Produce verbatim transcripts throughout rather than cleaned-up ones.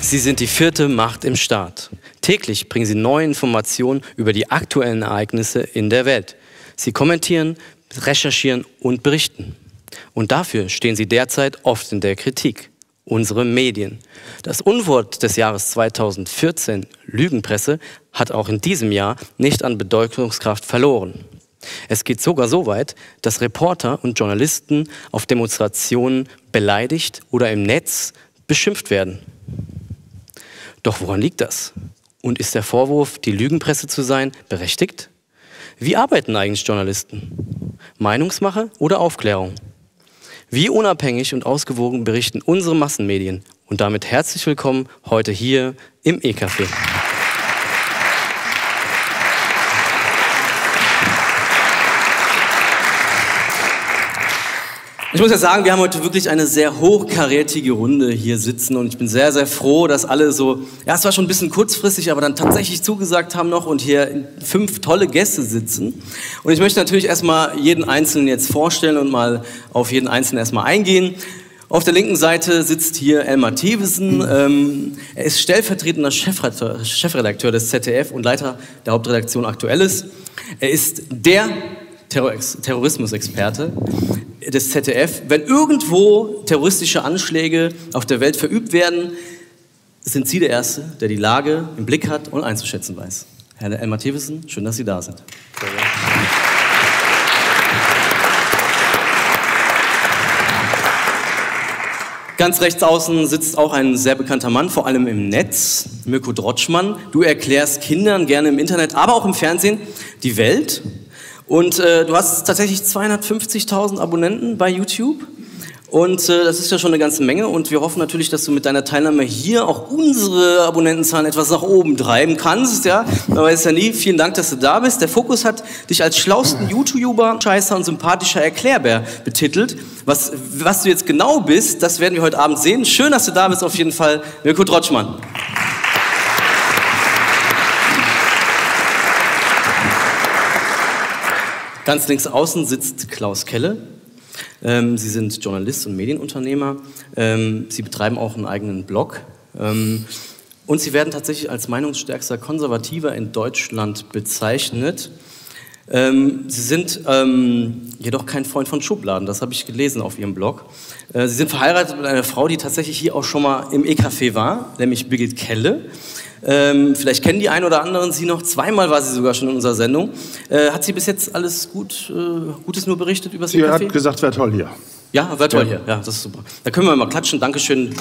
Sie sind die vierte Macht im Staat. Täglich bringen Sie neue Informationen über die aktuellen Ereignisse in der Welt. Sie kommentieren, recherchieren und berichten. Und dafür stehen Sie derzeit oft in der Kritik. Unsere Medien. Das Unwort des Jahres zweitausendvierzehn, Lügenpresse, hat auch in diesem Jahr nicht an Bedeutungskraft verloren. Es geht sogar so weit, dass Reporter und Journalisten auf Demonstrationen beleidigt oder im Netz beschimpft werden. Doch woran liegt das? Und ist der Vorwurf, die Lügenpresse zu sein, berechtigt? Wie arbeiten eigentlich Journalisten? Meinungsmache oder Aufklärung? Wie unabhängig und ausgewogen berichten unsere Massenmedien? Und damit herzlich willkommen heute hier im E-Café. Ich muss ja sagen, wir haben heute wirklich eine sehr hochkarätige Runde hier sitzen und ich bin sehr, sehr froh, dass alle so, ja, es war schon ein bisschen kurzfristig, aber dann tatsächlich zugesagt haben noch und hier fünf tolle Gäste sitzen. Und ich möchte natürlich erstmal jeden Einzelnen jetzt vorstellen und mal auf jeden Einzelnen erstmal eingehen. Auf der linken Seite sitzt hier Elmar Thewissen. Ähm, er ist stellvertretender Chefredakteur, Chefredakteur des Z D F und Leiter der Hauptredaktion Aktuelles. Er ist der Terror Terrorismusexperte des Z D F. Wenn irgendwo terroristische Anschläge auf der Welt verübt werden, sind Sie der Erste, der die Lage im Blick hat und einzuschätzen weiß. Herr Elmar Thewissen, schön, dass Sie da sind. Ganz rechts außen sitzt auch ein sehr bekannter Mann, vor allem im Netz, Mirko Drotschmann. Du erklärst Kindern gerne im Internet, aber auch im Fernsehen die Welt. Und äh, du hast tatsächlich zweihundertfünfzigtausend Abonnenten bei YouTube. Und äh, das ist ja schon eine ganze Menge. Und wir hoffen natürlich, dass du mit deiner Teilnahme hier auch unsere Abonnentenzahlen etwas nach oben treiben kannst. Ja? Man weiß ja nie. Vielen Dank, dass du da bist. Der Fokus hat dich als schlausten YouTuber, Scheißer und sympathischer Erklärbär betitelt. Was, was du jetzt genau bist, das werden wir heute Abend sehen. Schön, dass du da bist auf jeden Fall, Mirko Drotschmann. Ganz links außen sitzt Klaus Kelle. Ähm, Sie sind Journalist und Medienunternehmer. Ähm, Sie betreiben auch einen eigenen Blog. Ähm, und Sie werden tatsächlich als meinungsstärkster Konservativer in Deutschland bezeichnet. Ähm, Sie sind ähm, jedoch kein Freund von Schubladen, das habe ich gelesen auf Ihrem Blog. Äh, Sie sind verheiratet mit einer Frau, die tatsächlich hier auch schon mal im E-Café war, nämlich Birgit Kelle. Ähm, vielleicht kennen die einen oder anderen sie noch. Zweimal war sie sogar schon in unserer Sendung. Äh, hat sie bis jetzt alles gut, äh, Gutes nur berichtet über das Sie E-Café? hat gesagt, wäre toll hier. Ja, wäre toll ja. hier. Ja, das ist super. Da können wir mal klatschen. Dankeschön.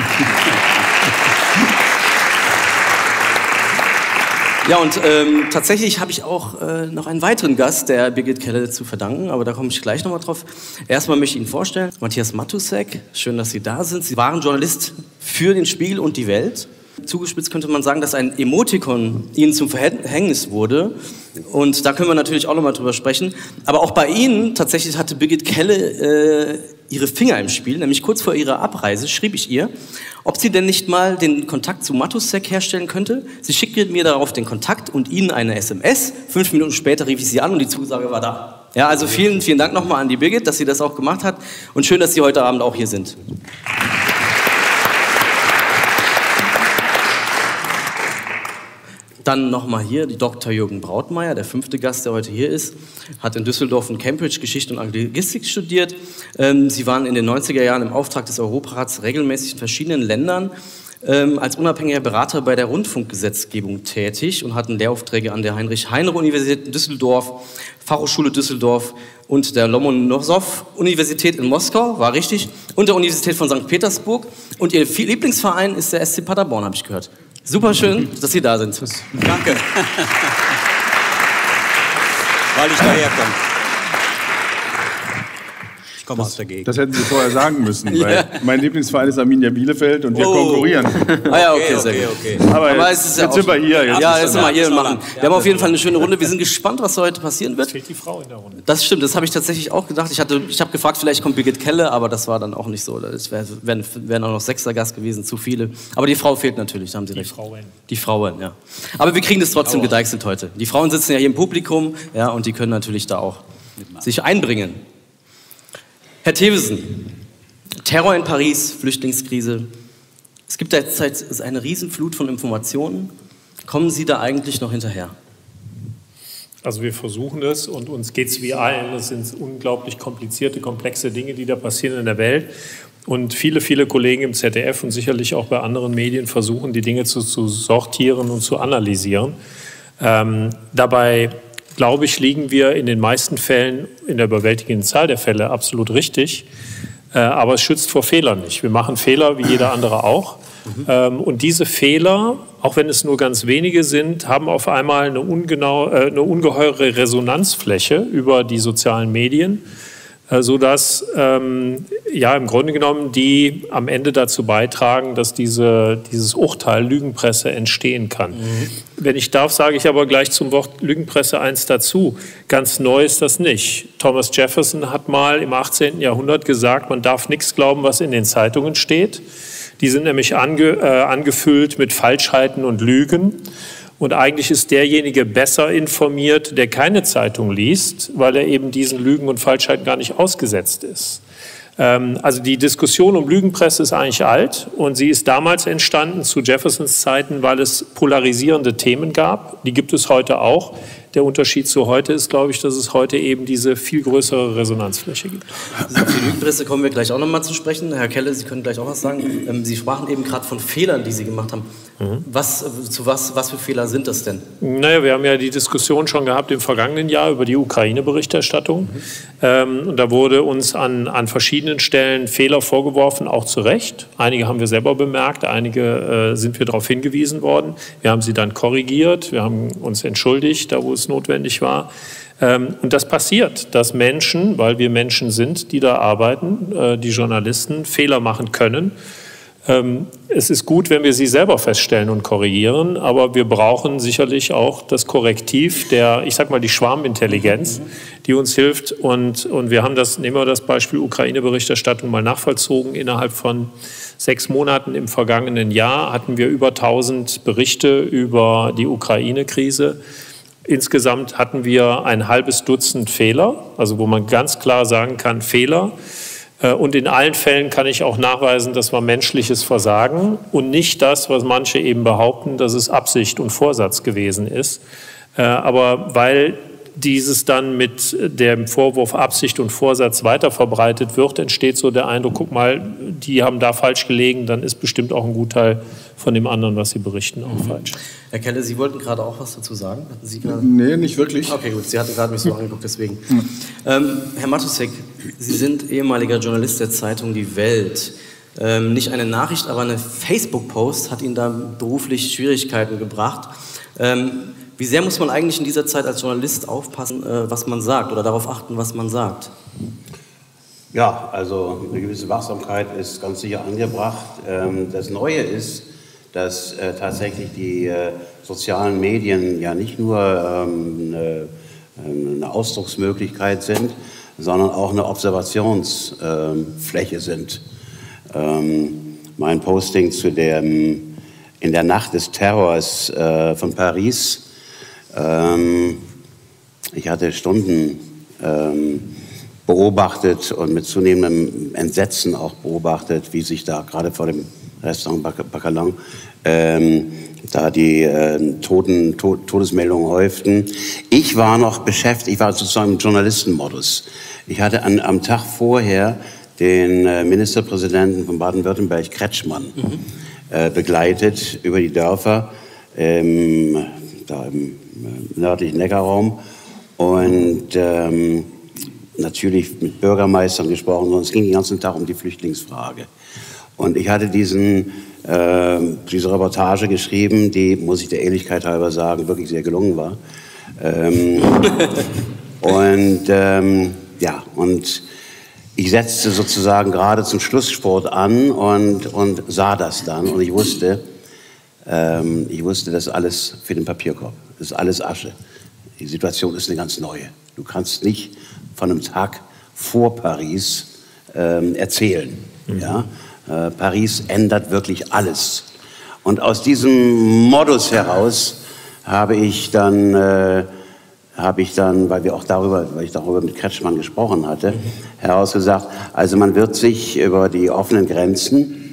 Ja, und ähm, tatsächlich habe ich auch äh, noch einen weiteren Gast, der Birgit Kelle zu verdanken, aber da komme ich gleich nochmal drauf. Erstmal möchte ich Ihnen vorstellen, Matthias Matusek, schön, dass Sie da sind. Sie waren Journalist für den Spiegel und die Welt. Zugespitzt könnte man sagen, dass ein Emotikon Ihnen zum Verhängnis wurde. Und da können wir natürlich auch nochmal drüber sprechen. Aber auch bei Ihnen, tatsächlich hatte Birgit Kelle äh, ihre Finger im Spiel. Nämlich kurz vor ihrer Abreise schrieb ich ihr, ob sie denn nicht mal den Kontakt zu Matusek herstellen könnte. Sie schickte mir darauf den Kontakt und Ihnen eine S M S. Fünf Minuten später rief ich sie an und die Zusage war da. Ja, also vielen, vielen Dank nochmal an die Birgit, dass sie das auch gemacht hat. Und schön, dass Sie heute Abend auch hier sind. Dann nochmal hier die Doktor Jürgen Brautmeier, der fünfte Gast, der heute hier ist, hat in Düsseldorf und Cambridge Geschichte und Anglistik studiert. Ähm, Sie waren in den neunziger Jahren im Auftrag des Europarats regelmäßig in verschiedenen Ländern ähm, als unabhängiger Berater bei der Rundfunkgesetzgebung tätig und hatten Lehraufträge an der Heinrich-Heine-Universität in Düsseldorf, Fachhochschule Düsseldorf und der Lomonossow-Universität in Moskau, war richtig, und der Universität von Sankt Petersburg. Und Ihr Lieblingsverein ist der S C Paderborn, habe ich gehört. Super schön, dass Sie da sind. Danke. Weil ich daher komme. Ich komme aus der Gegend. Das hätten Sie vorher sagen müssen, Ja. weil mein Lieblingsverein ist Arminia Bielefeld und wir Oh. konkurrieren. Ah ja, okay, Okay, sehr okay, gut. okay. Aber, Aber jetzt, es ist ja jetzt auch sind wir hier. Jetzt Ja, ist jetzt sind wir hier und noch machen. lang. Wir haben auf jeden Fall eine schöne Runde. Wir sind gespannt, was heute passieren wird. Fehlt die Frau in der Runde. Das stimmt, das habe ich tatsächlich auch gedacht. Ich, hatte, ich habe gefragt, vielleicht kommt Birgit Kelle, aber das war dann auch nicht so. Es wär, wären, wären auch noch sechster Gast gewesen, zu viele. Aber die Frau fehlt natürlich, da haben Sie Die recht. Frauen. Die Frauen, ja. Aber wir kriegen das trotzdem gedeichselt heute. Die Frauen sitzen ja hier im Publikum, ja, und die können natürlich da auch sich einbringen. Herr Thewissen, Terror in Paris, Flüchtlingskrise. Es gibt derzeit eine Riesenflut von Informationen. Kommen Sie da eigentlich noch hinterher? Also wir versuchen es und uns geht es wie allen. Es sind unglaublich komplizierte, komplexe Dinge, die da passieren in der Welt. Und viele, viele Kollegen im Z D F und sicherlich auch bei anderen Medien versuchen, die Dinge zu, zu sortieren und zu analysieren. Ähm, dabei, glaube ich, liegen wir in den meisten Fällen, in der überwältigenden Zahl der Fälle, absolut richtig. Äh, aber es schützt vor Fehlern nicht. Wir machen Fehler, wie jeder andere auch. Mhm. Ähm, und diese Fehler, auch wenn es nur ganz wenige sind, haben auf einmal eine, ungenau, äh, eine ungeheure Resonanzfläche über die sozialen Medien, äh, sodass ähm, ja, im Grunde genommen die am Ende dazu beitragen, dass diese, dieses Urteil Lügenpresse entstehen kann. Mhm. Wenn ich darf, sage ich aber gleich zum Wort Lügenpresse eins dazu. Ganz neu ist das nicht. Thomas Jefferson hat mal im achtzehnten Jahrhundert gesagt, man darf nichts glauben, was in den Zeitungen steht. Die sind nämlich ange, äh, angefüllt mit Falschheiten und Lügen. Und eigentlich ist derjenige besser informiert, der keine Zeitung liest, weil er eben diesen Lügen und Falschheiten gar nicht ausgesetzt ist. Ähm, also die Diskussion um Lügenpresse ist eigentlich alt und sie ist damals entstanden zu Jeffersons Zeiten, weil es polarisierende Themen gab. Die gibt es heute auch. Der Unterschied zu heute ist, glaube ich, dass es heute eben diese viel größere Resonanzfläche gibt. Auf die Lügenpresse kommen wir gleich auch noch mal zu sprechen. Herr Kelle, Sie können gleich auch was sagen. Sie sprachen eben gerade von Fehlern, die Sie gemacht haben. Mhm. Was, zu was, was für Fehler sind das denn? Naja, wir haben ja die Diskussion schon gehabt im vergangenen Jahr über die Ukraine-Berichterstattung. Mhm. Ähm, und da wurde uns an, an verschiedenen Stellen Fehler vorgeworfen, auch zu Recht. Einige haben wir selber bemerkt, einige äh, sind wir darauf hingewiesen worden. Wir haben sie dann korrigiert, wir haben uns entschuldigt, da wo es notwendig war. Ähm, und das passiert, dass Menschen, weil wir Menschen sind, die da arbeiten, äh, die Journalisten, Fehler machen können. Ähm, es ist gut, wenn wir sie selber feststellen und korrigieren, aber wir brauchen sicherlich auch das Korrektiv der, ich sag mal, die Schwarmintelligenz, die uns hilft. Und, und wir haben das, nehmen wir das Beispiel Ukraine-Berichterstattung mal nachvollzogen. Innerhalb von sechs Monaten im vergangenen Jahr hatten wir über tausend Berichte über die Ukraine-Krise. Insgesamt hatten wir ein halbes Dutzend Fehler, also wo man ganz klar sagen kann, Fehler. Und in allen Fällen kann ich auch nachweisen, das war menschliches Versagen und nicht das, was manche eben behaupten, dass es Absicht und Vorsatz gewesen ist. Aber weil dieses dann mit dem Vorwurf Absicht und Vorsatz weiterverbreitet wird, entsteht so der Eindruck, guck mal, die haben da falsch gelegen, dann ist bestimmt auch ein Gutteil von dem anderen, was Sie berichten, auch mhm. falsch. Herr Kelle, Sie wollten gerade auch was dazu sagen? Hatten Sie gerade? Nee, nicht wirklich. Okay, gut, Sie hatten gerade mich so angeguckt, deswegen. Mhm. Ähm, Herr Matusek, Sie sind ehemaliger Journalist der Zeitung Die Welt. Ähm, nicht eine Nachricht, aber eine Facebook-Post hat Ihnen da beruflich Schwierigkeiten gebracht. Ähm, Wie sehr muss man eigentlich in dieser Zeit als Journalist aufpassen, was man sagt oder darauf achten, was man sagt? Ja, also eine gewisse Wachsamkeit ist ganz sicher angebracht. Das Neue ist, dass tatsächlich die sozialen Medien ja nicht nur eine Ausdrucksmöglichkeit sind, sondern auch eine Observationsfläche sind. Mein Posting zu dem in der Nacht des Terrors von Paris. Ich hatte Stunden beobachtet und mit zunehmendem Entsetzen auch beobachtet, wie sich da gerade vor dem Restaurant Bacalan ähm, da die äh, Toten, to Todesmeldungen häuften. Ich war noch beschäftigt, ich war sozusagen im Journalistenmodus. Ich hatte an, am Tag vorher den äh, Ministerpräsidenten von Baden-Württemberg, Kretschmann, mhm. äh, begleitet über die Dörfer, ähm, da im nördlichen Neckarraum und ähm, natürlich mit Bürgermeistern gesprochen, sondern es ging den ganzen Tag um die Flüchtlingsfrage. Und ich hatte diesen, äh, diese Reportage geschrieben, die, muss ich der Ehrlichkeit halber sagen, wirklich sehr gelungen war. Ähm, und ähm, ja, und ich setzte sozusagen gerade zum Schlusssport an und, und sah das dann und ich wusste, ähm, ich wusste, das ist alles für den Papierkorb. Das ist alles Asche. Die Situation ist eine ganz neue. Du kannst nicht von einem Tag vor Paris ähm, erzählen. Mhm. Ja? Äh, Paris ändert wirklich alles. Und aus diesem Modus heraus habe ich dann, äh, habe ich dann, weil wir auch darüber, weil ich darüber mit Kretschmann gesprochen hatte, mhm. herausgesagt, also man wird sich über die offenen Grenzen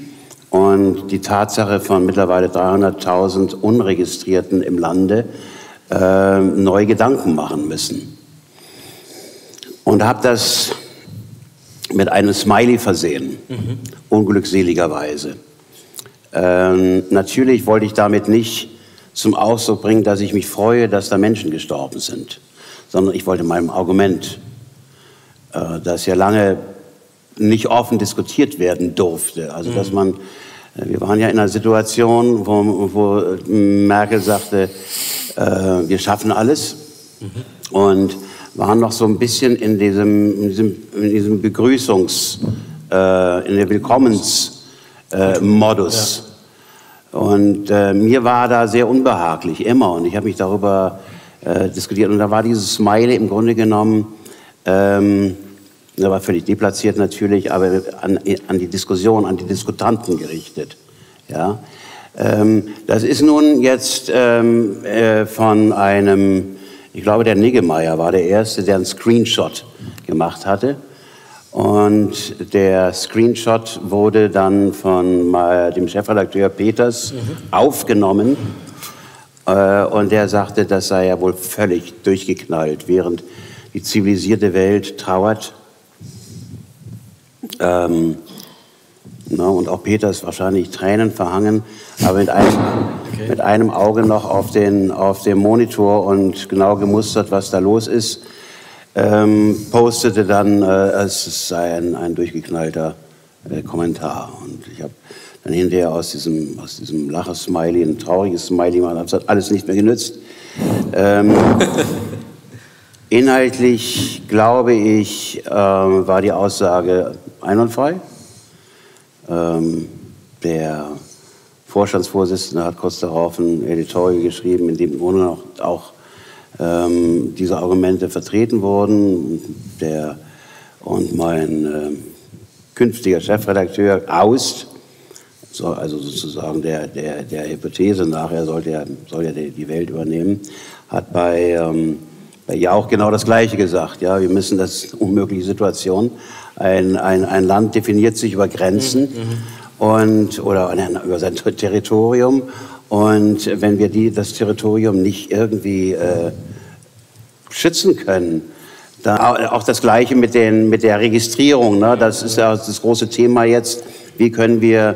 und die Tatsache von mittlerweile dreihunderttausend Unregistrierten im Lande äh, neue Gedanken machen müssen. Und habe das mit einem Smiley versehen, mhm. unglückseligerweise. Ähm, natürlich wollte ich damit nicht zum Ausdruck bringen, dass ich mich freue, dass da Menschen gestorben sind, sondern ich wollte meinem Argument, äh, das ja lange nicht offen diskutiert werden durfte, also mhm. dass man, äh, wir waren ja in einer Situation, wo, wo Merkel sagte, äh, wir schaffen alles mhm. und waren noch so ein bisschen in diesem, in diesem, in diesem Begrüßungs, äh, in der Willkommensmodus. Äh, ja. Und äh, mir war da sehr unbehaglich, immer. Und ich habe mich darüber äh, diskutiert. Und da war dieses Smiley im Grunde genommen, ähm, der war völlig deplatziert natürlich, aber an, an die Diskussion, an die Diskutanten gerichtet. Ja? Ähm, das ist nun jetzt ähm, äh, von einem, ich glaube, der Niggemeier war der Erste, der einen Screenshot gemacht hatte. Und der Screenshot wurde dann von dem Chefredakteur Peters mhm. aufgenommen. Äh, und der sagte, das sei ja wohl völlig durchgeknallt, während die zivilisierte Welt trauert. Ähm, na, und auch Peters wahrscheinlich Tränen verhangen, aber mit einem, okay. mit einem Auge noch auf, den, auf dem Monitor und genau gemustert, was da los ist. Ähm, postete dann, äh, es sei ein, ein durchgeknallter äh, Kommentar. Und ich habe dann hinterher aus diesem, aus diesem Lacher-Smiley ein trauriges Smiley gemacht, das hat alles nicht mehr genützt. Ähm, inhaltlich, glaube ich, äh, war die Aussage einwandfrei. Ähm, der Vorstandsvorsitzende hat kurz darauf ein Editorial geschrieben, in dem im Grunde auch, auch Ähm, diese Argumente vertreten wurden. Der, und mein äh, künftiger Chefredakteur Aust, so, also sozusagen der, der, der Hypothese nach, er sollte ja, soll ja die, die Welt übernehmen, hat bei, ähm, bei ja auch genau das Gleiche gesagt. Ja, wir müssen, das ist eine unmögliche Situation. Ein, ein, ein Land definiert sich über Grenzen mhm. und, oder über sein Territorium. Und wenn wir die, das Territorium nicht irgendwie äh, schützen können, dann auch das Gleiche mit, den, mit der Registrierung. Ne? Das ist ja das große Thema jetzt. Wie können wir,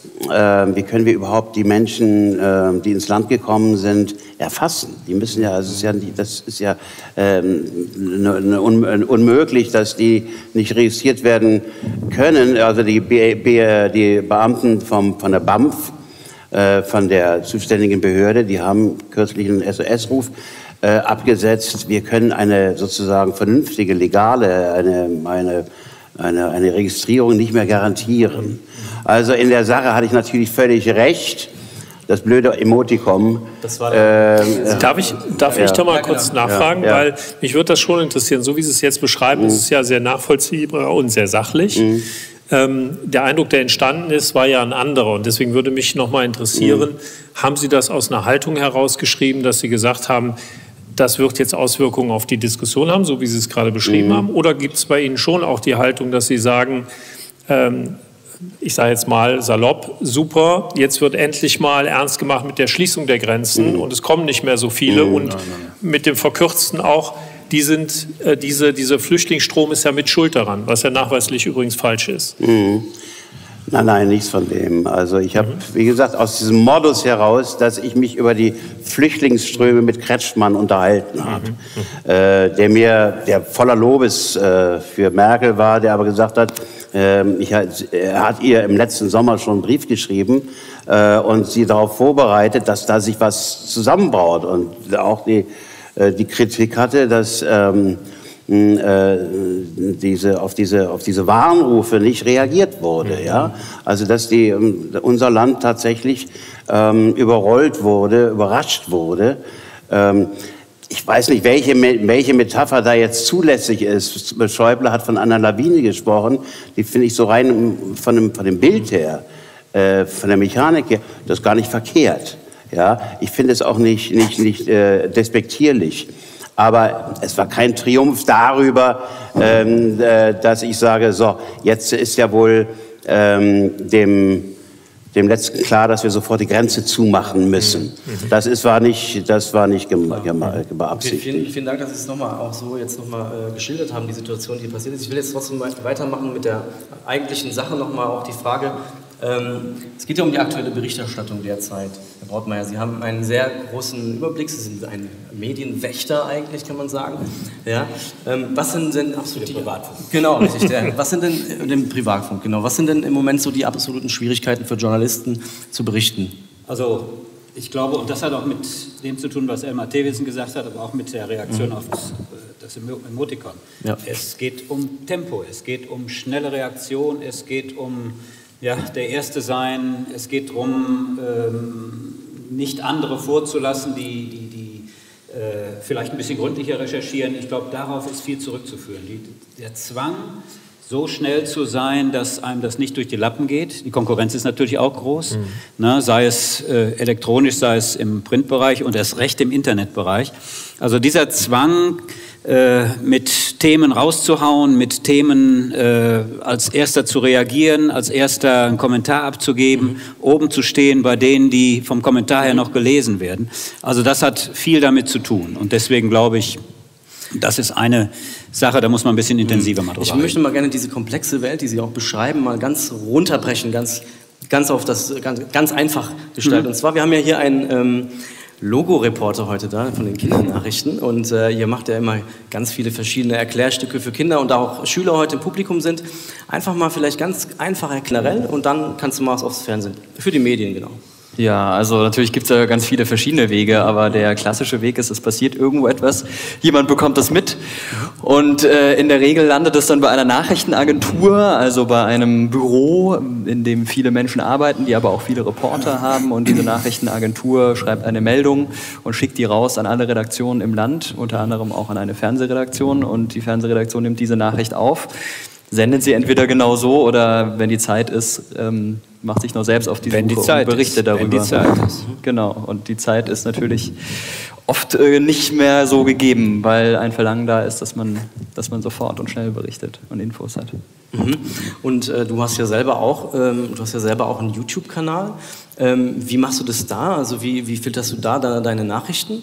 äh, wie können wir überhaupt die Menschen, äh, die ins Land gekommen sind, erfassen? Die müssen ja, das ist ja, das ist ja ähm, ne, ne un, unmöglich, dass die nicht registriert werden können. Also die, B, B, die Beamten vom, von der B A M F, von der zuständigen Behörde, die haben kürzlich einen S O S-Ruf äh, abgesetzt. Wir können eine sozusagen vernünftige, legale, eine, eine, eine, eine Registrierung nicht mehr garantieren. Also in der Sache hatte ich natürlich völlig recht. Das blöde Emoticon. Das war äh, darf ich, darf ja. ich doch mal ja, kurz genau. nachfragen, ja, ja. weil mich würde das schon interessieren. So wie Sie es jetzt beschreiben, mhm. ist es ja sehr nachvollziehbar und sehr sachlich. Mhm. Ähm, der Eindruck, der entstanden ist, war ja ein anderer. Und deswegen würde mich noch mal interessieren, mhm. haben Sie das aus einer Haltung herausgeschrieben, dass Sie gesagt haben, das wird jetzt Auswirkungen auf die Diskussion haben, so wie Sie es gerade beschrieben mhm. haben? Oder gibt es bei Ihnen schon auch die Haltung, dass Sie sagen, ähm, ich sage jetzt mal salopp, super, jetzt wird endlich mal ernst gemacht mit der Schließung der Grenzen mhm. und es kommen nicht mehr so viele mhm. und nein, nein. mit dem Verkürzten auch, die sind, äh, diese, dieser Flüchtlingsstrom ist ja mit Schuld daran, was ja nachweislich übrigens falsch ist. Mhm. Nein, nein, nichts von dem. Also ich habe, mhm. wie gesagt, aus diesem Modus heraus, dass ich mich über die Flüchtlingsströme mit Kretschmann unterhalten habe, mhm. äh, der mir, der voller Lobes äh, für Merkel war, der aber gesagt hat, äh, ich, er hat ihr im letzten Sommer schon einen Brief geschrieben äh, und sie darauf vorbereitet, dass da sich was zusammenbraut und auch die die Kritik hatte, dass ähm, äh, diese, auf, diese, auf diese Warnrufe nicht reagiert wurde. Mhm. Ja? Also dass die, unser Land tatsächlich ähm, überrollt wurde, überrascht wurde. Ähm, ich weiß nicht, welche, welche Metapher da jetzt zulässig ist. Schäuble hat von einer Lawine gesprochen, die finde ich so rein von dem, von dem Bild her, äh, von der Mechanik her, das ist gar nicht verkehrt. Ja, ich finde es auch nicht, nicht, nicht äh, despektierlich. Aber es war kein Triumph darüber, ähm, äh, dass ich sage, so, jetzt ist ja wohl ähm, dem dem Letzten klar, dass wir sofort die Grenze zumachen müssen. Mhm. Das ist, war nicht, das war nicht gem gem beabsichtigt. Okay, vielen, vielen Dank, dass Sie es nochmal auch so jetzt nochmal äh, geschildert haben, die Situation, die passiert ist. Ich will jetzt trotzdem weitermachen mit der eigentlichen Sache, nochmal auch die Frage, ähm, es geht ja um die aktuelle Berichterstattung derzeit. Herr Brautmeier, Sie haben einen sehr großen Überblick, Sie sind ein Medienwächter eigentlich, kann man sagen. Ja, ähm, was sind denn absolut die Privatfunk? Genau, richtig. Der, was sind denn dem Privatfunk? Genau. Was sind denn im Moment so die absoluten Schwierigkeiten für Journalisten zu berichten? Also ich glaube, und das hat auch mit dem zu tun, was Elmar Thewissen gesagt hat, aber auch mit der Reaktion mhm. auf das, das Emotikon. Ja. Es geht um Tempo, es geht um schnelle Reaktion, es geht um ja, der Erste sein, es geht darum, ähm, nicht andere vorzulassen, die, die, die äh, vielleicht ein bisschen gründlicher recherchieren. Ich glaube, darauf ist viel zurückzuführen. Die, der Zwang, so schnell zu sein, dass einem das nicht durch die Lappen geht. Die Konkurrenz ist natürlich auch groß, mhm. ne, sei es äh, elektronisch, sei es im Printbereich und erst recht im Internetbereich. Also dieser Zwang, äh, mit Themen rauszuhauen, mit Themen äh, als Erster zu reagieren, als Erster einen Kommentar abzugeben, mhm. oben zu stehen bei denen, die vom Kommentar her noch gelesen werden. Also das hat viel damit zu tun und deswegen glaube ich, das ist eine Sache, da muss man ein bisschen intensiver mal drüber reden. Ich möchte mal gerne diese komplexe Welt, die Sie auch beschreiben, mal ganz runterbrechen, ganz, ganz auf das, ganz, ganz einfach gestalten. Mhm. Und zwar, wir haben ja hier einen ähm, Logo-Reporter heute da von den Kindernachrichten und äh, ihr macht ja immer ganz viele verschiedene Erklärstücke für Kinder und da auch Schüler heute im Publikum sind. Einfach mal vielleicht ganz einfach erklären und dann kannst du mal was aufs Fernsehen. Für die Medien, genau. Ja, also natürlich gibt es ja ganz viele verschiedene Wege, aber der klassische Weg ist, es passiert irgendwo etwas, jemand bekommt das mit und äh, in der Regel landet es dann bei einer Nachrichtenagentur, also bei einem Büro, in dem viele Menschen arbeiten, die aber auch viele Reporter haben und diese Nachrichtenagentur schreibt eine Meldung und schickt die raus an alle Redaktionen im Land, unter anderem auch an eine Fernsehredaktion und die Fernsehredaktion nimmt diese Nachricht auf, sendet sie entweder genau so oder wenn die Zeit ist, ähm, macht sich noch selbst auf die Wenn Suche die Zeit und berichtet ist. darüber. Wenn die Zeit ist. Genau, und die Zeit ist natürlich oft äh, nicht mehr so gegeben, weil ein Verlangen da ist, dass man, dass man sofort und schnell berichtet und Infos hat. Mhm. Und äh, du hast ja selber auch, ähm, du hast ja selber auch einen YouTube-Kanal. Ähm, wie machst du das da? Also wie, wie filterst du da deine, deine Nachrichten?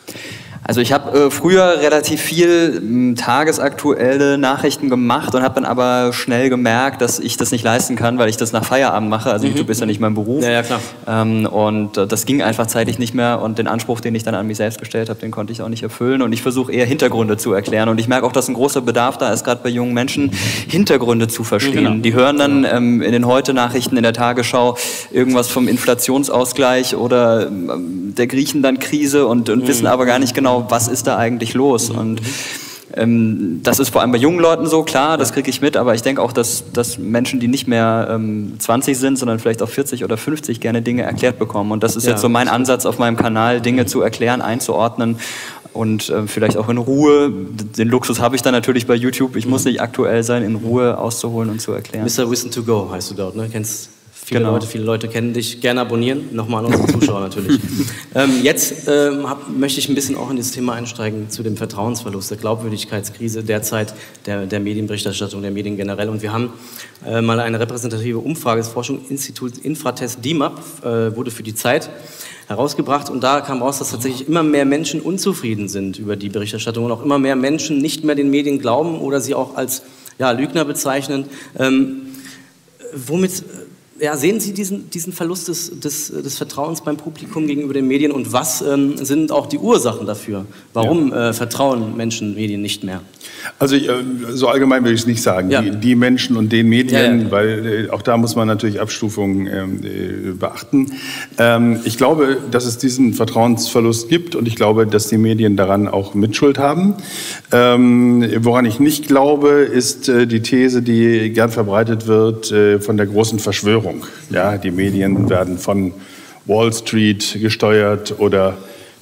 Also ich habe äh, früher relativ viel m, tagesaktuelle Nachrichten gemacht und habe dann aber schnell gemerkt, dass ich das nicht leisten kann, weil ich das nach Feierabend mache. Also mhm. YouTube ist ja nicht mein Beruf. Ja, ja, klar. Ähm, und äh, das ging einfach zeitlich nicht mehr und den Anspruch, den ich dann an mich selbst gestellt habe, den konnte ich auch nicht erfüllen und ich versuche eher Hintergründe zu erklären und ich merke auch, dass ein großer Bedarf da ist, gerade bei jungen Menschen, Hintergründe zu verstehen. Genau. Die hören dann ähm, in den Heute-Nachrichten, in der Tagesschau irgendwas vom Inflationsausgleich oder ähm, der Griechenland-Krise und, und mhm. wissen aber gar nicht genau, was ist da eigentlich los? Und ähm, das ist vor allem bei jungen Leuten so, klar, das kriege ich mit, aber ich denke auch, dass, dass Menschen, die nicht mehr ähm, zwanzig sind, sondern vielleicht auch vierzig oder fünfzig, gerne Dinge erklärt bekommen. Und das ist ja. jetzt so mein Ansatz auf meinem Kanal, Dinge zu erklären, einzuordnen und äh, vielleicht auch in Ruhe. Den Luxus habe ich dann natürlich bei YouTube. Ich muss nicht aktuell sein, in Ruhe auszuholen und zu erklären. Mister Wissen to Go heißt du dort, ne? Kennst Viele, genau. Leute, viele Leute kennen dich, gerne abonnieren, nochmal an unsere Zuschauer natürlich. ähm, jetzt ähm, hab, möchte ich ein bisschen auch in das Thema einsteigen zu dem Vertrauensverlust, der Glaubwürdigkeitskrise derzeit der, der Medienberichterstattung, der Medien generell. Und wir haben äh, mal eine repräsentative Umfrage des Forschungsinstituts Infratest D I M A P, äh, wurde für die Zeit herausgebracht und da kam raus, dass tatsächlich immer mehr Menschen unzufrieden sind über die Berichterstattung und auch immer mehr Menschen nicht mehr den Medien glauben oder sie auch als ja, Lügner bezeichnen. Ähm, womit... Ja, sehen Sie diesen, diesen Verlust des, des, des Vertrauens beim Publikum gegenüber den Medien und was ähm, sind auch die Ursachen dafür? Warum ja. äh, vertrauen Menschen Medien nicht mehr? Also äh, so allgemein würde ich es nicht sagen, ja. die, die Menschen und den Medien, ja, ja. weil äh, auch da muss man natürlich Abstufungen äh, beachten. Ähm, ich glaube, dass es diesen Vertrauensverlust gibt und ich glaube, dass die Medien daran auch Mitschuld haben. Ähm, woran ich nicht glaube, ist äh, die These, die gern verbreitet wird äh, von der großen Verschwörung. Ja, die Medien werden von Wall Street gesteuert oder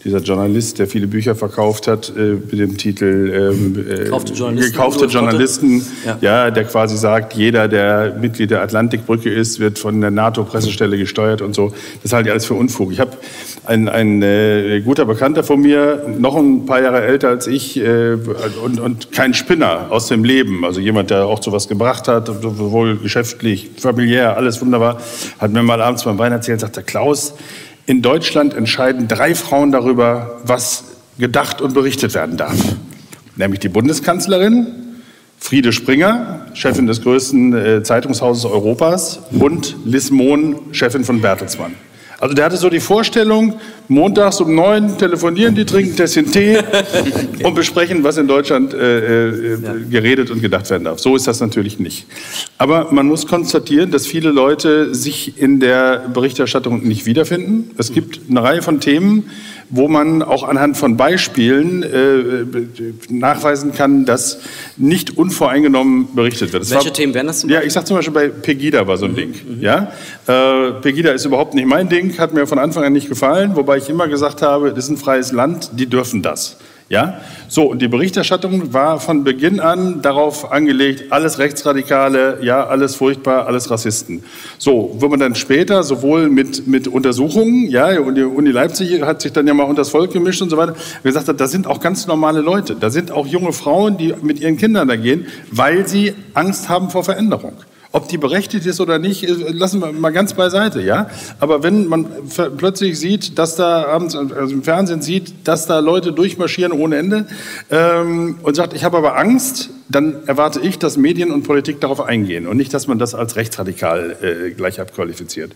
dieser Journalist, der viele Bücher verkauft hat, äh, mit dem Titel ähm, äh, Gekaufte Journalisten. Gekaufte Journalisten, ja. ja, der quasi sagt, jeder, der Mitglied der Atlantikbrücke ist, wird von der NATO-Pressestelle gesteuert und so. Das halte ich alles für Unfug. Ich habe ein, ein äh, guter Bekannter von mir, noch ein paar Jahre älter als ich, äh, und, und kein Spinner aus dem Leben, also jemand, der auch sowas gebracht hat, sowohl geschäftlich, familiär, alles wunderbar, hat mir mal abends beim Wein erzählt, sagt der Klaus, in Deutschland entscheiden drei Frauen darüber, was gedacht und berichtet werden darf. Nämlich die Bundeskanzlerin, Friede Springer, Chefin des größten äh, Zeitungshauses Europas, und Liz Mohn, Chefin von Bertelsmann. Also der hatte so die Vorstellung, montags um neun telefonieren die, trinken ein Tässchen Tee okay. und besprechen, was in Deutschland äh, äh, ja. geredet und gedacht werden darf. So ist das natürlich nicht. Aber man muss konstatieren, dass viele Leute sich in der Berichterstattung nicht wiederfinden. Es gibt eine Reihe von Themen, wo man auch anhand von Beispielen äh, nachweisen kann, dass nicht unvoreingenommen berichtet wird. Das Welche war, Themen wären das zum Beispiel? Ja, ich sage zum Beispiel bei Pegida war so ein mhm. Ding. Mhm. Ja? Äh, Pegida ist überhaupt nicht mein Ding, hat mir von Anfang an nicht gefallen, wobei ich immer gesagt habe, das ist ein freies Land, die dürfen das. Ja? So, und die Berichterstattung war von Beginn an darauf angelegt, alles Rechtsradikale, ja, alles furchtbar, alles Rassisten. So, wo man dann später sowohl mit, mit Untersuchungen, ja, und die Uni Leipzig hat sich dann ja mal unter das Volk gemischt und so weiter, gesagt hat, das sind auch ganz normale Leute, da sind auch junge Frauen, die mit ihren Kindern da gehen, weil sie Angst haben vor Veränderung. Ob die berechtigt ist oder nicht, lassen wir mal ganz beiseite, ja. Aber wenn man plötzlich sieht, dass da abends, also im Fernsehen sieht, dass da Leute durchmarschieren ohne Ende ähm, und sagt, ich habe aber Angst, dann erwarte ich, dass Medien und Politik darauf eingehen und nicht, dass man das als rechtsradikal äh, gleich abqualifiziert.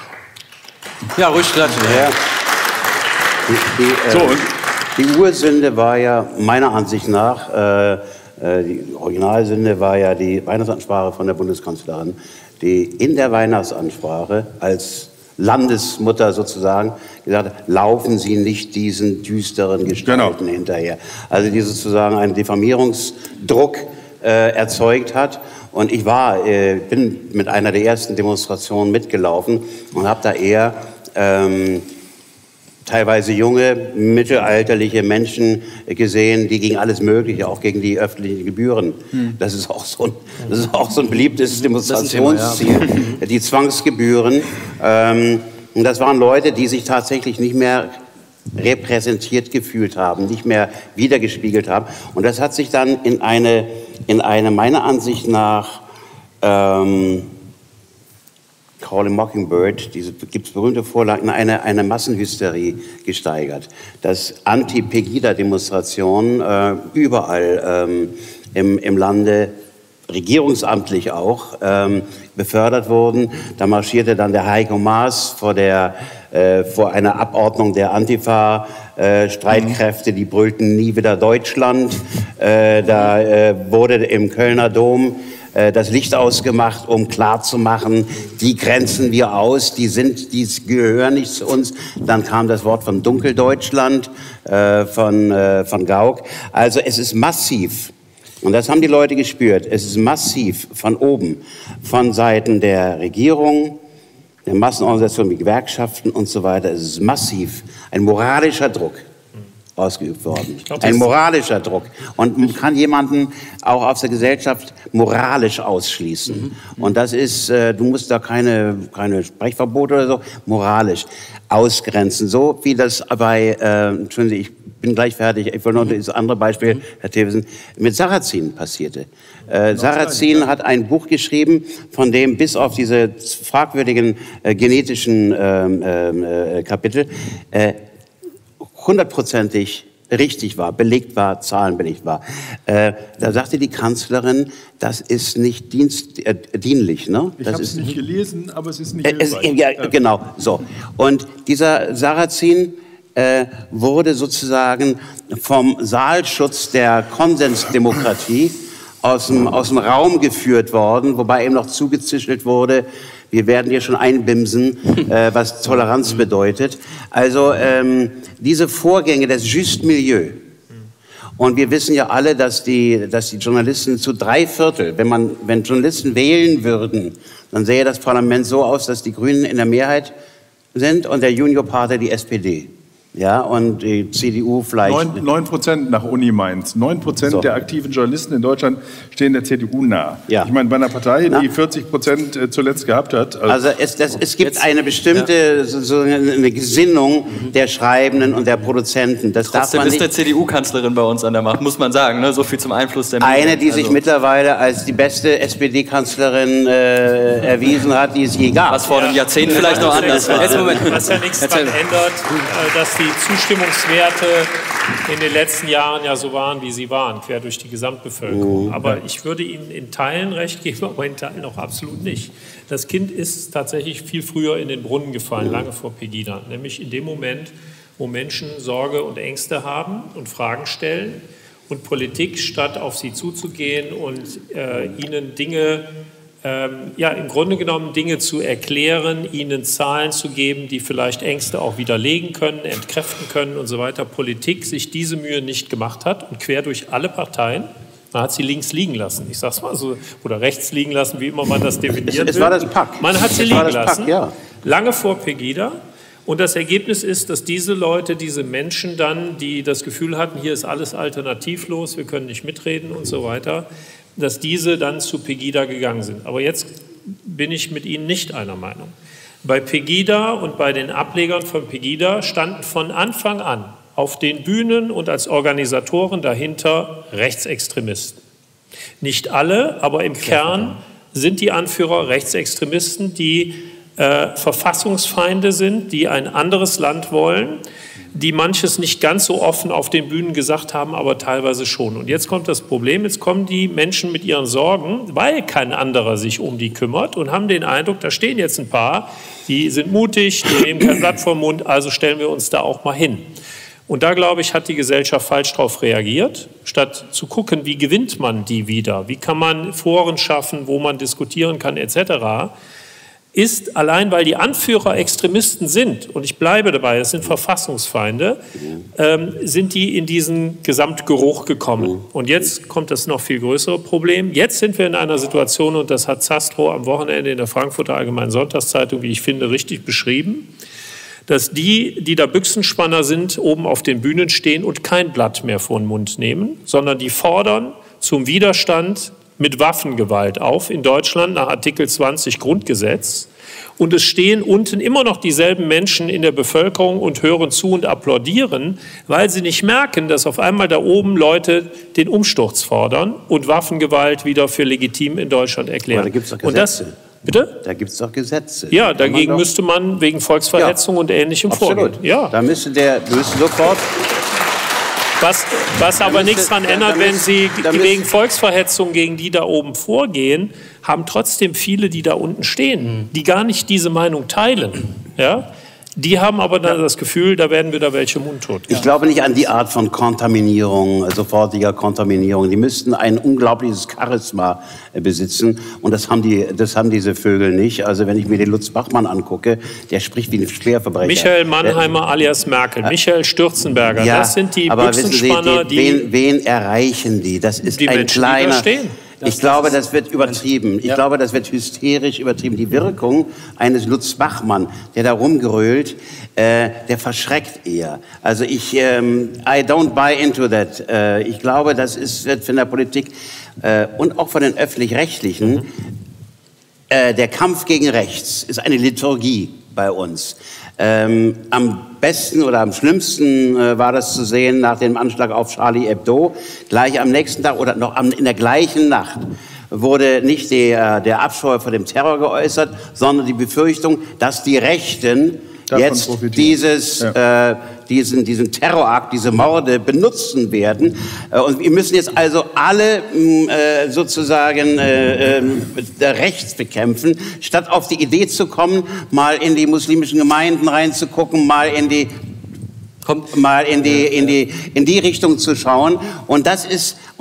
Ja, ruhig klatschen. Ja. Die, die, äh, so, die Ursünde war ja meiner Ansicht nach, äh, die Originalsünde war ja die Weihnachtsansprache von der Bundeskanzlerin, die in der Weihnachtsansprache als Landesmutter sozusagen gesagt hat, laufen Sie nicht diesen düsteren Gestalten genau. hinterher. Also die sozusagen einen Diffamierungsdruck äh, erzeugt hat. Und ich war, äh, bin mit einer der ersten Demonstrationen mitgelaufen und habe da eher ähm, teilweise junge, mittelalterliche Menschen gesehen, die gegen alles Mögliche, auch gegen die öffentlichen Gebühren. Hm. Das ist auch so ein, das ist auch so ein beliebtes Demonstrationsziel. Thema, ja. Die Zwangsgebühren. Ähm, und das waren Leute, die sich tatsächlich nicht mehr repräsentiert gefühlt haben, nicht mehr wiedergespiegelt haben. Und das hat sich dann in eine, in eine meiner Ansicht nach, ähm, Calling Mockingbird, diese gibt es berühmte Vorlagen, eine, eine Massenhysterie gesteigert. Dass Anti-Pegida-Demonstrationen äh, überall ähm, im, im Lande, regierungsamtlich auch, ähm, befördert wurden. Da marschierte dann der Heiko Maas vor, der, äh, vor einer Abordnung der Antifa-Streitkräfte, äh, die brüllten nie wieder Deutschland. Äh, da äh, wurde im Kölner Dom das Licht ausgemacht, um klarzumachen, die grenzen wir aus, die, sind, die gehören nicht zu uns. Dann kam das Wort von Dunkeldeutschland, äh, von, äh, von Gauck. Also es ist massiv, und das haben die Leute gespürt, es ist massiv von oben, von Seiten der Regierung, der Massenorganisationen wie Gewerkschaften und so weiter, es ist massiv ein moralischer Druck ausgeübt worden. Glaub, ein moralischer Druck. Und man kann jemanden auch aus der Gesellschaft moralisch ausschließen. Mhm. Und das ist, äh, du musst da keine, keine Sprechverbote oder so, moralisch ausgrenzen. So wie das bei, äh, Entschuldigung, ich bin gleich fertig, ich will noch das andere Beispiel, mhm. Herr Thewissen, mit Sarrazin passierte. Äh, Sarrazin hat ein Buch geschrieben, von dem bis auf diese fragwürdigen äh, genetischen äh, äh, Kapitel äh, hundertprozentig richtig war, belegt war, zahlenbelegt war. Äh, da sagte die Kanzlerin, das ist nicht dienst, äh, dienlich. Ne? Ich habe es nicht gelesen, aber es ist nicht äh, es, ja, genau, so. Und dieser Sarrazin äh, wurde sozusagen vom Saalschutz der Konsensdemokratie aus dem, aus dem Raum geführt worden, wobei ihm noch zugezischelt wurde, wir werden hier schon einbimsen, äh, was Toleranz bedeutet. Also ähm, diese Vorgänge des Juste Milieu. Und wir wissen ja alle, dass die, dass die Journalisten zu drei Viertel, wenn man, wenn Journalisten wählen würden, dann sähe das Parlament so aus, dass die Grünen in der Mehrheit sind und der Juniorpartner die S P D. Ja, und die C D U vielleicht... neun Prozent nach Uni Mainz. neun Prozent so. der aktiven Journalisten in Deutschland stehen der C D U nah. Ja. Ich meine, bei einer Partei, die Na? vierzig Prozent zuletzt gehabt hat... Also, also es, das, es gibt Jetzt, eine bestimmte ja. so, so eine Gesinnung mhm. der Schreibenden und der Produzenten. Das Trotzdem darf man ist der C D U-Kanzlerin bei uns an der Macht, muss man sagen. Ne? So viel zum Einfluss der Medien. Eine, die also. sich mittlerweile als die beste S P D-Kanzlerin äh, erwiesen hat, die es je gab. Was vor einem Jahrzehnt ja. vielleicht noch anders war. Was ja nichts daran ändert, dass die Zustimmungswerte in den letzten Jahren ja so waren, wie sie waren, quer durch die Gesamtbevölkerung. Aber ich würde Ihnen in Teilen recht geben, aber in Teilen auch absolut nicht. Das Kind ist tatsächlich viel früher in den Brunnen gefallen, lange vor Pegida. Nämlich in dem Moment, wo Menschen Sorge und Ängste haben und Fragen stellen und Politik, statt auf sie zuzugehen und äh, ihnen Dinge Ähm, ja, im Grunde genommen Dinge zu erklären, ihnen Zahlen zu geben, die vielleicht Ängste auch widerlegen können, entkräften können und so weiter. Politik sich diese Mühe nicht gemacht hat und quer durch alle Parteien, man hat sie links liegen lassen, ich sag's mal so, oder rechts liegen lassen, wie immer man das definieren will. Es war das Pack. Man hat sie es liegen war das lassen, Pack, ja. lange vor Pegida. Und das Ergebnis ist, dass diese Leute, diese Menschen dann, die das Gefühl hatten, hier ist alles alternativlos, wir können nicht mitreden und so weiter, dass diese dann zu Pegida gegangen sind. Aber jetzt bin ich mit Ihnen nicht einer Meinung. Bei Pegida und bei den Ablegern von Pegida standen von Anfang an auf den Bühnen und als Organisatoren dahinter Rechtsextremisten. Nicht alle, aber im Kern sind die Anführer Rechtsextremisten, die äh, Verfassungsfeinde sind, die ein anderes Land wollen, die manches nicht ganz so offen auf den Bühnen gesagt haben, aber teilweise schon. Und jetzt kommt das Problem, jetzt kommen die Menschen mit ihren Sorgen, weil kein anderer sich um die kümmert und haben den Eindruck, da stehen jetzt ein paar, die sind mutig, die nehmen kein Blatt vom Mund, also stellen wir uns da auch mal hin. Und da, glaube ich, hat die Gesellschaft falsch darauf reagiert, statt zu gucken, wie gewinnt man die wieder, wie kann man Foren schaffen, wo man diskutieren kann et cetera, ist allein, weil die Anführer Extremisten sind, und ich bleibe dabei, das sind Verfassungsfeinde, ähm, sind die in diesen Gesamtgeruch gekommen. Und jetzt kommt das noch viel größere Problem. Jetzt sind wir in einer Situation, und das hat Zastrow am Wochenende in der Frankfurter Allgemeinen Sonntagszeitung, wie ich finde, richtig beschrieben, dass die, die da Büchsenspanner sind, oben auf den Bühnen stehen und kein Blatt mehr vor den Mund nehmen, sondern die fordern zum Widerstand mit Waffengewalt auf in Deutschland nach Artikel zwanzig Grundgesetz. Und es stehen unten immer noch dieselben Menschen in der Bevölkerung und hören zu und applaudieren, weil sie nicht merken, dass auf einmal da oben Leute den Umsturz fordern und Waffengewalt wieder für legitim in Deutschland erklären. Aber da gibt es doch Gesetze. Und das, bitte? Da gibt es doch Gesetze. Ja, dagegen man müsste man wegen Volksverhetzung ja. und Ähnlichem Absolut. vorgehen. Ja. Da müsste der müsste sofort... Was, was aber nichts daran ändert, wenn Sie wegen Volksverhetzung gegen die da oben vorgehen, haben trotzdem viele, die da unten stehen, die gar nicht diese Meinung teilen. Ja? Die haben aber dann das Gefühl, da werden wieder welche mundtot. Ich glaube nicht an die Art von Kontaminierung, sofortiger Kontaminierung. Die müssten ein unglaubliches Charisma besitzen und das haben, die, das haben diese Vögel nicht. Also wenn ich mir den Lutz Bachmann angucke, der spricht wie ein Schwerverbrecher. Michael Mannheimer äh, alias Merkel, Michael Stürzenberger, ja, das sind die Büchsenspanner, die, die... Wen, wen erreichen die? Das ist die ein Menschen, kleiner... Die da stehen. Ich glaube, das wird übertrieben. Ich glaube, das wird hysterisch übertrieben. Die Wirkung eines Lutz Bachmann, der da rumgerölt, äh, der verschreckt eher. Also ich, ähm, I don't buy into that. Äh, ich glaube, das ist, wird von der Politik äh, und auch von den Öffentlich-Rechtlichen, mhm. äh, der Kampf gegen rechts ist eine Liturgie bei uns. Ähm, am besten oder am schlimmsten äh, war das zu sehen nach dem Anschlag auf Charlie Hebdo. Gleich am nächsten Tag oder noch am, in der gleichen Nacht wurde nicht die, äh, der Abscheu vor dem Terror geäußert, sondern die Befürchtung, dass die Rechten davon jetzt dieses, ja. äh, diesen, diesen Terrorakt, diese Morde benutzen werden. Äh, und wir müssen jetzt also alle äh, sozusagen äh, äh, rechts bekämpfen, statt auf die Idee zu kommen, mal in die muslimischen Gemeinden reinzugucken, mal in die Kommt. mal in die, in die, in die Richtung zu schauen. Und das ist,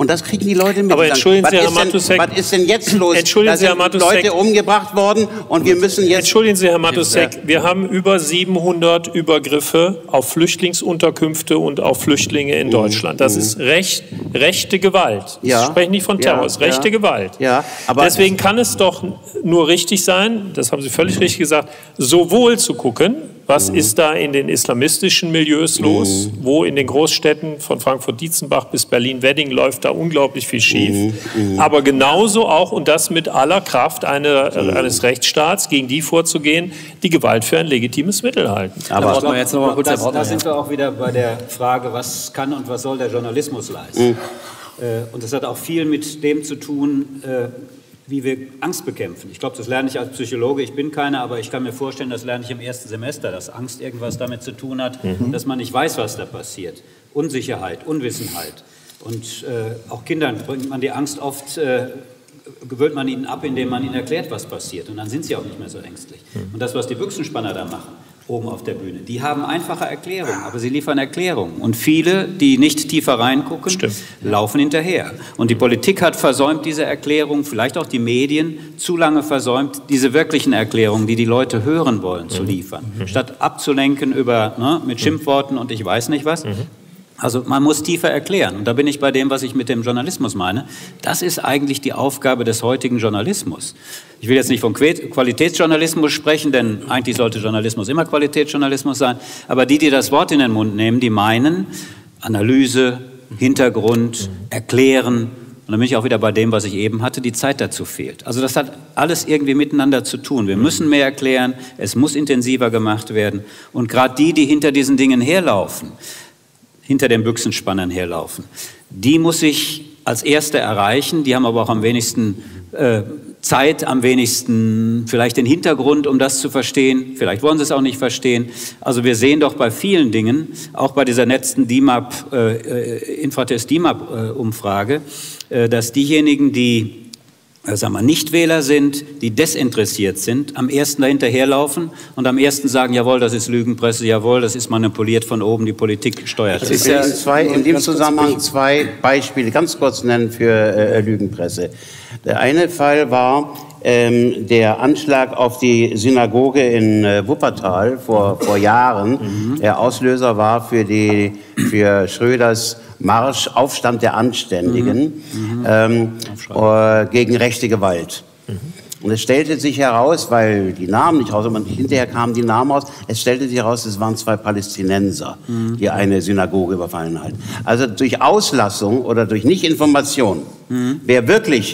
Und das kriegen die Leute mit. Aber entschuldigen Sie, Herr Matusek, was ist denn jetzt los? Entschuldigen Sie, Herr Matusek, da sind Leute umgebracht worden und wir müssen jetzt... Entschuldigen Sie, Herr Matusek, wir haben über siebenhundert Übergriffe auf Flüchtlingsunterkünfte und auf Flüchtlinge in Deutschland. Das ist recht, rechte Gewalt. Ja. Ich spreche nicht von Terror, es ist rechte ja. Gewalt. Ja, aber deswegen kann es doch nur richtig sein, das haben Sie völlig richtig gesagt, sowohl zu gucken, was mhm. ist da in den islamistischen Milieus los, mhm. wo in den Großstädten von Frankfurt-Dietzenbach bis Berlin-Wedding läuft da unglaublich viel schief. Mhm. Aber genauso auch, und das mit aller Kraft eine, mhm. eines Rechtsstaats, gegen die vorzugehen, die Gewalt für ein legitimes Mittel halten. Aber da, jetzt noch mal kurz das, da sind wir auch wieder bei der Frage, was kann und was soll der Journalismus leisten? Mhm. Äh, und das hat auch viel mit dem zu tun, äh, wie wir Angst bekämpfen. Ich glaube, das lerne ich als Psychologe. Ich bin keiner, aber ich kann mir vorstellen, das lerne ich im ersten Semester, dass Angst irgendwas damit zu tun hat, mhm. dass man nicht weiß, was da passiert. Unsicherheit, Unwissenheit. Und äh, auch Kindern bringt man die Angst oft, äh, gewöhnt man ihnen ab, indem man ihnen erklärt, was passiert. Und dann sind sie auch nicht mehr so ängstlich. Mhm. Und das, was die Büchsenspanner da machen, oben auf der Bühne, die haben einfache Erklärungen, aber sie liefern Erklärungen. Und viele, die nicht tiefer reingucken, Stimmt. laufen hinterher. Und die Politik hat versäumt, diese Erklärungen, vielleicht auch die Medien, zu lange versäumt, diese wirklichen Erklärungen, die die Leute hören wollen, mhm. zu liefern. Mhm. Statt abzulenken über, ne, mit Schimpfworten und ich weiß nicht was. Mhm. Also man muss tiefer erklären. Und da bin ich bei dem, was ich mit dem Journalismus meine. Das ist eigentlich die Aufgabe des heutigen Journalismus. Ich will jetzt nicht von Qualitätsjournalismus sprechen, denn eigentlich sollte Journalismus immer Qualitätsjournalismus sein. Aber die, die das Wort in den Mund nehmen, die meinen Analyse, Hintergrund, Erklären. Und dann bin ich auch wieder bei dem, was ich eben hatte, die Zeit dazu fehlt. Also das hat alles irgendwie miteinander zu tun. Wir müssen mehr erklären, es muss intensiver gemacht werden. Und gerade die, die hinter diesen Dingen herlaufen, hinter den Büchsenspannern herlaufen. Die muss ich als Erste erreichen, die haben aber auch am wenigsten äh, Zeit, am wenigsten vielleicht den Hintergrund, um das zu verstehen. Vielleicht wollen sie es auch nicht verstehen. Also wir sehen doch bei vielen Dingen, auch bei dieser letzten D I M A P, äh, Infratest D I M A P-Umfrage, äh, dass diejenigen, die sagen wir, Nichtwähler sind, die desinteressiert sind, am ersten dahinterherlaufen und am ersten sagen, jawohl, das ist Lügenpresse, jawohl, das ist manipuliert von oben, die Politik steuert. Das ist ja zwei, in dem Zusammenhang zwei Beispiele ganz kurz nennen für äh, Lügenpresse. Der eine Fall war ähm, der Anschlag auf die Synagoge in äh, Wuppertal vor, vor Jahren. Mhm. Der Auslöser war für, die, für Schröders Marsch, Aufstand der Anständigen mhm. ähm, äh, gegen rechte Gewalt. Mhm. Und es stellte sich heraus, weil die Namen nicht raus, und hinterher kamen die Namen raus, es stellte sich heraus, es waren zwei Palästinenser, mhm. die eine Synagoge überfallen hatten. Also durch Auslassung oder durch Nichtinformation, mhm. wer wirklich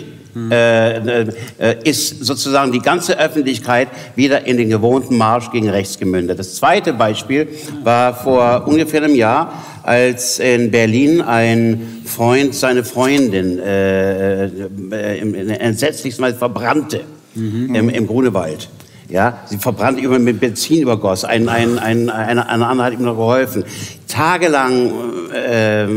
Äh, äh, ist sozusagen die ganze Öffentlichkeit wieder in den gewohnten Marsch gegen rechts gemündet. Das zweite Beispiel war vor ungefähr einem Jahr, als in Berlin ein Freund seine Freundin äh, äh, im, im entsetzlichsten Weise verbrannte mhm. im, im Grunewald. Ja, sie verbrannte über, mit Benzin übergoss. Ein, ein, ein, eine, eine andere hat ihm noch geholfen. Tagelang äh,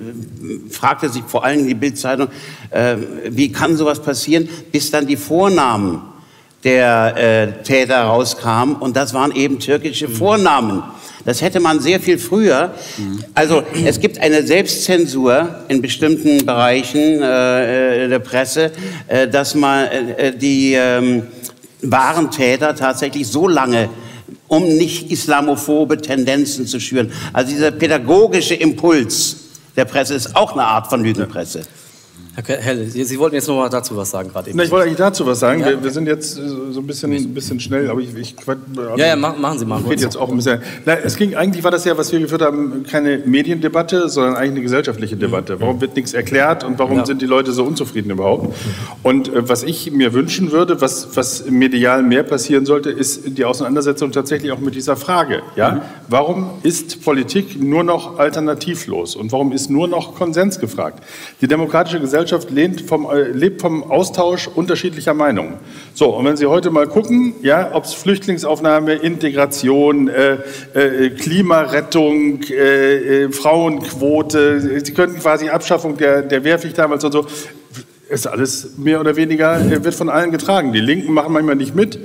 fragte sich vor allem die Bild-Zeitung, äh, wie kann sowas passieren, bis dann die Vornamen der äh, Täter rauskamen. Und das waren eben türkische Vornamen. Das hätte man sehr viel früher. Also es gibt eine Selbstzensur in bestimmten Bereichen äh, der Presse, äh, dass man äh, die äh, wahren Täter tatsächlich so lange, um nicht islamophobe Tendenzen zu schüren. Also dieser pädagogische Impuls der Presse ist auch eine Art von Lügenpresse. Herr Helle, Sie, Sie wollten jetzt noch mal dazu was sagen gerade eben. Na, ich wollte eigentlich dazu was sagen. Ja. Wir, wir sind jetzt so ein bisschen, ein bisschen schnell, aber ich... ich also ja, ja, machen Sie mal. Geht jetzt auch ein bisschen. Na, es ging, eigentlich war das ja, was wir geführt haben, keine Mediendebatte, sondern eigentlich eine gesellschaftliche Debatte. Warum wird nichts erklärt und warum ja. sind die Leute so unzufrieden überhaupt? Und äh, was ich mir wünschen würde, was, was medial mehr passieren sollte, ist die Auseinandersetzung tatsächlich auch mit dieser Frage. Ja? Mhm. Warum ist Politik nur noch alternativlos und warum ist nur noch Konsens gefragt? Die demokratische Gesellschaft Lehnt vom, äh, lebt vom Austausch unterschiedlicher Meinungen. So, und wenn Sie heute mal gucken, ja, ob es Flüchtlingsaufnahme, Integration, äh, äh, Klimarettung, äh, äh, Frauenquote, Sie können quasi Abschaffung der, der Wehrpflicht damals und so, ist alles mehr oder weniger, äh, wird von allen getragen. Die Linken machen manchmal nicht mit,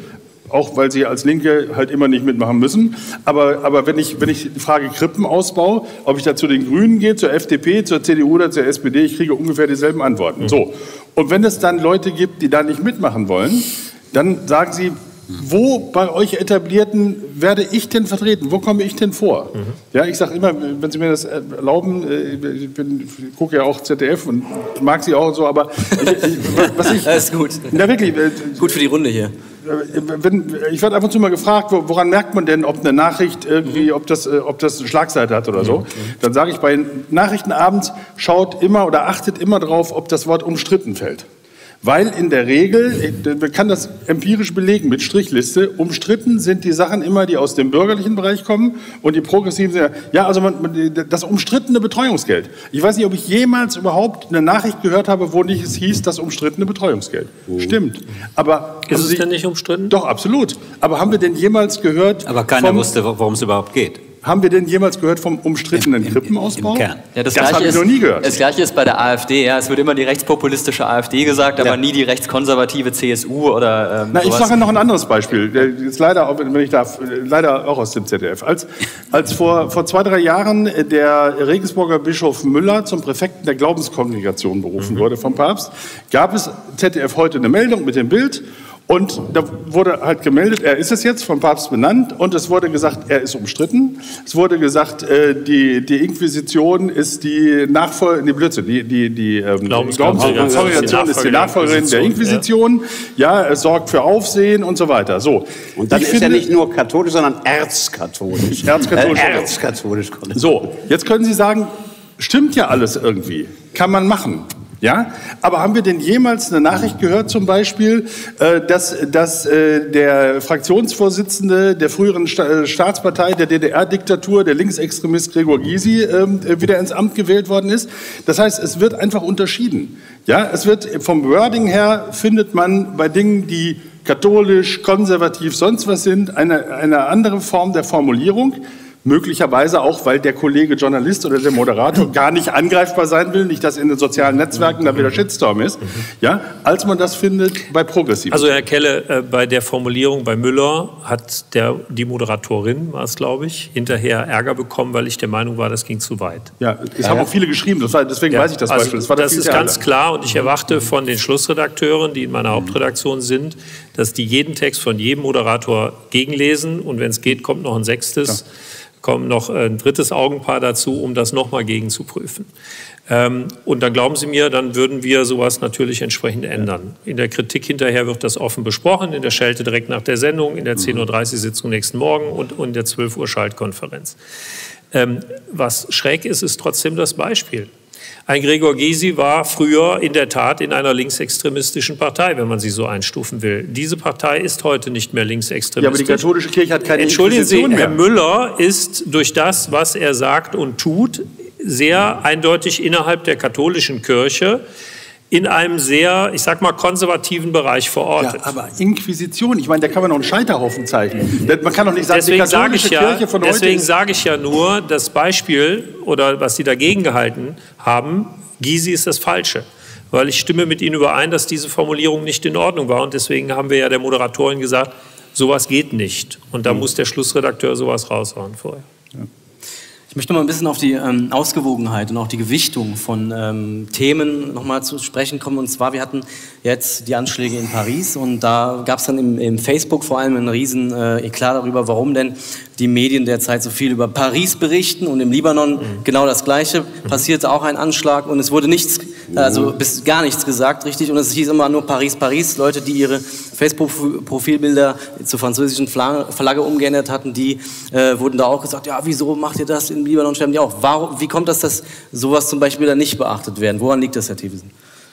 auch weil sie als Linke halt immer nicht mitmachen müssen. Aber, aber wenn ich, wenn ich die Frage Krippenausbau, ob ich da zu den Grünen gehe, zur F D P, zur C D U oder zur S P D, ich kriege ungefähr dieselben Antworten. Mhm. So. Und wenn es dann Leute gibt, die da nicht mitmachen wollen, dann sagen sie, wo bei euch Etablierten werde ich denn vertreten? Wo komme ich denn vor? Mhm. Ja, ich sage immer, wenn Sie mir das erlauben, ich, bin, ich gucke ja auch Z D F und mag Sie auch und so, aber ich, ich, was ich... Das ist gut. Na wirklich. Gut für die Runde hier. Wenn, ich werde ab und zu mal gefragt, woran merkt man denn, ob eine Nachricht irgendwie, ob das, ob das eine Schlagseite hat oder so. Mhm. Dann sage ich, bei Nachrichten abends schaut immer oder achtet immer drauf, ob das Wort umstritten fällt. Weil in der Regel, man kann das empirisch belegen mit Strichliste, umstritten sind die Sachen immer, die aus dem bürgerlichen Bereich kommen und die progressiven sind, ja, also man, das umstrittene Betreuungsgeld. Ich weiß nicht, ob ich jemals überhaupt eine Nachricht gehört habe, wo nicht es hieß, das umstrittene Betreuungsgeld. Oh. Stimmt. Aber ist es Sie, denn nicht umstritten? Doch, absolut. Aber haben wir denn jemals gehört... Aber keiner vom, wusste, worum es überhaupt geht. Haben wir denn jemals gehört vom umstrittenen Im, im, Krippenausbau? Im Kern. Ja, das das habe ich noch nie gehört. Das Gleiche ist bei der AfD. Ja. Es wird immer die rechtspopulistische AfD gesagt, aber ja. nie die rechtskonservative C S U oder ähm, Na, ich mache noch ein anderes Beispiel. Jetzt leider, wenn ich darf, leider auch aus dem Z D F. Als, als vor, vor zwei, drei Jahren der Regensburger Bischof Müller zum Präfekten der Glaubenskongregation berufen mhm. wurde vom Papst, gab es Z D F heute eine Meldung mit dem Bild. Und da wurde halt gemeldet, er ist es jetzt, vom Papst benannt, und es wurde gesagt, er ist umstritten. Es wurde gesagt, äh, die, die Inquisition ist die Nachfolgerin, die Blödsinn, die, die, die ähm, Glaubenskongregation ist die Nachfolgerin der Inquisition. Ja, es sorgt für Aufsehen und so weiter. So. Und das ich ist finde, ja nicht nur katholisch, sondern erzkatholisch. Erzkatholisch. Äh, erzkatholisch. So, jetzt können Sie sagen, stimmt ja alles irgendwie, kann man machen. Ja, aber haben wir denn jemals eine Nachricht gehört, zum Beispiel, äh, dass, dass äh, der Fraktionsvorsitzende der früheren Sta- Staatspartei der D D R-Diktatur, der Linksextremist Gregor Gysi, äh, wieder ins Amt gewählt worden ist? Das heißt, es wird einfach unterschieden. Ja, es wird vom Wording her, findet man bei Dingen, die katholisch, konservativ, sonst was sind, eine, eine andere Form der Formulierung. Möglicherweise auch, weil der Kollege Journalist oder der Moderator gar nicht angreifbar sein will, nicht, dass in den sozialen Netzwerken da wieder Shitstorm ist, ja, als man das findet bei Progressiven. Also Herr Kelle, äh, bei der Formulierung bei Müller hat der, die Moderatorin, war es glaube ich, hinterher Ärger bekommen, weil ich der Meinung war, das ging zu weit. Ja, es ja, haben ja. auch viele geschrieben, das war, deswegen ja, weiß ich das also Beispiel. Das, war das ist ganz klar, und ich erwarte von den Schlussredakteuren, die in meiner Hauptredaktion sind, dass die jeden Text von jedem Moderator gegenlesen, und wenn es geht, kommt noch ein sechstes. Ja. kommt noch ein drittes Augenpaar dazu, um das nochmal gegen zu prüfen. Ähm, und dann glauben Sie mir, dann würden wir sowas natürlich entsprechend ändern. In der Kritik hinterher wird das offen besprochen, in der Schelte direkt nach der Sendung, in der zehn Uhr dreißig Sitzung nächsten Morgen und, und in der zwölf Uhr Schaltkonferenz. Ähm, was schräg ist, ist trotzdem das Beispiel. Ein Gregor Gysi war früher in der Tat in einer linksextremistischen Partei, wenn man sie so einstufen will. Diese Partei ist heute nicht mehr linksextremistisch. Ja, aber die katholische Kirche hat keine Entschuldigen Sie, mehr. Herr Müller ist durch das, was er sagt und tut, sehr eindeutig innerhalb der katholischen Kirche in einem sehr, ich sag mal, konservativen Bereich verortet. Ja, aber Inquisition, ich meine, da kann man noch einen Scheiterhaufen zeichnen. Man kann doch nicht sagen, deswegen die katholische ja, Kirche von deswegen heute... sage ich ja nur, das Beispiel, oder was Sie dagegen gehalten haben, Gysi ist das Falsche. Weil ich stimme mit Ihnen überein, dass diese Formulierung nicht in Ordnung war. Und deswegen haben wir ja der Moderatorin gesagt, sowas geht nicht. Und da mhm. muss der Schlussredakteur sowas raushauen vorher. Ja. Ich möchte noch mal ein bisschen auf die ähm, Ausgewogenheit und auch die Gewichtung von ähm, Themen noch mal zu sprechen kommen. Und zwar, wir hatten jetzt die Anschläge in Paris und da gab es dann im, im Facebook vor allem einen riesen äh, Eklat darüber, warum denn die Medien derzeit so viel über Paris berichten, und im Libanon mhm. genau das Gleiche. Mhm. Passierte auch ein Anschlag und es wurde nichts, also bis gar nichts gesagt, richtig. Und es hieß immer nur Paris, Paris. Leute, die ihre Facebook-Profilbilder zur französischen Flagge umgeändert hatten, die äh, wurden da auch gesagt, ja, wieso macht ihr das? In Libanon sterben die auch. Warum, wie kommt das, dass sowas zum Beispiel dann nicht beachtet werden? Woran liegt das, Herr Thewesen?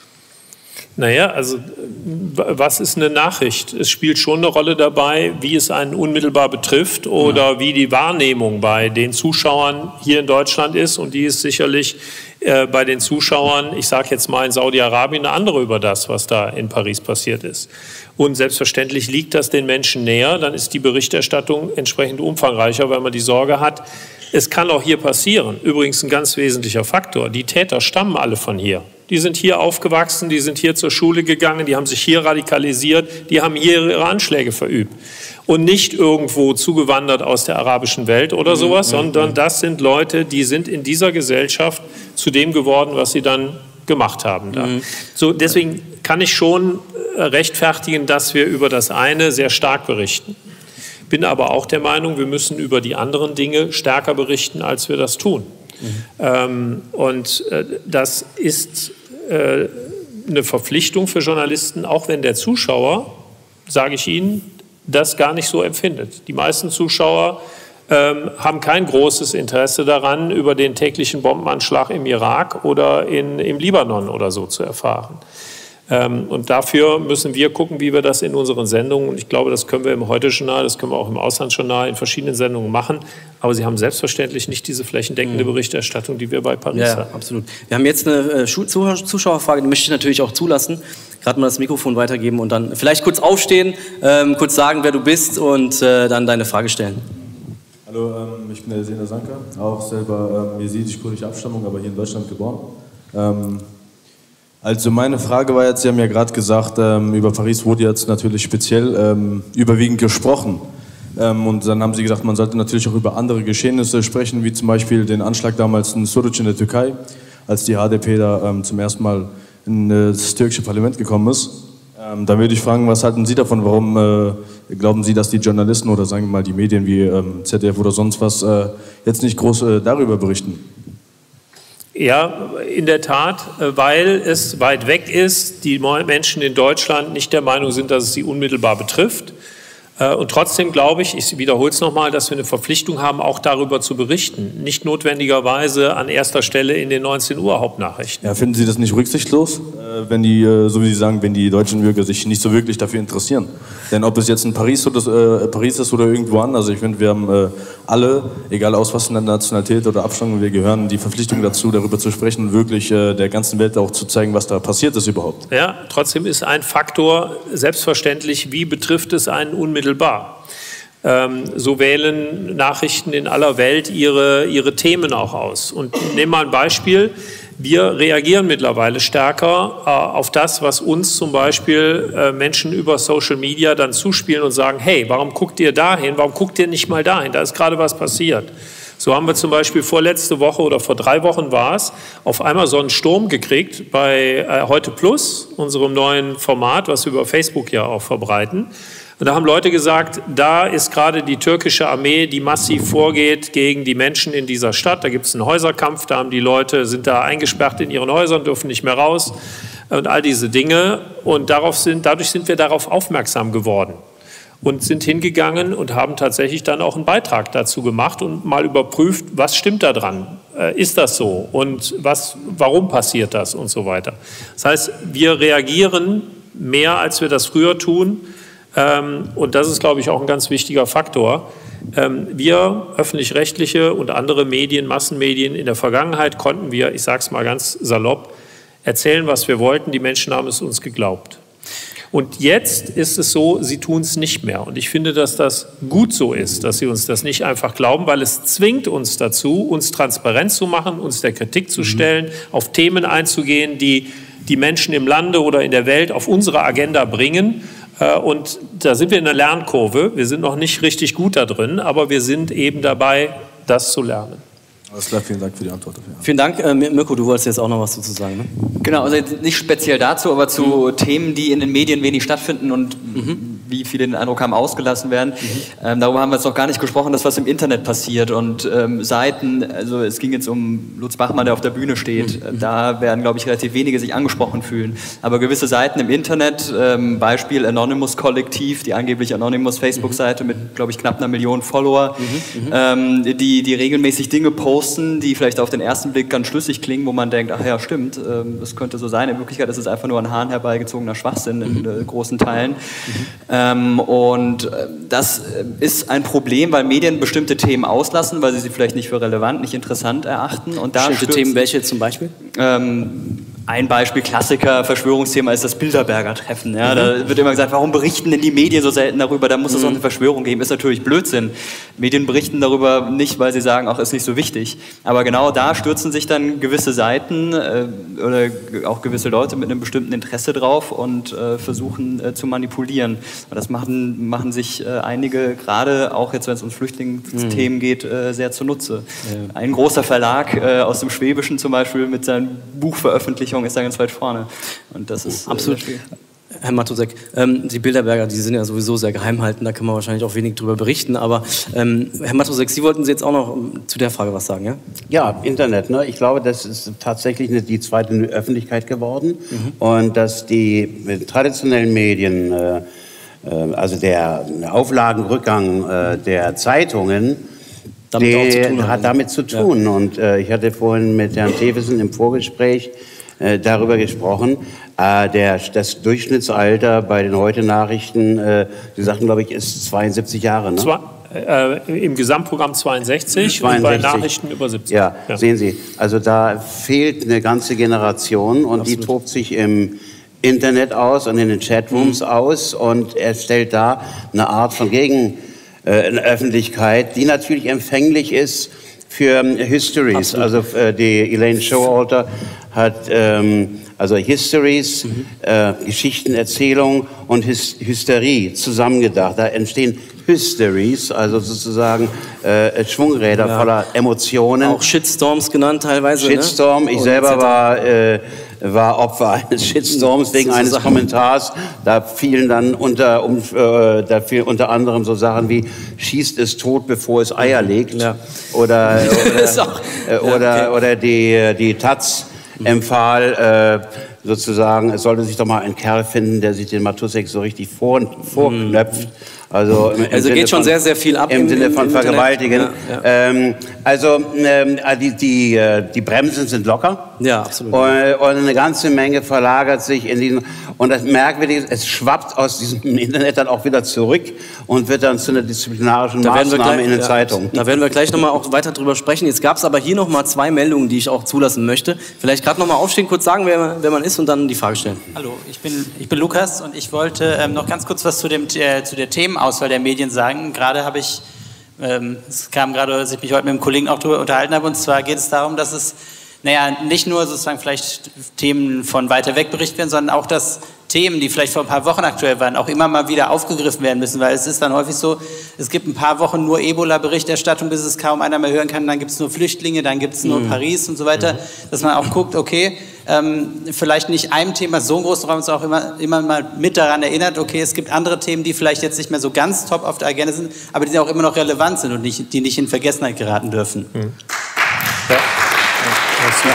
Naja, also was ist eine Nachricht? Es spielt schon eine Rolle dabei, wie es einen unmittelbar betrifft oder ja. wie die Wahrnehmung bei den Zuschauern hier in Deutschland ist. Und die ist sicherlich äh, bei den Zuschauern, ich sage jetzt mal in Saudi-Arabien, eine andere über das, was da in Paris passiert ist. Und selbstverständlich liegt das den Menschen näher, dann ist die Berichterstattung entsprechend umfangreicher, weil man die Sorge hat, es kann auch hier passieren. Übrigens ein ganz wesentlicher Faktor, die Täter stammen alle von hier. Die sind hier aufgewachsen, die sind hier zur Schule gegangen, die haben sich hier radikalisiert, die haben hier ihre Anschläge verübt. und nicht irgendwo zugewandert aus der arabischen Welt oder sowas, mhm. sondern das sind Leute, die sind in dieser Gesellschaft zu dem geworden, was sie dann gemacht haben. Da. Mhm. So, deswegen kann ich schon rechtfertigen, dass wir über das eine sehr stark berichten. Bin aber auch der Meinung, wir müssen über die anderen Dinge stärker berichten, als wir das tun. Mhm. Ähm, und äh, das ist äh, eine Verpflichtung für Journalisten, auch wenn der Zuschauer, sage ich Ihnen, das gar nicht so empfindet. Die meisten Zuschauer ähm, haben kein großes Interesse daran, über den täglichen Bombenanschlag im Irak oder in, im Libanon oder so zu erfahren. Ähm, und dafür müssen wir gucken, wie wir das in unseren Sendungen, und ich glaube, das können wir im Heute-Journal, das können wir auch im Auslandsjournal in verschiedenen Sendungen machen, aber sie haben selbstverständlich nicht diese flächendeckende mhm. Berichterstattung, die wir bei Paris ja, haben. Absolut. Wir haben jetzt eine äh, Zuschauerfrage, die möchte ich natürlich auch zulassen. Gerade mal das Mikrofon weitergeben und dann vielleicht kurz aufstehen, ähm, kurz sagen, wer du bist und äh, dann deine Frage stellen. Hallo, ähm, ich bin der Sena Sanka, auch selber ähm, jesidisch-kurdische Abstammung, aber hier in Deutschland geboren. Ähm, Also meine Frage war jetzt, Sie haben ja gerade gesagt, ähm, über Paris wurde jetzt natürlich speziell ähm, überwiegend gesprochen. Ähm, und dann haben Sie gesagt, man sollte natürlich auch über andere Geschehnisse sprechen, wie zum Beispiel den Anschlag damals in Suruç in der Türkei, als die H D P da ähm, zum ersten Mal in äh, das türkische Parlament gekommen ist. Ähm, da würde ich fragen, was halten Sie davon? Warum äh, glauben Sie, dass die Journalisten oder sagen wir mal die Medien wie ähm, Z D F oder sonst was äh, jetzt nicht groß äh, darüber berichten? Ja, in der Tat, weil es weit weg ist, die Menschen in Deutschland nicht der Meinung sind, dass es sie unmittelbar betrifft. Und trotzdem glaube ich, ich wiederhole es nochmal, dass wir eine Verpflichtung haben, auch darüber zu berichten. Nicht notwendigerweise an erster Stelle in den neunzehn Uhr Hauptnachrichten. Ja, finden Sie das nicht rücksichtslos, wenn die, so wie Sie sagen, wenn die deutschen Bürger sich nicht so wirklich dafür interessieren? Denn ob es jetzt in Paris, oder, äh, Paris ist oder irgendwo anders, ich finde, wir haben äh, alle, egal aus was für einer Nationalität oder Abstammung wir gehören, die Verpflichtung dazu, darüber zu sprechen und wirklich äh, der ganzen Welt auch zu zeigen, was da passiert ist überhaupt. Ja, trotzdem ist ein Faktor selbstverständlich, wie betrifft es einen unmittelbar. Ähm, so wählen Nachrichten in aller Welt ihre, ihre Themen auch aus. Und nehmen wir ein Beispiel. Wir reagieren mittlerweile stärker äh, auf das, was uns zum Beispiel äh, Menschen über Social Media dann zuspielen und sagen, hey, warum guckt ihr dahin, warum guckt ihr nicht mal dahin, da ist gerade was passiert. So haben wir zum Beispiel vorletzte Woche oder vor drei Wochen war es, auf einmal so einen Sturm gekriegt bei äh, Heute Plus, unserem neuen Format, was wir über Facebook ja auch verbreiten. Und da haben Leute gesagt, da ist gerade die türkische Armee, die massiv vorgeht gegen die Menschen in dieser Stadt. Da gibt es einen Häuserkampf, da haben die Leute, sind da eingesperrt in ihren Häusern, dürfen nicht mehr raus und all diese Dinge. Und darauf sind, dadurch sind wir darauf aufmerksam geworden und sind hingegangen und haben tatsächlich dann auch einen Beitrag dazu gemacht und mal überprüft, was stimmt da dran? Ist das so? Und was, warum passiert das? Und so weiter. Das heißt, wir reagieren mehr, als wir das früher tun. Und das ist, glaube ich, auch ein ganz wichtiger Faktor. Wir, öffentlich-rechtliche und andere Medien, Massenmedien, in der Vergangenheit konnten wir, ich sage es mal ganz salopp, erzählen, was wir wollten. Die Menschen haben es uns geglaubt. Und jetzt ist es so, sie tun es nicht mehr. Und ich finde, dass das gut so ist, dass sie uns das nicht einfach glauben, weil es zwingt uns dazu, uns transparent zu machen, uns der Kritik zu stellen, mhm. auf Themen einzugehen, die die Menschen im Lande oder in der Welt auf unsere Agenda bringen. Und da sind wir in der Lernkurve. Wir sind noch nicht richtig gut da drin, aber wir sind eben dabei, das zu lernen. Alles klar, vielen Dank für die Antwort dafür. Vielen Dank. Äh, Mirko, du wolltest jetzt auch noch was dazu sagen, ne? Genau, also nicht speziell dazu, aber zu mhm. Themen, die in den Medien wenig stattfinden und mhm. wie viele den Eindruck haben, ausgelassen werden. Mhm. Ähm, darüber haben wir jetzt noch gar nicht gesprochen, das, was im Internet passiert. Und ähm, Seiten, also es ging jetzt um Lutz Bachmann, der auf der Bühne steht. Mhm. Da werden, glaube ich, relativ wenige sich angesprochen fühlen. Aber gewisse Seiten im Internet, ähm, Beispiel Anonymous Kollektiv, die angeblich Anonymous Facebook-Seite mhm. mit, glaube ich, knapp einer Million Follower, mhm. ähm, die, die regelmäßig Dinge posten, die vielleicht auf den ersten Blick ganz schlüssig klingen, wo man denkt, ach ja, stimmt, ähm, das könnte so sein. In Wirklichkeit ist es einfach nur ein Hahn herbeigezogener Schwachsinn in äh, großen Teilen. Mhm. Ähm, und äh, das ist ein Problem, weil Medien bestimmte Themen auslassen, weil sie sie vielleicht nicht für relevant, nicht interessant erachten. Und da bestimmte Themen, welche zum Beispiel? Ähm, Ein Beispiel, Klassiker, Verschwörungsthema ist das Bilderberger Treffen. Ja, da wird immer gesagt, warum berichten denn die Medien so selten darüber? Da muss es mhm. auch eine Verschwörung geben. Ist natürlich Blödsinn. Medien berichten darüber nicht, weil sie sagen, ach, ist nicht so wichtig. Aber genau da stürzen sich dann gewisse Seiten äh, oder auch gewisse Leute mit einem bestimmten Interesse drauf und äh, versuchen äh, zu manipulieren. Und das machen, machen sich äh, einige, gerade auch jetzt, wenn es um Flüchtlingsthemen mhm. geht, äh, sehr zunutze. Ja. Ein großer Verlag äh, aus dem Schwäbischen zum Beispiel mit seinen Buchveröffentlichungen ist da ganz weit vorne. Und das ist absolut. Äh, Herr Matuszek, ähm, die Bilderberger, die sind ja sowieso sehr geheim halten, da kann man wahrscheinlich auch wenig drüber berichten, aber ähm, Herr Matuszek, Sie wollten Sie jetzt auch noch zu der Frage was sagen, ja? Ja, Internet, ne? Ich glaube, das ist tatsächlich eine, die zweite Öffentlichkeit geworden mhm. und dass die traditionellen Medien, äh, also der Auflagenrückgang äh, der Zeitungen, damit der hat damit zu tun. Ja. Und äh, ich hatte vorhin mit Herrn Thewissen im Vorgespräch äh, darüber gesprochen. Äh, der, das Durchschnittsalter bei den Heute-Nachrichten, äh, Sie sagten, glaube ich, ist zweiundsiebzig Jahre. Ne? Zwei, äh, im Gesamtprogramm zweiundsechzig, zweiundsechzig und bei Nachrichten über siebzig. Ja, ja, sehen Sie, also da fehlt eine ganze Generation und Absolut. Die tobt sich im Internet aus und in den Chatrooms mhm. aus und er stellt da eine Art von Gegen eine Öffentlichkeit, die natürlich empfänglich ist für ähm, Histories. Absolut. Also äh, die Elaine Showalter hat ähm, also Histories, mhm. äh, Geschichtenerzählung und Hys Hysterie zusammengedacht. Da entstehen Hysteries, also sozusagen äh, Schwungräder ja. voller Emotionen. Auch Shitstorms genannt teilweise. Shitstorm, ne? ich selber war äh, war Opfer eines Shitstorms wegen eines Sachen. Kommentars. Da fielen dann unter, um, äh, da fiel unter anderem so Sachen wie schießt es tot, bevor es Eier legt. Ja. Oder, oder, auch, äh, oder, ja, okay. oder die, die Taz empfahl äh, sozusagen, es sollte sich doch mal ein Kerl finden, der sich den Matuszek so richtig vor, vorknöpft. Also, im, im also geht schon von, sehr, sehr viel ab. Im, im Sinne von im Vergewaltigen. Ja, ja. Ähm, also ähm, die, die, die Bremsen sind locker. Ja, absolut. Und, und eine ganze Menge verlagert sich in diesen... Und das Merkwürdige ist, es schwappt aus diesem Internet dann auch wieder zurück und wird dann zu einer disziplinarischen da Maßnahme gleich, in den ja, Zeitungen. Da werden wir gleich nochmal auch weiter drüber sprechen. Jetzt gab es aber hier nochmal zwei Meldungen, die ich auch zulassen möchte. Vielleicht gerade nochmal aufstehen, kurz sagen, wer, wer man ist und dann die Frage stellen. Hallo, ich bin, ich bin Lukas und ich wollte ähm, noch ganz kurz was zu, dem, äh, zu der Themenauswahl der Medien sagen. Gerade habe ich, ähm, es kam gerade, dass ich mich heute mit einem Kollegen auch darüber unterhalten habe, und zwar geht es darum, dass es naja, nicht nur sozusagen vielleicht Themen von weiter weg berichtet werden, sondern auch, dass Themen, die vielleicht vor ein paar Wochen aktuell waren, auch immer mal wieder aufgegriffen werden müssen, weil es ist dann häufig so, es gibt ein paar Wochen nur Ebola-Berichterstattung, bis es kaum einer mehr hören kann, dann gibt es nur Flüchtlinge, dann gibt es nur mhm. Paris und so weiter, mhm. dass man auch guckt, okay, ähm, vielleicht nicht einem Thema so einen großen Raum, sondern auch immer, immer mal mit daran erinnert, okay, es gibt andere Themen, die vielleicht jetzt nicht mehr so ganz top auf der Agenda sind, aber die auch immer noch relevant sind und nicht, die nicht in Vergessenheit geraten dürfen. Mhm. Ja. Ja.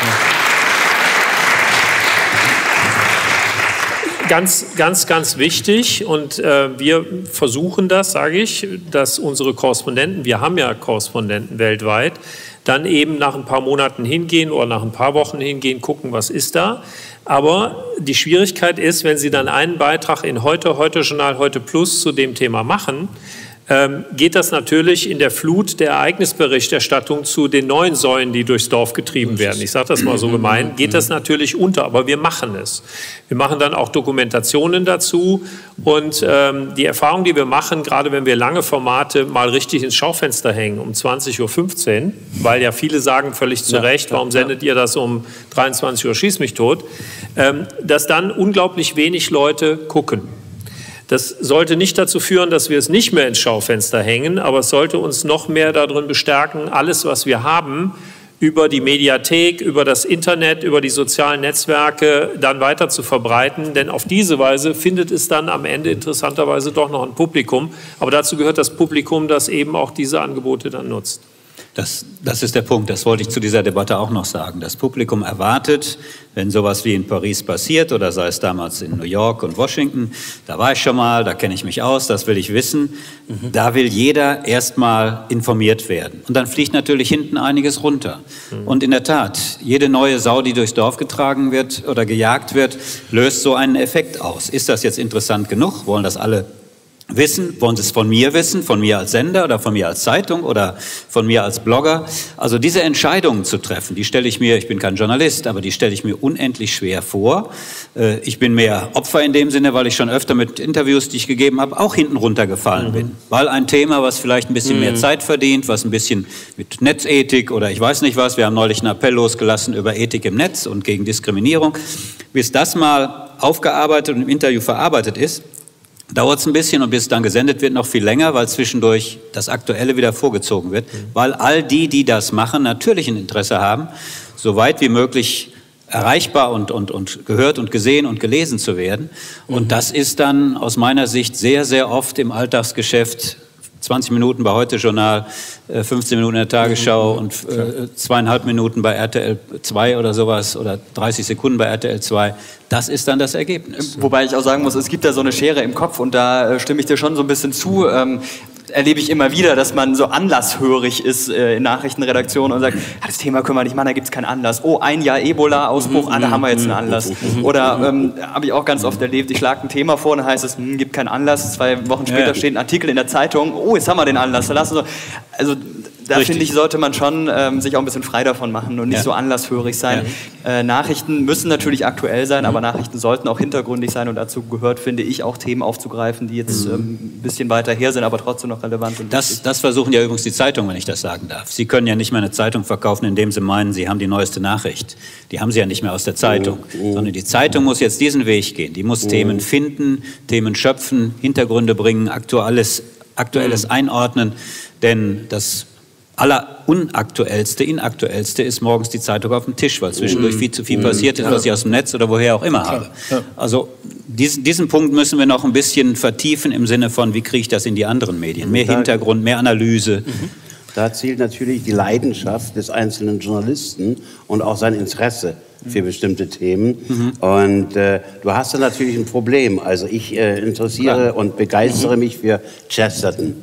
Ganz, ganz, ganz wichtig, und äh, wir versuchen das, sage ich, dass unsere Korrespondenten, wir haben ja Korrespondenten weltweit, dann eben nach ein paar Monaten hingehen oder nach ein paar Wochen hingehen, gucken, was ist da. Aber die Schwierigkeit ist, wenn Sie dann einen Beitrag in Heute, Heute-Journal, Heute Plus zu dem Thema machen, Ähm, geht das natürlich in der Flut der Ereignisberichterstattung zu den neuen Säulen, die durchs Dorf getrieben werden. Ich sage das mal so gemein, geht das natürlich unter, aber wir machen es. Wir machen dann auch Dokumentationen dazu, und ähm, die Erfahrung, die wir machen, gerade wenn wir lange Formate mal richtig ins Schaufenster hängen, um zwanzig Uhr fünfzehn, weil ja viele sagen völlig zu Recht, ja, warum sendet ihr das um dreiundzwanzig Uhr, schieß mich tot, ähm, dass dann unglaublich wenig Leute gucken. Das sollte nicht dazu führen, dass wir es nicht mehr ins Schaufenster hängen, aber es sollte uns noch mehr darin bestärken, alles, was wir haben, über die Mediathek, über das Internet, über die sozialen Netzwerke dann weiter zu verbreiten. Denn auf diese Weise findet es dann am Ende interessanterweise doch noch ein Publikum. Aber dazu gehört das Publikum, das eben auch diese Angebote dann nutzt. Das, das ist der Punkt, das wollte ich zu dieser Debatte auch noch sagen. Das Publikum erwartet, wenn sowas wie in Paris passiert, oder sei es damals in New York und Washington, da war ich schon mal, da kenne ich mich aus, das will ich wissen, mhm. da will jeder erstmal informiert werden. Und dann fliegt natürlich hinten einiges runter. Mhm. Und in der Tat, jede neue Sau, die durchs Dorf getragen wird oder gejagt wird, löst so einen Effekt aus. Ist das jetzt interessant genug? Wollen das alle wissen, wollen Sie es von mir wissen, von mir als Sender oder von mir als Zeitung oder von mir als Blogger? Also diese Entscheidungen zu treffen, die stelle ich mir, ich bin kein Journalist, aber die stelle ich mir unendlich schwer vor. Ich bin mehr Opfer in dem Sinne, weil ich schon öfter mit Interviews, die ich gegeben habe, auch hinten runtergefallen mhm. bin. Weil ein Thema, was vielleicht ein bisschen mhm. mehr Zeit verdient, was ein bisschen mit Netzethik oder ich weiß nicht was, wir haben neulich einen Appell losgelassen über Ethik im Netz und gegen Diskriminierung, bis das mal aufgearbeitet und im Interview verarbeitet ist, dauert es ein bisschen und bis es dann gesendet wird, noch viel länger, weil zwischendurch das Aktuelle wieder vorgezogen wird. Mhm. Weil all die, die das machen, natürlich ein Interesse haben, so weit wie möglich erreichbar und, und, und gehört und gesehen und gelesen zu werden. Mhm. Und das ist dann aus meiner Sicht sehr, sehr oft im Alltagsgeschäft zwanzig Minuten bei Heute-Journal, fünfzehn Minuten in der Tagesschau und äh, zweieinhalb Minuten bei R T L zwei oder sowas oder dreißig Sekunden bei R T L zwei. Das ist dann das Ergebnis. Wobei ich auch sagen muss, es gibt da so eine Schere im Kopf und da äh, stimme ich dir schon so ein bisschen zu. Ähm, erlebe ich immer wieder, dass man so anlasshörig ist äh, in Nachrichtenredaktionen und sagt, ah, das Thema können wir nicht machen, da gibt es keinen Anlass. Oh, ein Jahr Ebola-Ausbruch, mhm, ah, da haben wir jetzt einen Anlass. Mhm, Oder ähm, habe ich auch ganz oft erlebt, ich schlage ein Thema vor, dann heißt es, hm, gibt keinen Anlass. Zwei Wochen später ja. steht ein Artikel in der Zeitung, oh, jetzt haben wir den Anlass. Lassen wir. Also da finde ich, sollte man schon ähm, sich auch ein bisschen frei davon machen und nicht ja. so anlasshörig sein. Ja. Äh, Nachrichten müssen natürlich aktuell sein, mhm. aber Nachrichten sollten auch hintergründig sein und dazu gehört, finde ich, auch Themen aufzugreifen, die jetzt mhm. ähm, ein bisschen weiter her sind, aber trotzdem noch relevant sind. Das, das versuchen ja übrigens die Zeitungen, wenn ich das sagen darf. Sie können ja nicht mehr eine Zeitung verkaufen, indem Sie meinen, Sie haben die neueste Nachricht. Die haben Sie ja nicht mehr aus der Zeitung, mhm. sondern die Zeitung muss jetzt diesen Weg gehen. Die muss mhm. Themen finden, Themen schöpfen, Hintergründe bringen, Aktuelles, Aktuelles mhm. einordnen, denn das aller unaktuellste, inaktuellste ist morgens die Zeitung auf dem Tisch, weil zwischendurch viel zu viel passiert ist, was ich aus dem Netz oder woher auch immer habe. Also diesen, diesen Punkt müssen wir noch ein bisschen vertiefen im Sinne von, wie kriege ich das in die anderen Medien? Mehr Hintergrund, mehr Analyse. Da zählt natürlich die Leidenschaft des einzelnen Journalisten und auch sein Interesse für bestimmte Themen. Mhm. Und äh, du hast da natürlich ein Problem. Also ich äh, interessiere Klar. und begeistere mhm. mich für Chesterton.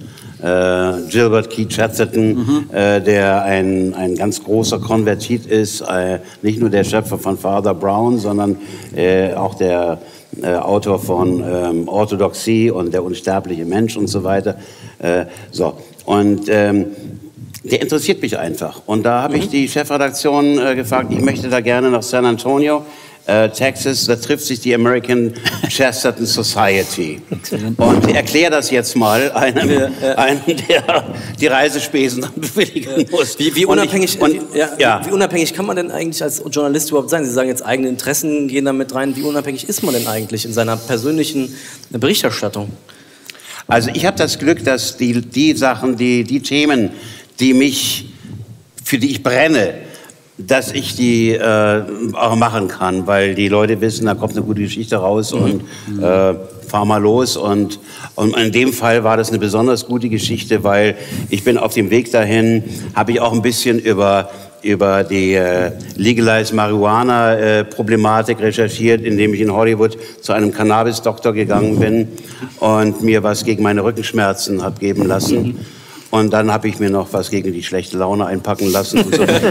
Äh, Gilbert Keith Chesterton, mhm. äh, der ein, ein ganz großer Konvertit ist, äh, nicht nur der Schöpfer von Father Brown, sondern äh, auch der äh, Autor von ähm, Orthodoxie und der unsterbliche Mensch und so weiter. Äh, so. Und ähm, der interessiert mich einfach. Und da habe mhm. ich die Chefredaktion äh, gefragt, ich möchte da gerne nach San Antonio, äh, Texas, da trifft sich die American Chesterton Society. Und ich erkläre das jetzt mal einem, ja, ja. einem der die Reisespesen bewilligen muss. Wie, wie, unabhängig, ich, und, wie, ja, ja. wie unabhängig kann man denn eigentlich als Journalist überhaupt sein? Sie sagen jetzt, eigene Interessen gehen da mit rein. Wie unabhängig ist man denn eigentlich in seiner persönlichen Berichterstattung? Also ich habe das Glück, dass die, die Sachen, die, die Themen, die mich, für die ich brenne, dass ich die äh, auch machen kann, weil die Leute wissen, da kommt eine gute Geschichte raus mhm. und äh, fahr mal los. Und, und in dem Fall war das eine besonders gute Geschichte, weil ich bin auf dem Weg dahin, habe ich auch ein bisschen über über die äh, Legalized Marihuana-Problematik äh, recherchiert, indem ich in Hollywood zu einem Cannabis-Doktor gegangen bin und mir was gegen meine Rückenschmerzen habe geben lassen. Und dann habe ich mir noch was gegen die schlechte Laune einpacken lassen. Und so. Und,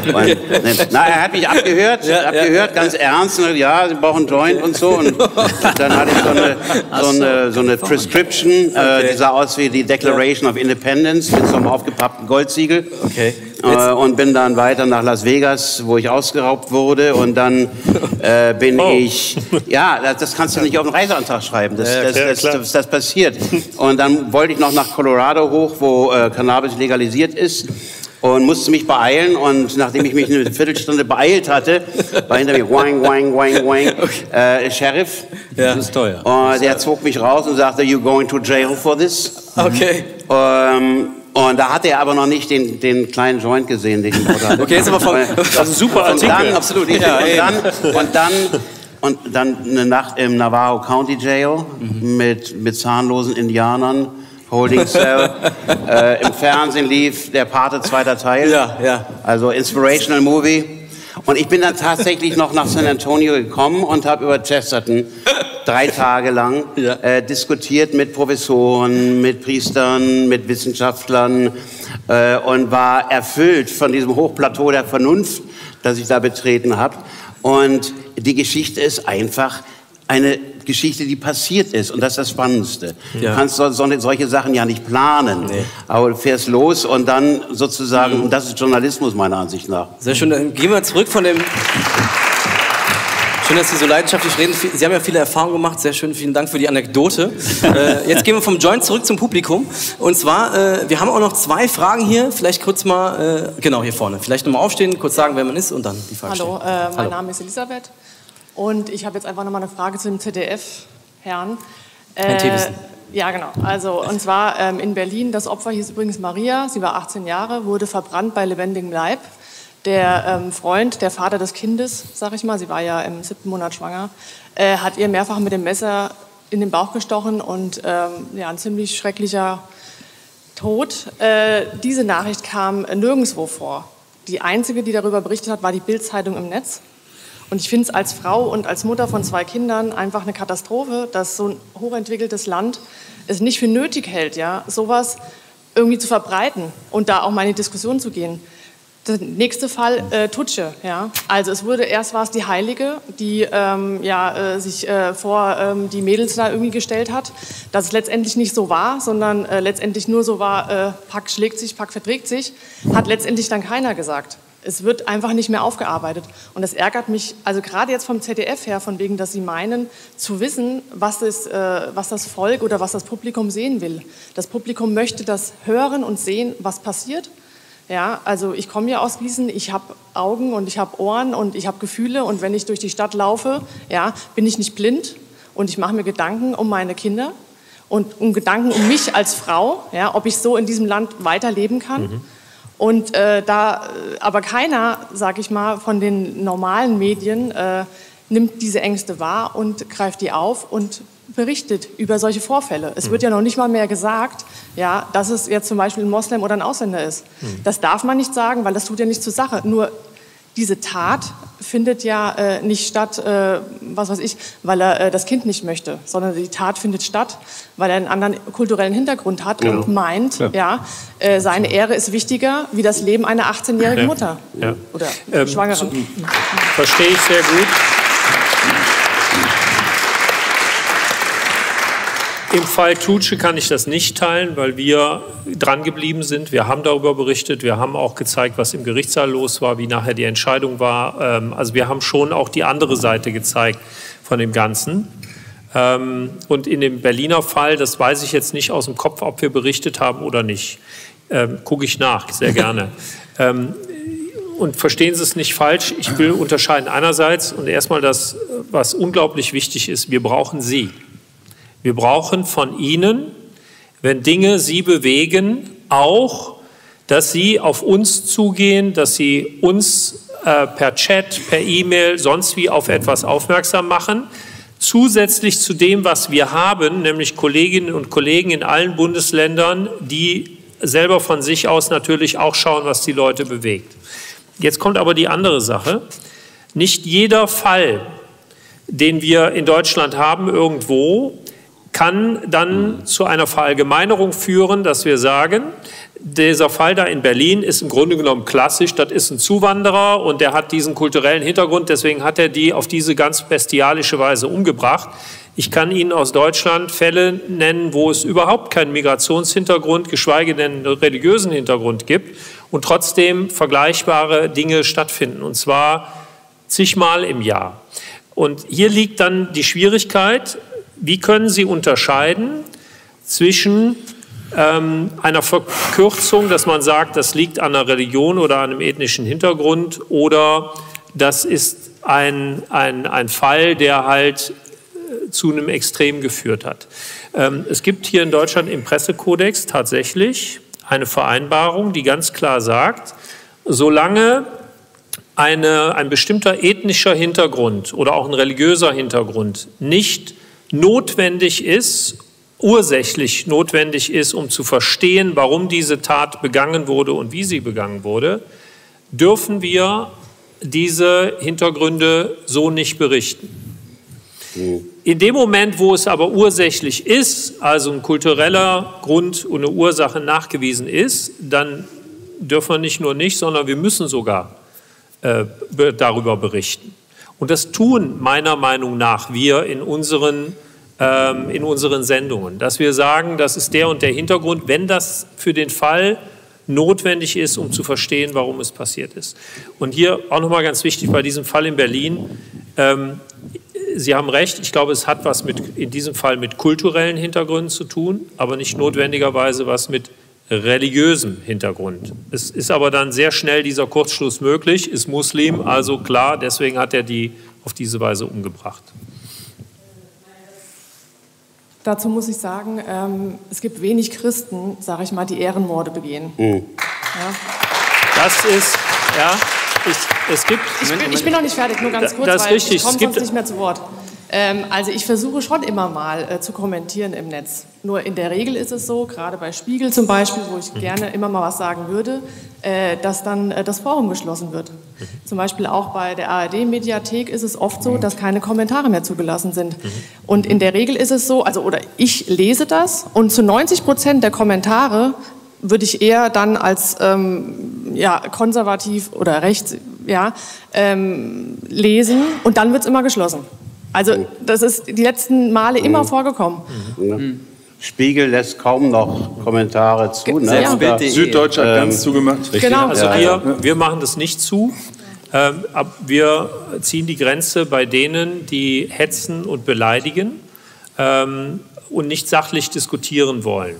na, er hat mich abgehört, ja, abgehört, ja, ganz ja. ernst. Und, ja, Sie brauchen einen Joint und so. Und dann hatte ich so eine, so eine, so eine Prescription, okay. äh, die sah aus wie die Declaration of Independence mit so einem aufgepappten Goldsiegel. Okay. Äh, und bin dann weiter nach Las Vegas, wo ich ausgeraubt wurde. Und dann äh, bin oh. ich, ja, das, das kannst du nicht auf einen Reiseantrag schreiben. Das, ja, das, das, das, das, das passiert. Und dann wollte ich noch nach Colorado hoch, wo äh, Cannabis legalisiert ist. Und musste mich beeilen. Und nachdem ich mich eine Viertelstunde beeilt hatte, war hinter mir wang, wang, wang, wang, äh, Sheriff. Ja. Das ist teuer. Und der zog mich raus und sagte, "You're going to jail for this." Okay. Ähm, Und da hat er aber noch nicht den, den kleinen Joint gesehen, den ich dort hatte. Okay, jetzt aber von, das ist ein super Artikel. Und dann, absolut. Ja, und, dann, und, dann, und dann eine Nacht im Navajo County Jail mhm. mit, mit zahnlosen Indianern, Holding Cell. äh, Im Fernsehen lief Der Pate, zweiter Teil. Ja, ja. Also Inspirational Movie. Und ich bin dann tatsächlich noch nach San Antonio gekommen und habe über Chesterton drei Tage lang ja. äh, diskutiert mit Professoren, mit Priestern, mit Wissenschaftlern äh, und war erfüllt von diesem Hochplateau der Vernunft, das ich da betreten habe. Und die Geschichte ist einfach eine Geschichte, die passiert ist. Und das ist das Spannendste. Ja. Du kannst so, so, solche Sachen ja nicht planen. Nee. Aber du fährst los und dann sozusagen, mhm. und das ist Journalismus meiner Ansicht nach. Sehr schön. Dann gehen wir zurück von dem... Schön, dass Sie so leidenschaftlich reden. Sie haben ja viele Erfahrungen gemacht. Sehr schön, vielen Dank für die Anekdote. äh, jetzt gehen wir vom Joint zurück zum Publikum. Und zwar, äh, wir haben auch noch zwei Fragen hier. Vielleicht kurz mal, äh, genau hier vorne. Vielleicht nochmal aufstehen, kurz sagen, wer man ist und dann die Frage Hallo, stellen. äh, mein Hallo. Name ist Elisabeth. Und ich habe jetzt einfach nochmal eine Frage zu dem Z D F-Herrn. Äh, Herrn Thewissen. Ja, genau. Also, und zwar ähm, in Berlin, das Opfer hieß übrigens Maria. Sie war achtzehn Jahre, wurde verbrannt bei lebendigem Leib. Der ähm, Freund, der Vater des Kindes, sag ich mal, sie war ja im siebten Monat schwanger, äh, hat ihr mehrfach mit dem Messer in den Bauch gestochen und ähm, ja, ein ziemlich schrecklicher Tod. Äh, diese Nachricht kam nirgendwo vor. Die einzige, die darüber berichtet hat, war die Bild-Zeitung im Netz. Und ich finde es als Frau und als Mutter von zwei Kindern einfach eine Katastrophe, dass so ein hochentwickeltes Land es nicht für nötig hält, ja, sowas irgendwie zu verbreiten und da auch mal in die Diskussion zu gehen. Der nächste Fall, äh, Tutsche. Ja? Also es wurde, erst war es die Heilige, die ähm, ja, äh, sich äh, vor ähm, die Mädels da irgendwie gestellt hat, dass es letztendlich nicht so war, sondern äh, letztendlich nur so war, äh, Pack schlägt sich, Pack verträgt sich, hat letztendlich dann keiner gesagt. Es wird einfach nicht mehr aufgearbeitet. Und das ärgert mich, also gerade jetzt vom Z D F her, von wegen, dass Sie meinen, zu wissen, was das, äh, was das Volk oder was das Publikum sehen will. Das Publikum möchte das hören und sehen, was passiert. Ja, also ich komme ja aus Gießen, ich habe Augen und ich habe Ohren und ich habe Gefühle und wenn ich durch die Stadt laufe, ja, bin ich nicht blind und ich mache mir Gedanken um meine Kinder und um Gedanken um mich als Frau, ja, ob ich so in diesem Land weiterleben kann. Mhm. Und äh, da, aber keiner, sag ich mal, von den normalen Medien äh, nimmt diese Ängste wahr und greift die auf und berichtet über solche Vorfälle. Es wird ja noch nicht mal mehr gesagt, ja, dass es jetzt zum Beispiel ein Moslem oder ein Ausländer ist. Mhm. Das darf man nicht sagen, weil das tut ja nichts zur Sache. Nur diese Tat findet ja äh, nicht statt, äh, was weiß ich, weil er äh, das Kind nicht möchte, sondern die Tat findet statt, weil er einen anderen kulturellen Hintergrund hat ja. und meint, ja, ja äh, seine Ehre ist wichtiger wie das Leben einer achtzehnjährigen ja. Mutter ja. oder ähm, Schwangeren. Verstehe ich sehr gut. Im Fall Tutsche kann ich das nicht teilen, weil wir dran geblieben sind. Wir haben darüber berichtet. Wir haben auch gezeigt, was im Gerichtssaal los war, wie nachher die Entscheidung war. Also wir haben schon auch die andere Seite gezeigt von dem Ganzen. Und in dem Berliner Fall, das weiß ich jetzt nicht aus dem Kopf, ob wir berichtet haben oder nicht. Gucke ich nach, sehr gerne. Und verstehen Sie es nicht falsch, ich will unterscheiden einerseits und erstmal das, was unglaublich wichtig ist, wir brauchen Sie. Wir brauchen von Ihnen, wenn Dinge Sie bewegen, auch, dass Sie auf uns zugehen, dass Sie uns äh, per Chat, per E-Mail, sonst wie auf etwas aufmerksam machen. Zusätzlich zu dem, was wir haben, nämlich Kolleginnen und Kollegen in allen Bundesländern, die selber von sich aus natürlich auch schauen, was die Leute bewegt. Jetzt kommt aber die andere Sache. Nicht jeder Fall, den wir in Deutschland haben, irgendwo, kann dann zu einer Verallgemeinerung führen, dass wir sagen, dieser Fall da in Berlin ist im Grunde genommen klassisch, das ist ein Zuwanderer und der hat diesen kulturellen Hintergrund, deswegen hat er die auf diese ganz bestialische Weise umgebracht. Ich kann Ihnen aus Deutschland Fälle nennen, wo es überhaupt keinen Migrationshintergrund, geschweige denn einen religiösen Hintergrund gibt und trotzdem vergleichbare Dinge stattfinden, und zwar zigmal im Jahr. Und hier liegt dann die Schwierigkeit, wie können Sie unterscheiden zwischen ähm, einer Verkürzung, dass man sagt, das liegt an einer Religion oder an einem ethnischen Hintergrund, oder das ist ein, ein, ein Fall, der halt äh, zu einem Extrem geführt hat. Ähm, es gibt hier in Deutschland im Pressekodex tatsächlich eine Vereinbarung, die ganz klar sagt, solange eine, ein bestimmter ethnischer Hintergrund oder auch ein religiöser Hintergrund nicht notwendig ist, ursächlich notwendig ist, um zu verstehen, warum diese Tat begangen wurde und wie sie begangen wurde, dürfen wir diese Hintergründe so nicht berichten. In dem Moment, wo es aber ursächlich ist, also ein kultureller Grund und eine Ursache nachgewiesen ist, dann dürfen wir nicht nur nicht, sondern wir müssen sogar äh, darüber berichten. Und das tun meiner Meinung nach wir in unseren, ähm, in unseren Sendungen, dass wir sagen, das ist der und der Hintergrund, wenn das für den Fall notwendig ist, um zu verstehen, warum es passiert ist. Und hier auch nochmal ganz wichtig bei diesem Fall in Berlin, ähm, Sie haben recht, ich glaube, es hat was mit, in diesem Fall mit kulturellen Hintergründen zu tun, aber nicht notwendigerweise was mit religiösem Hintergrund. Es ist aber dann sehr schnell dieser Kurzschluss möglich, ist Muslim, also klar, deswegen hat er die auf diese Weise umgebracht. Dazu muss ich sagen, ähm, es gibt wenig Christen, sage ich mal, die Ehrenmorde begehen. Mhm. Ja. Das ist, ja, ich, es gibt... Ich bin, ich bin noch nicht fertig, nur ganz kurz, das weil richtig. ich komme es gibt, sonst nicht mehr zu Wort. Ähm, also ich versuche schon immer mal äh, zu kommentieren im Netz. Nur in der Regel ist es so, gerade bei Spiegel zum Beispiel, wo ich gerne immer mal was sagen würde, äh, dass dann äh, das Forum geschlossen wird. Zum Beispiel auch bei der A R D-Mediathek ist es oft so, dass keine Kommentare mehr zugelassen sind. Und in der Regel ist es so, also oder ich lese das und zu neunzig Prozent der Kommentare würde ich eher dann als ähm, ja, konservativ oder rechts ja, ähm, lesen und dann wird es immer geschlossen. Also das ist die letzten Male immer vorgekommen. Mhm. Spiegel lässt kaum noch Kommentare zu. Ne? Ja. Süddeutsche hat ganz ähm, zugemacht. Genau. Also wir, wir machen das nicht zu. Ähm, wir ziehen die Grenze bei denen, die hetzen und beleidigen ähm, und nicht sachlich diskutieren wollen.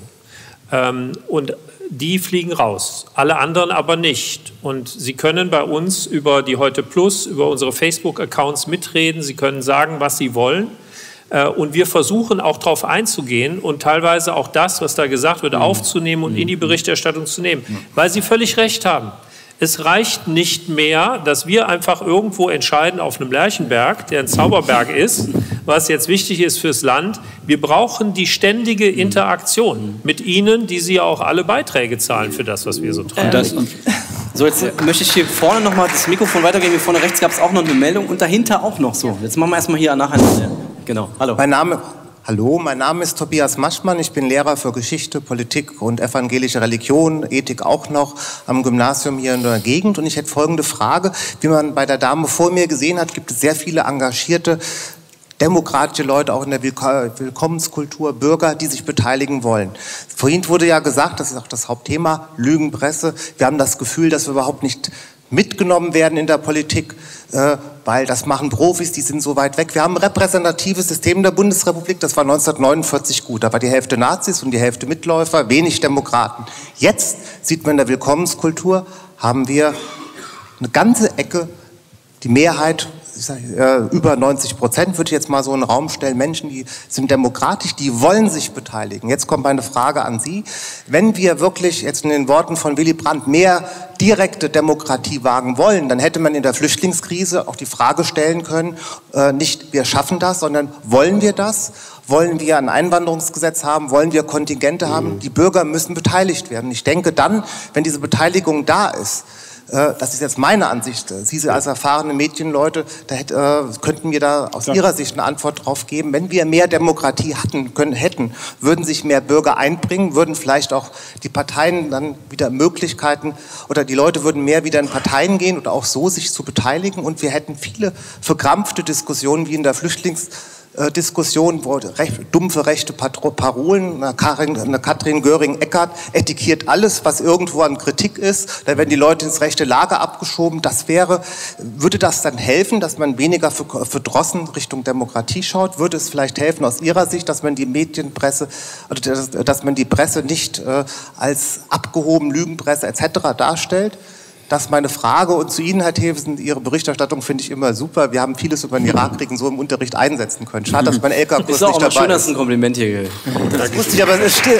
Ähm, und die fliegen raus, alle anderen aber nicht. Und Sie können bei uns über die Heute Plus, über unsere Facebook-Accounts mitreden. Sie können sagen, was Sie wollen. Und wir versuchen auch darauf einzugehen und teilweise auch das, was da gesagt wird, aufzunehmen und in die Berichterstattung zu nehmen. Weil Sie völlig recht haben. Es reicht nicht mehr, dass wir einfach irgendwo entscheiden auf einem Lerchenberg, der ein Zauberberg ist, was jetzt wichtig ist fürs Land. Wir brauchen die ständige Interaktion mit Ihnen, die Sie ja auch alle Beiträge zahlen für das, was wir so treiben. Das, so, jetzt möchte ich hier vorne noch mal das Mikrofon weitergeben. Hier vorne rechts gab es auch noch eine Meldung und dahinter auch noch so. Jetzt machen wir erstmal hier nacheinander. Genau, hallo. Mein Name... Hallo, mein Name ist Tobias Maschmann. Ich bin Lehrer für Geschichte, Politik und evangelische Religion, Ethik auch noch am Gymnasium hier in der Gegend. Und ich hätte folgende Frage. Wie man bei der Dame vor mir gesehen hat, gibt es sehr viele engagierte, demokratische Leute, auch in der Willkommenskultur, Bürger, die sich beteiligen wollen. Vorhin wurde ja gesagt, das ist auch das Hauptthema, Lügenpresse. Wir haben das Gefühl, dass wir überhaupt nicht mitgenommen werden in der Politik, äh, weil das machen Profis, die sind so weit weg. Wir haben ein repräsentatives System der Bundesrepublik, das war neunzehnhundertneunundvierzig gut. Da war die Hälfte Nazis und die Hälfte Mitläufer, wenig Demokraten. Jetzt sieht man in der Willkommenskultur, haben wir eine ganze Ecke, die Mehrheit, ich sag, äh, über neunzig Prozent, würde ich jetzt mal so in den Raum stellen, Menschen, die sind demokratisch, die wollen sich beteiligen. Jetzt kommt meine Frage an Sie. Wenn wir wirklich jetzt in den Worten von Willy Brandt mehr direkte Demokratie wagen wollen, dann hätte man in der Flüchtlingskrise auch die Frage stellen können, äh, nicht wir schaffen das, sondern wollen wir das? Wollen wir ein Einwanderungsgesetz haben? Wollen wir Kontingente haben? Die Bürger müssen beteiligt werden. Ich denke dann, wenn diese Beteiligung da ist, das ist jetzt meine Ansicht. Sie als erfahrene Medienleute, da hätte, äh, könnten wir da aus Ihrer Sicht eine Antwort drauf geben. Wenn wir mehr Demokratie hatten, können, hätten, würden sich mehr Bürger einbringen, würden vielleicht auch die Parteien dann wieder Möglichkeiten oder die Leute würden mehr wieder in Parteien gehen oder auch so sich zu beteiligen und wir hätten viele verkrampfte Diskussionen wie in der Flüchtlings Diskussion, wo recht, dumpfe rechte Parolen, eine Karin, eine Katrin Göring-Eckardt etikiert alles, was irgendwo an Kritik ist, da werden die Leute ins rechte Lager abgeschoben. Das wäre, würde das dann helfen, dass man weniger verdrossen Richtung Demokratie schaut? Würde es vielleicht helfen aus Ihrer Sicht, dass man die Medienpresse, oder dass, dass man die Presse nicht äh, als abgehoben Lügenpresse et cetera darstellt? Das ist meine Frage. Und zu Ihnen, Herr Thewesen, Ihre Berichterstattung finde ich immer super. Wir haben vieles über den Irakkrieg so im Unterricht einsetzen können. Schade, dass mein L K-Kurs nicht dabei ist. Ist auch schön, dass ein Kompliment hier gibt. Das musste ich aber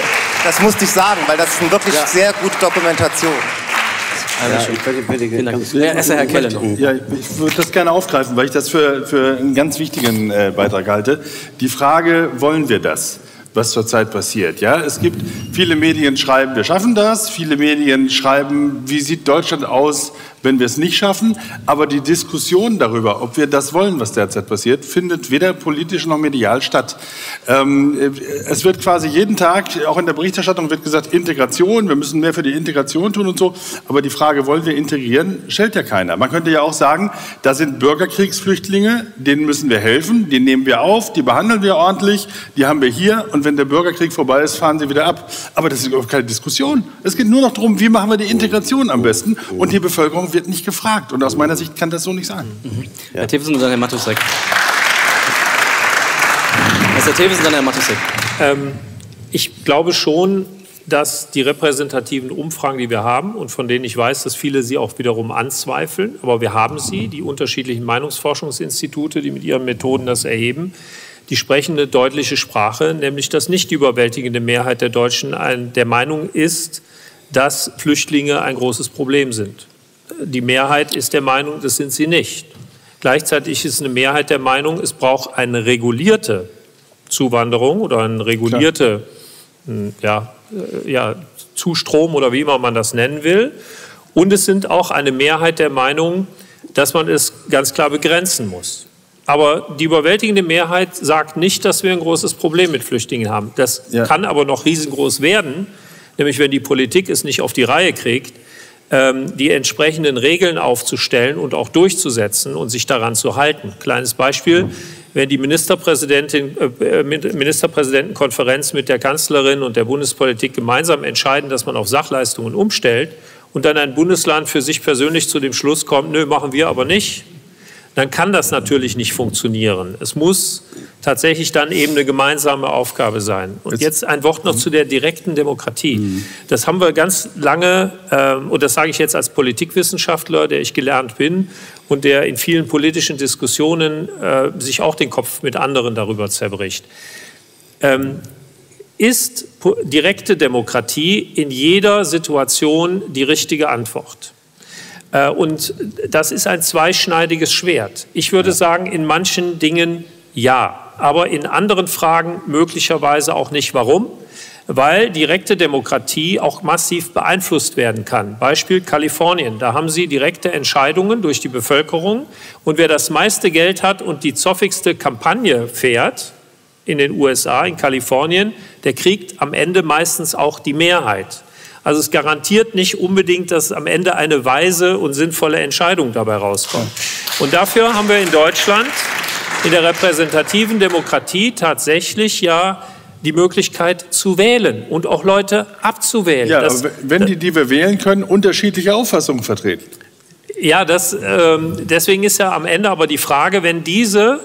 das musste ich sagen, weil das ist eine wirklich ja. sehr gute Dokumentation. Ja, ich bitte, bitte, ganz, ja, erst Herr Keller noch. Ja, ich würde das gerne aufgreifen, weil ich das für, für einen ganz wichtigen äh, Beitrag halte. Die Frage, wollen wir das? Was zurzeit passiert. Ja, es gibt viele Medien schreiben, wir schaffen das. Viele Medien schreiben, wie sieht Deutschland aus, wenn wir es nicht schaffen. Aber die Diskussion darüber, ob wir das wollen, was derzeit passiert, findet weder politisch noch medial statt. Ähm, es wird quasi jeden Tag, auch in der Berichterstattung wird gesagt, Integration, wir müssen mehr für die Integration tun und so. Aber die Frage, wollen wir integrieren, stellt ja keiner. Man könnte ja auch sagen, da sind Bürgerkriegsflüchtlinge, denen müssen wir helfen, die nehmen wir auf, die behandeln wir ordentlich, die haben wir hier und wenn der Bürgerkrieg vorbei ist, fahren sie wieder ab. Aber das ist überhaupt keine Diskussion. Es geht nur noch darum, wie machen wir die Integration am besten und die Bevölkerung wird nicht gefragt. Und aus meiner Sicht kann das so nicht sein. Mhm. Ja. Herr Tewesen und dann Herr Matusek. Herr Tewesen und dann Herr Matusek. Ähm, ich glaube schon, dass die repräsentativen Umfragen, die wir haben und von denen ich weiß, dass viele sie auch wiederum anzweifeln, aber wir haben sie, die unterschiedlichen Meinungsforschungsinstitute, die mit ihren Methoden das erheben, die sprechen eine deutliche Sprache, nämlich dass nicht die überwältigende Mehrheit der Deutschen ein, der Meinung ist, dass Flüchtlinge ein großes Problem sind. Die Mehrheit ist der Meinung, das sind sie nicht. Gleichzeitig ist eine Mehrheit der Meinung, es braucht eine regulierte Zuwanderung oder eine regulierte ja, ja, Zustrom oder wie immer man das nennen will. Und es sind auch eine Mehrheit der Meinung, dass man es ganz klar begrenzen muss. Aber die überwältigende Mehrheit sagt nicht, dass wir ein großes Problem mit Flüchtlingen haben. Das ja. kann aber noch riesengroß werden, nämlich wenn die Politik es nicht auf die Reihe kriegt, ähm, die entsprechenden Regeln aufzustellen und auch durchzusetzen und sich daran zu halten. Kleines Beispiel, wenn die Ministerpräsidentin, äh, Ministerpräsidentenkonferenz mit der Kanzlerin und der Bundespolitik gemeinsam entscheiden, dass man auf Sachleistungen umstellt und dann ein Bundesland für sich persönlich zu dem Schluss kommt, nö, machen wir aber nicht, dann kann das natürlich nicht funktionieren. Es muss tatsächlich dann eben eine gemeinsame Aufgabe sein. Und jetzt ein Wort noch zu der direkten Demokratie. Das haben wir ganz lange, ähm, und das sage ich jetzt als Politikwissenschaftler, der ich gelernt bin und der in vielen politischen Diskussionen äh, sich auch den Kopf mit anderen darüber zerbricht. Ähm, ist direkte Demokratie in jeder Situation die richtige Antwort? Und das ist ein zweischneidiges Schwert. Ich würde sagen, in manchen Dingen ja, aber in anderen Fragen möglicherweise auch nicht. Warum? Weil direkte Demokratie auch massiv beeinflusst werden kann. Beispiel Kalifornien, da haben Sie direkte Entscheidungen durch die Bevölkerung. Und wer das meiste Geld hat und die zoffigste Kampagne fährt in den U S A, in Kalifornien, der kriegt am Ende meistens auch die Mehrheit. Also es garantiert nicht unbedingt, dass am Ende eine weise und sinnvolle Entscheidung dabei rauskommt. Und dafür haben wir in Deutschland in der repräsentativen Demokratie tatsächlich ja die Möglichkeit zu wählen und auch Leute abzuwählen. Ja, das, aber wenn die, die wir wählen können, unterschiedliche Auffassungen vertreten. Ja, das, ähm, deswegen ist ja am Ende aber die Frage, wenn diese,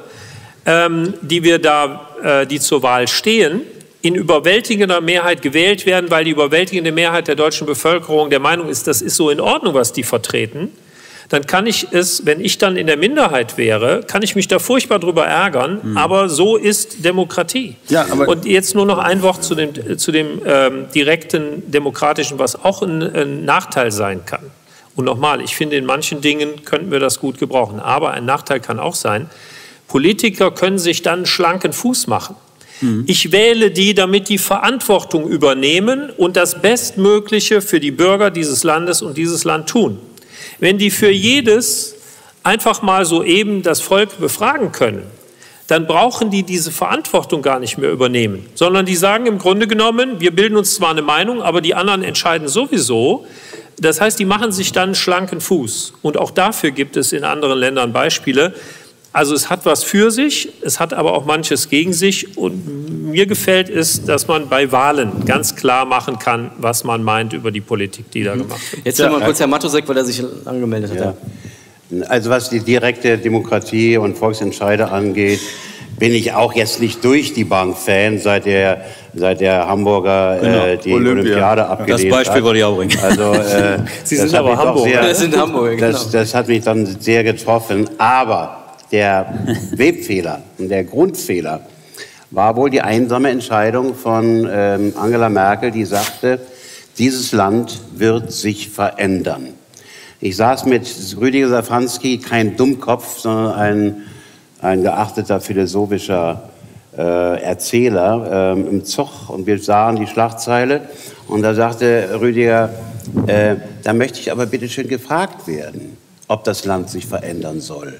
ähm, die wir da, äh, die zur Wahl stehen, in überwältigender Mehrheit gewählt werden, weil die überwältigende Mehrheit der deutschen Bevölkerung der Meinung ist, das ist so in Ordnung, was die vertreten, dann kann ich es, wenn ich dann in der Minderheit wäre, kann ich mich da furchtbar drüber ärgern, mhm. aber so ist Demokratie. Ja, aber und jetzt nur noch ein Wort zu dem, zu dem ähm, direkten Demokratischen, was auch ein, ein Nachteil sein kann. Und nochmal, ich finde, in manchen Dingen könnten wir das gut gebrauchen, aber ein Nachteil kann auch sein, Politiker können sich dann einen schlanken Fuß machen. Ich wähle die, damit die Verantwortung übernehmen und das Bestmögliche für die Bürger dieses Landes und dieses Land tun. Wenn die für jedes einfach mal so eben das Volk befragen können, dann brauchen die diese Verantwortung gar nicht mehr übernehmen, sondern die sagen im Grunde genommen, wir bilden uns zwar eine Meinung, aber die anderen entscheiden sowieso. Das heißt, die machen sich dann einen schlanken Fuß. Und auch dafür gibt es in anderen Ländern Beispiele. Also es hat was für sich, es hat aber auch manches gegen sich. Und mir gefällt es, dass man bei Wahlen ganz klar machen kann, was man meint über die Politik, die da gemacht wird. Jetzt hören wir mal kurz Herrn Matusek, weil er sich angemeldet hat. Ja. Also was die direkte Demokratie und Volksentscheide angeht, bin ich auch jetzt nicht durch die Bank Fan, seit der, seit der Hamburger genau. äh, die Olympia. Olympiade abgelehnt hat. Das Beispiel wollte ich auch bringen. Also, äh, Sie sind aber Hamburger. Das sind Hamburger, genau. das, das hat mich dann sehr getroffen. Aber der Webfehler und der Grundfehler war wohl die einsame Entscheidung von ähm, Angela Merkel, die sagte, dieses Land wird sich verändern. Ich saß mit Rüdiger Safranski, kein Dummkopf, sondern ein, ein geachteter philosophischer äh, Erzähler ähm, im Zug und wir sahen die Schlagzeile und da sagte Rüdiger, Äh, da möchte ich aber bitte schön gefragt werden, ob das Land sich verändern soll.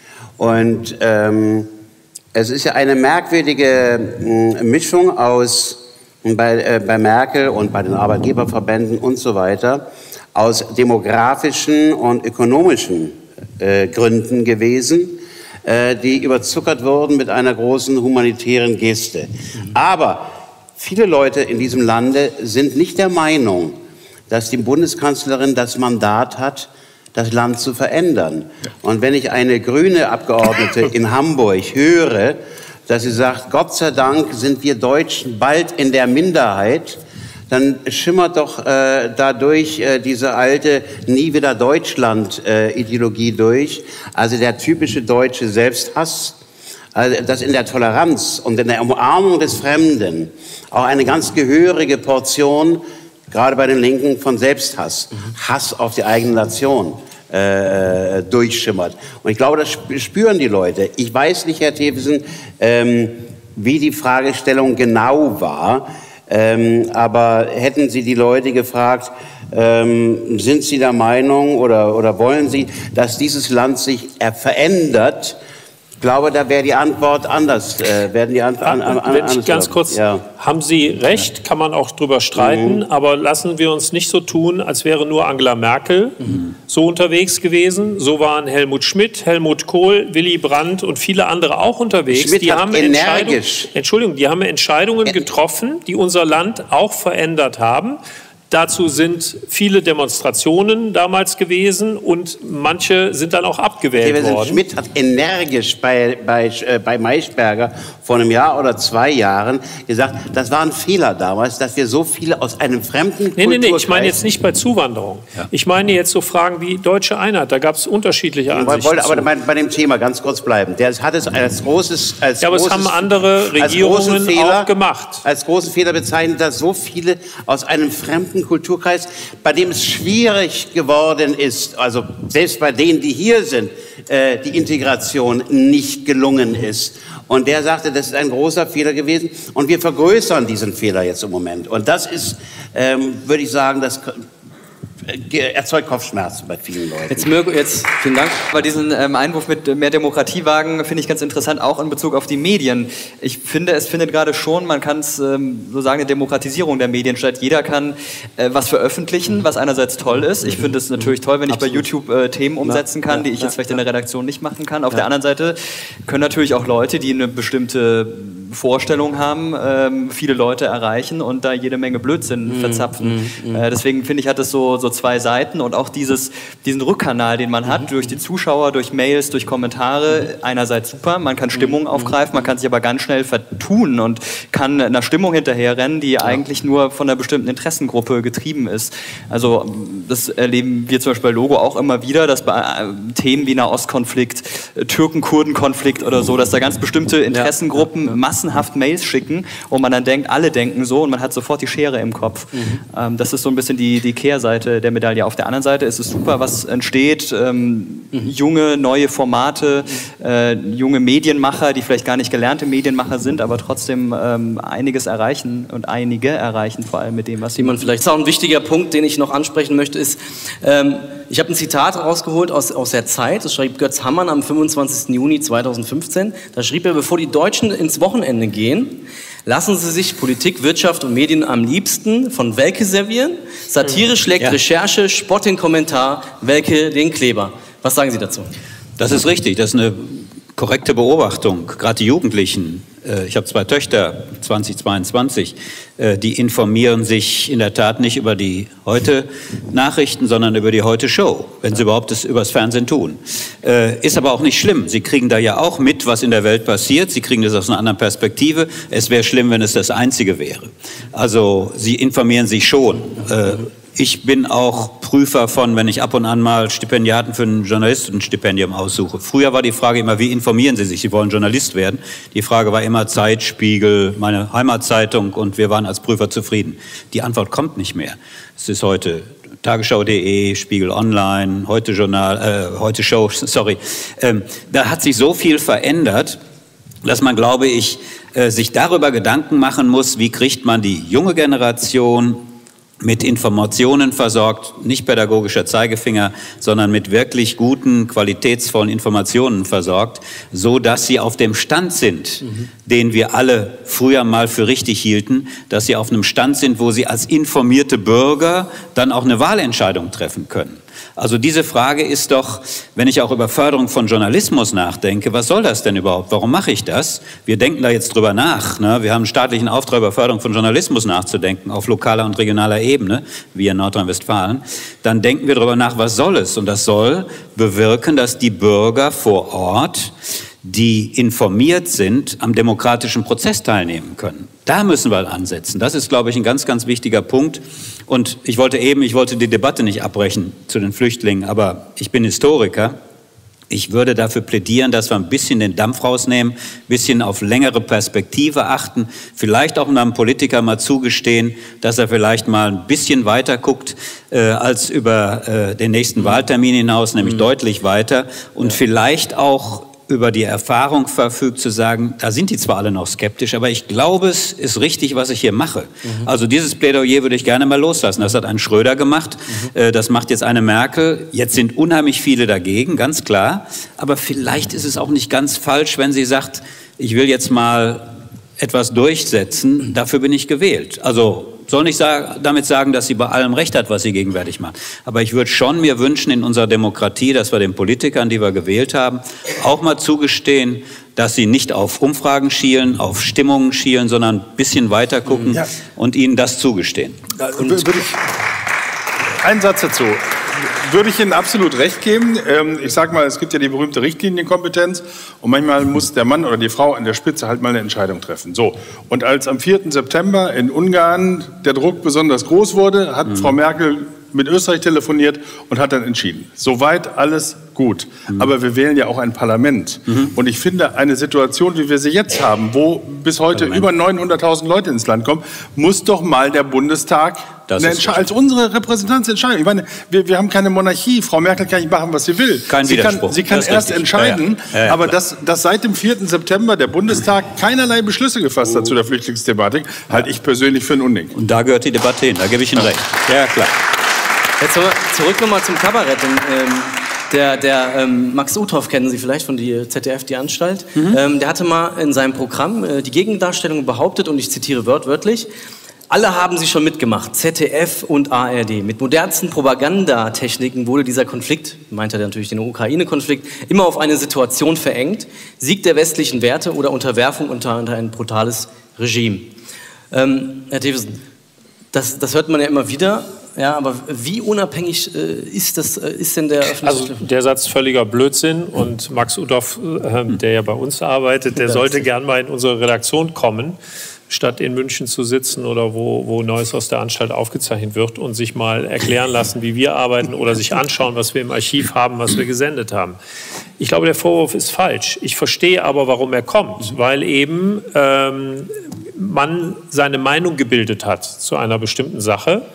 Und ähm, es ist ja eine merkwürdige mh, Mischung aus, bei, äh, bei Merkel und bei den Arbeitgeberverbänden und so weiter, aus demografischen und ökonomischen äh, Gründen gewesen, äh, die überzuckert wurden mit einer großen humanitären Geste. Aber viele Leute in diesem Lande sind nicht der Meinung, dass die Bundeskanzlerin das Mandat hat, das Land zu verändern. Und wenn ich eine grüne Abgeordnete in Hamburg höre, dass sie sagt, Gott sei Dank sind wir Deutschen bald in der Minderheit, dann schimmert doch äh, dadurch äh, diese alte Nie wieder Deutschland-Ideologie äh, durch. Also der typische deutsche Selbsthass, also dass in der Toleranz und in der Umarmung des Fremden auch eine ganz gehörige Portion, gerade bei den Linken, von Selbsthass, Hass auf die eigene Nation äh, durchschimmert. Und ich glaube, das spüren die Leute. Ich weiß nicht, Herr Thewesen, ähm, wie die Fragestellung genau war, ähm, aber hätten Sie die Leute gefragt, ähm, sind Sie der Meinung oder, oder wollen Sie, dass dieses Land sich äh, verändert? Ich glaube, da wäre die Antwort anders. Äh, werden die Ant an, an, an, Wenn ich ganz kurz, ja. Haben Sie recht, kann man auch drüber streiten, mhm. aber lassen wir uns nicht so tun, als wäre nur Angela Merkel mhm. so unterwegs gewesen. So waren Helmut Schmidt, Helmut Kohl, Willy Brandt und viele andere auch unterwegs. Schmidt die hat haben energisch. Entschuldigung, die haben Entscheidungen getroffen, die unser Land auch verändert haben. Dazu sind viele Demonstrationen damals gewesen und manche sind dann auch abgewählt worden. Schmidt hat energisch bei, bei, äh, bei Maischberger vor einem Jahr oder zwei Jahren gesagt, das war ein Fehler damals, dass wir so viele aus einem fremden Kulturkreis... Nee, nee, nee, ich meine jetzt nicht bei Zuwanderung. Ja. Ich meine jetzt so Fragen wie deutsche Einheit, da gab es unterschiedliche Ansichten. Ich wollte aber bei, bei dem Thema ganz kurz bleiben. Der hat es als großes... Als ja, aber großes, es haben andere Regierungen Fehler, auch gemacht. Als großen Fehler bezeichnet, dass so viele aus einem fremden Kulturkreis, bei dem es schwierig geworden ist, also selbst bei denen, die hier sind, äh, die Integration nicht gelungen ist. Und der sagte, das ist ein großer Fehler gewesen und wir vergrößern diesen Fehler jetzt im Moment. Und das ist, ähm, würde ich sagen, das erzeugt Kopfschmerzen bei vielen Leuten. Jetzt, Mirko, jetzt vielen Dank. Bei diesem ähm, Einwurf mit mehr Demokratie wagen finde ich ganz interessant, auch in Bezug auf die Medien. Ich finde, es findet gerade schon, man kann es ähm, so sagen, eine Demokratisierung der Medien statt. Jeder kann äh, was veröffentlichen, was einerseits toll ist. Ich finde es natürlich toll, wenn ich Absolut. bei YouTube äh, Themen umsetzen kann, ja, die ich ja, jetzt vielleicht ja. in der Redaktion nicht machen kann. Auf ja. der anderen Seite können natürlich auch Leute, die eine bestimmte Vorstellung haben, ähm, viele Leute erreichen und da jede Menge Blödsinn mm, verzapfen. Mm, mm. Äh, deswegen finde ich, hat es so, so zwei Seiten und auch dieses, diesen Rückkanal, den man hat, mm. durch die Zuschauer, durch Mails, durch Kommentare, mm. einerseits super, man kann Stimmung mm. aufgreifen, man kann sich aber ganz schnell vertun und kann einer Stimmung hinterherrennen, die ja. eigentlich nur von einer bestimmten Interessengruppe getrieben ist. Also das erleben wir zum Beispiel bei Logo auch immer wieder, dass bei äh, Themen wie Nahostkonflikt, äh, Türken-Kurden-Konflikt oder so, dass da ganz bestimmte Interessengruppen ja. massenhaft Mails schicken und man dann denkt, alle denken so und man hat sofort die Schere im Kopf. Mhm. Ähm, das ist so ein bisschen die, die Kehrseite der Medaille. Auf der anderen Seite ist es super, was entsteht. Ähm, mhm. Junge, neue Formate, äh, junge Medienmacher, die vielleicht gar nicht gelernte Medienmacher sind, aber trotzdem ähm, einiges erreichen und einige erreichen, vor allem mit dem, was sie man vielleicht. Auch ein wichtiger Punkt, den ich noch ansprechen möchte, ist, ähm, ich habe ein Zitat rausgeholt aus, aus der Zeit, das schrieb Götz Hammann am fünfundzwanzigsten Juni zweitausendfünfzehn. Da schrieb er, bevor die Deutschen ins Wochenende gehen, lassen Sie sich Politik, Wirtschaft und Medien am liebsten von Welke servieren. Satire schlägt ja. Recherche, Spott den Kommentar, Welke den Kleber. Was sagen Sie dazu? Das ist richtig, das ist eine korrekte Beobachtung. Gerade die Jugendlichen, ich habe zwei Töchter, zwanzig, zweiundzwanzig, die informieren sich in der Tat nicht über die Heute-Nachrichten, sondern über die Heute-Show, wenn sie überhaupt das übers Fernsehen tun. Ist aber auch nicht schlimm. Sie kriegen da ja auch mit, was in der Welt passiert. Sie kriegen das aus einer anderen Perspektive. Es wäre schlimm, wenn es das Einzige wäre. Also sie informieren sich schon. Ich bin auch Prüfer von, wenn ich ab und an mal Stipendiaten für ein Journalistenstipendium aussuche. Früher war die Frage immer, wie informieren Sie sich? Sie wollen Journalist werden. Die Frage war immer Zeit, Spiegel, meine Heimatzeitung und wir waren als Prüfer zufrieden. Die Antwort kommt nicht mehr. Es ist heute Tagesschau punkt de, Spiegel Online, Heute Journal, äh, Heute Show, sorry. Ähm, da hat sich so viel verändert, dass man, glaube ich, äh, sich darüber Gedanken machen muss, wie kriegt man die junge Generation mit Informationen versorgt, nicht pädagogischer Zeigefinger, sondern mit wirklich guten, qualitätsvollen Informationen versorgt, so dass sie auf dem Stand sind, mhm. den wir alle früher mal für richtig hielten, dass sie auf einem Stand sind, wo sie als informierte Bürger dann auch eine Wahlentscheidung treffen können. Also diese Frage ist doch, wenn ich auch über Förderung von Journalismus nachdenke, was soll das denn überhaupt? Warum mache ich das? Wir denken da jetzt drüber nach. Ne? Wir haben einen staatlichen Auftrag, über Förderung von Journalismus nachzudenken, auf lokaler und regionaler Ebene, wie in Nordrhein-Westfalen. Dann denken wir darüber nach, was soll es? Und das soll bewirken, dass die Bürger vor Ort, die informiert sind, am demokratischen Prozess teilnehmen können. Da müssen wir ansetzen. Das ist, glaube ich, ein ganz, ganz wichtiger Punkt. Und ich wollte eben, ich wollte die Debatte nicht abbrechen zu den Flüchtlingen, aber ich bin Historiker. Ich würde dafür plädieren, dass wir ein bisschen den Dampf rausnehmen, ein bisschen auf längere Perspektive achten, vielleicht auch einem Politiker mal zugestehen, dass er vielleicht mal ein bisschen weiter guckt äh, als über äh, den nächsten Wahltermin hinaus, nämlich mhm. deutlich weiter und ja. vielleicht auch über die Erfahrung verfügt, zu sagen, da sind die zwar alle noch skeptisch, aber ich glaube, es ist richtig, was ich hier mache. Mhm. Also dieses Plädoyer würde ich gerne mal loslassen. Das hat ein Schröder gemacht, mhm. das macht jetzt eine Merkel. Jetzt sind unheimlich viele dagegen, ganz klar. Aber vielleicht ist es auch nicht ganz falsch, wenn sie sagt, ich will jetzt mal etwas durchsetzen, dafür bin ich gewählt. Also soll nicht sagen, damit sagen, dass sie bei allem Recht hat, was sie gegenwärtig macht. Aber ich würde schon mir wünschen in unserer Demokratie, dass wir den Politikern, die wir gewählt haben, auch mal zugestehen, dass sie nicht auf Umfragen schielen, auf Stimmungen schielen, sondern ein bisschen weiter gucken ja. und ihnen das zugestehen. Und würde ich, einen Satz dazu. Würde ich Ihnen absolut recht geben. Ich sage mal, es gibt ja die berühmte Richtlinienkompetenz und manchmal muss der Mann oder die Frau an der Spitze halt mal eine Entscheidung treffen. So. Und als am vierten September in Ungarn der Druck besonders groß wurde, hat mhm. Frau Merkel mit Österreich telefoniert und hat dann entschieden. Soweit alles gut. Mhm. Aber wir wählen ja auch ein Parlament. Mhm. Und ich finde, eine Situation, wie wir sie jetzt haben, wo bis heute Parlament. über neunhunderttausend Leute ins Land kommen, muss doch mal der Bundestag als unsere Repräsentanz entscheiden. Ich meine, wir, wir haben keine Monarchie. Frau Merkel kann nicht machen, was sie will. Kein sie Widerspruch. Kann, sie kann erst richtig. entscheiden, ja, ja. Ja, ja, aber dass, dass seit dem vierten September der Bundestag keinerlei Beschlüsse gefasst hat zu der Flüchtlingsthematik, halte ich persönlich für ein Unding. Und da gehört die Debatte hin, da gebe ich Ihnen recht. Ja, klar. Jetzt zurück nochmal zum Kabarett. Ähm, der der ähm, Max Uthoff kennen Sie vielleicht von die Z D F, die Anstalt. Mhm. Ähm, der hatte mal in seinem Programm äh, die Gegendarstellung behauptet, und ich zitiere wörtwörtlich: Alle haben sie schon mitgemacht, Z D F und A R D. Mit modernsten Propagandatechniken wurde dieser Konflikt, meint er natürlich den Ukraine-Konflikt, immer auf eine Situation verengt: Sieg der westlichen Werte oder Unterwerfung unter, unter ein brutales Regime. Ähm, Herr Thewesen, das, das hört man ja immer wieder. Ja, aber wie unabhängig äh, ist, das, äh, ist denn der öffentliche... Also der Satz völliger Blödsinn, und Max Uthoff, äh, der ja bei uns arbeitet, der sollte gern mal in unsere Redaktion kommen, statt in München zu sitzen oder wo, wo Neues aus der Anstalt aufgezeichnet wird, und sich mal erklären lassen, wie wir arbeiten, oder sich anschauen, was wir im Archiv haben, was wir gesendet haben. Ich glaube, der Vorwurf ist falsch. Ich verstehe aber, warum er kommt, weil eben ähm, man seine Meinung gebildet hat zu einer bestimmten Sache.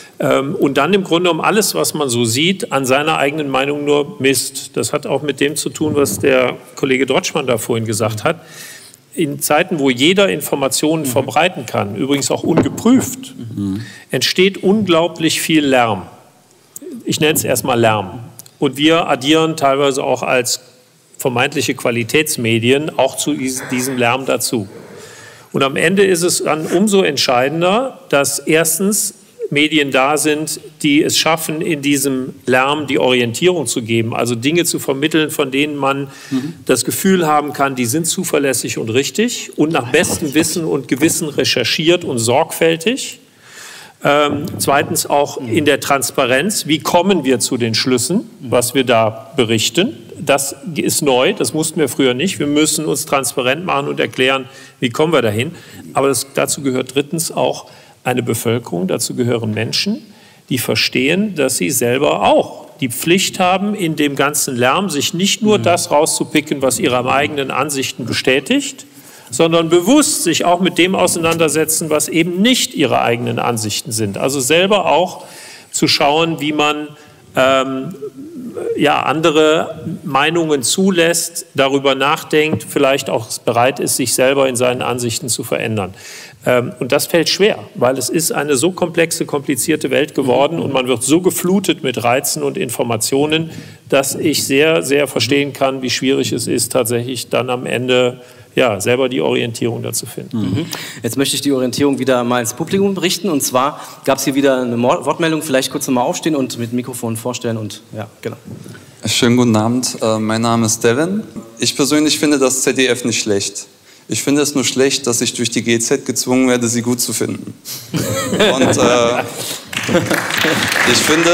Und dann im Grunde um alles, was man so sieht, an seiner eigenen Meinung nur misst. Das hat auch mit dem zu tun, was der Kollege Drotschmann da vorhin gesagt hat. In Zeiten, wo jeder Informationen mhm. verbreiten kann, übrigens auch ungeprüft, mhm. entsteht unglaublich viel Lärm. Ich nenne es erstmal Lärm. Und wir addieren teilweise auch als vermeintliche Qualitätsmedien auch zu diesem Lärm dazu. Und am Ende ist es dann umso entscheidender, dass erstens Medien da sind, die es schaffen, in diesem Lärm die Orientierung zu geben, also Dinge zu vermitteln, von denen man mhm. das Gefühl haben kann, die sind zuverlässig und richtig und nach bestem Wissen und Gewissen recherchiert und sorgfältig. Ähm, zweitens auch in der Transparenz, wie kommen wir zu den Schlüssen, was wir da berichten. Das ist neu, das mussten wir früher nicht. Wir müssen uns transparent machen und erklären, wie kommen wir dahin. Aber das, dazu gehört drittens auch eine Bevölkerung, dazu gehören Menschen, die verstehen, dass sie selber auch die Pflicht haben, in dem ganzen Lärm sich nicht nur das rauszupicken, was ihre eigenen Ansichten bestätigt, sondern bewusst sich auch mit dem auseinandersetzen, was eben nicht ihre eigenen Ansichten sind. Also selber auch zu schauen, wie man ähm, ja, andere Meinungen zulässt, darüber nachdenkt, vielleicht auch bereit ist, sich selber in seinen Ansichten zu verändern. Ähm, und das fällt schwer, weil es ist eine so komplexe, komplizierte Welt geworden und man wird so geflutet mit Reizen und Informationen, dass ich sehr, sehr verstehen kann, wie schwierig es ist, tatsächlich dann am Ende ja, selber die Orientierung dazu finden. Mhm. Jetzt möchte ich die Orientierung wieder mal ins Publikum richten. Und zwar gab es hier wieder eine Wortmeldung. Vielleicht kurz nochmal aufstehen und mit Mikrofon vorstellen. Und ja, genau. Schönen guten Abend. Mein Name ist Devin. Ich persönlich finde das Z D F nicht schlecht. Ich finde es nur schlecht, dass ich durch die G Z gezwungen werde, sie gut zu finden. Und äh, ich finde...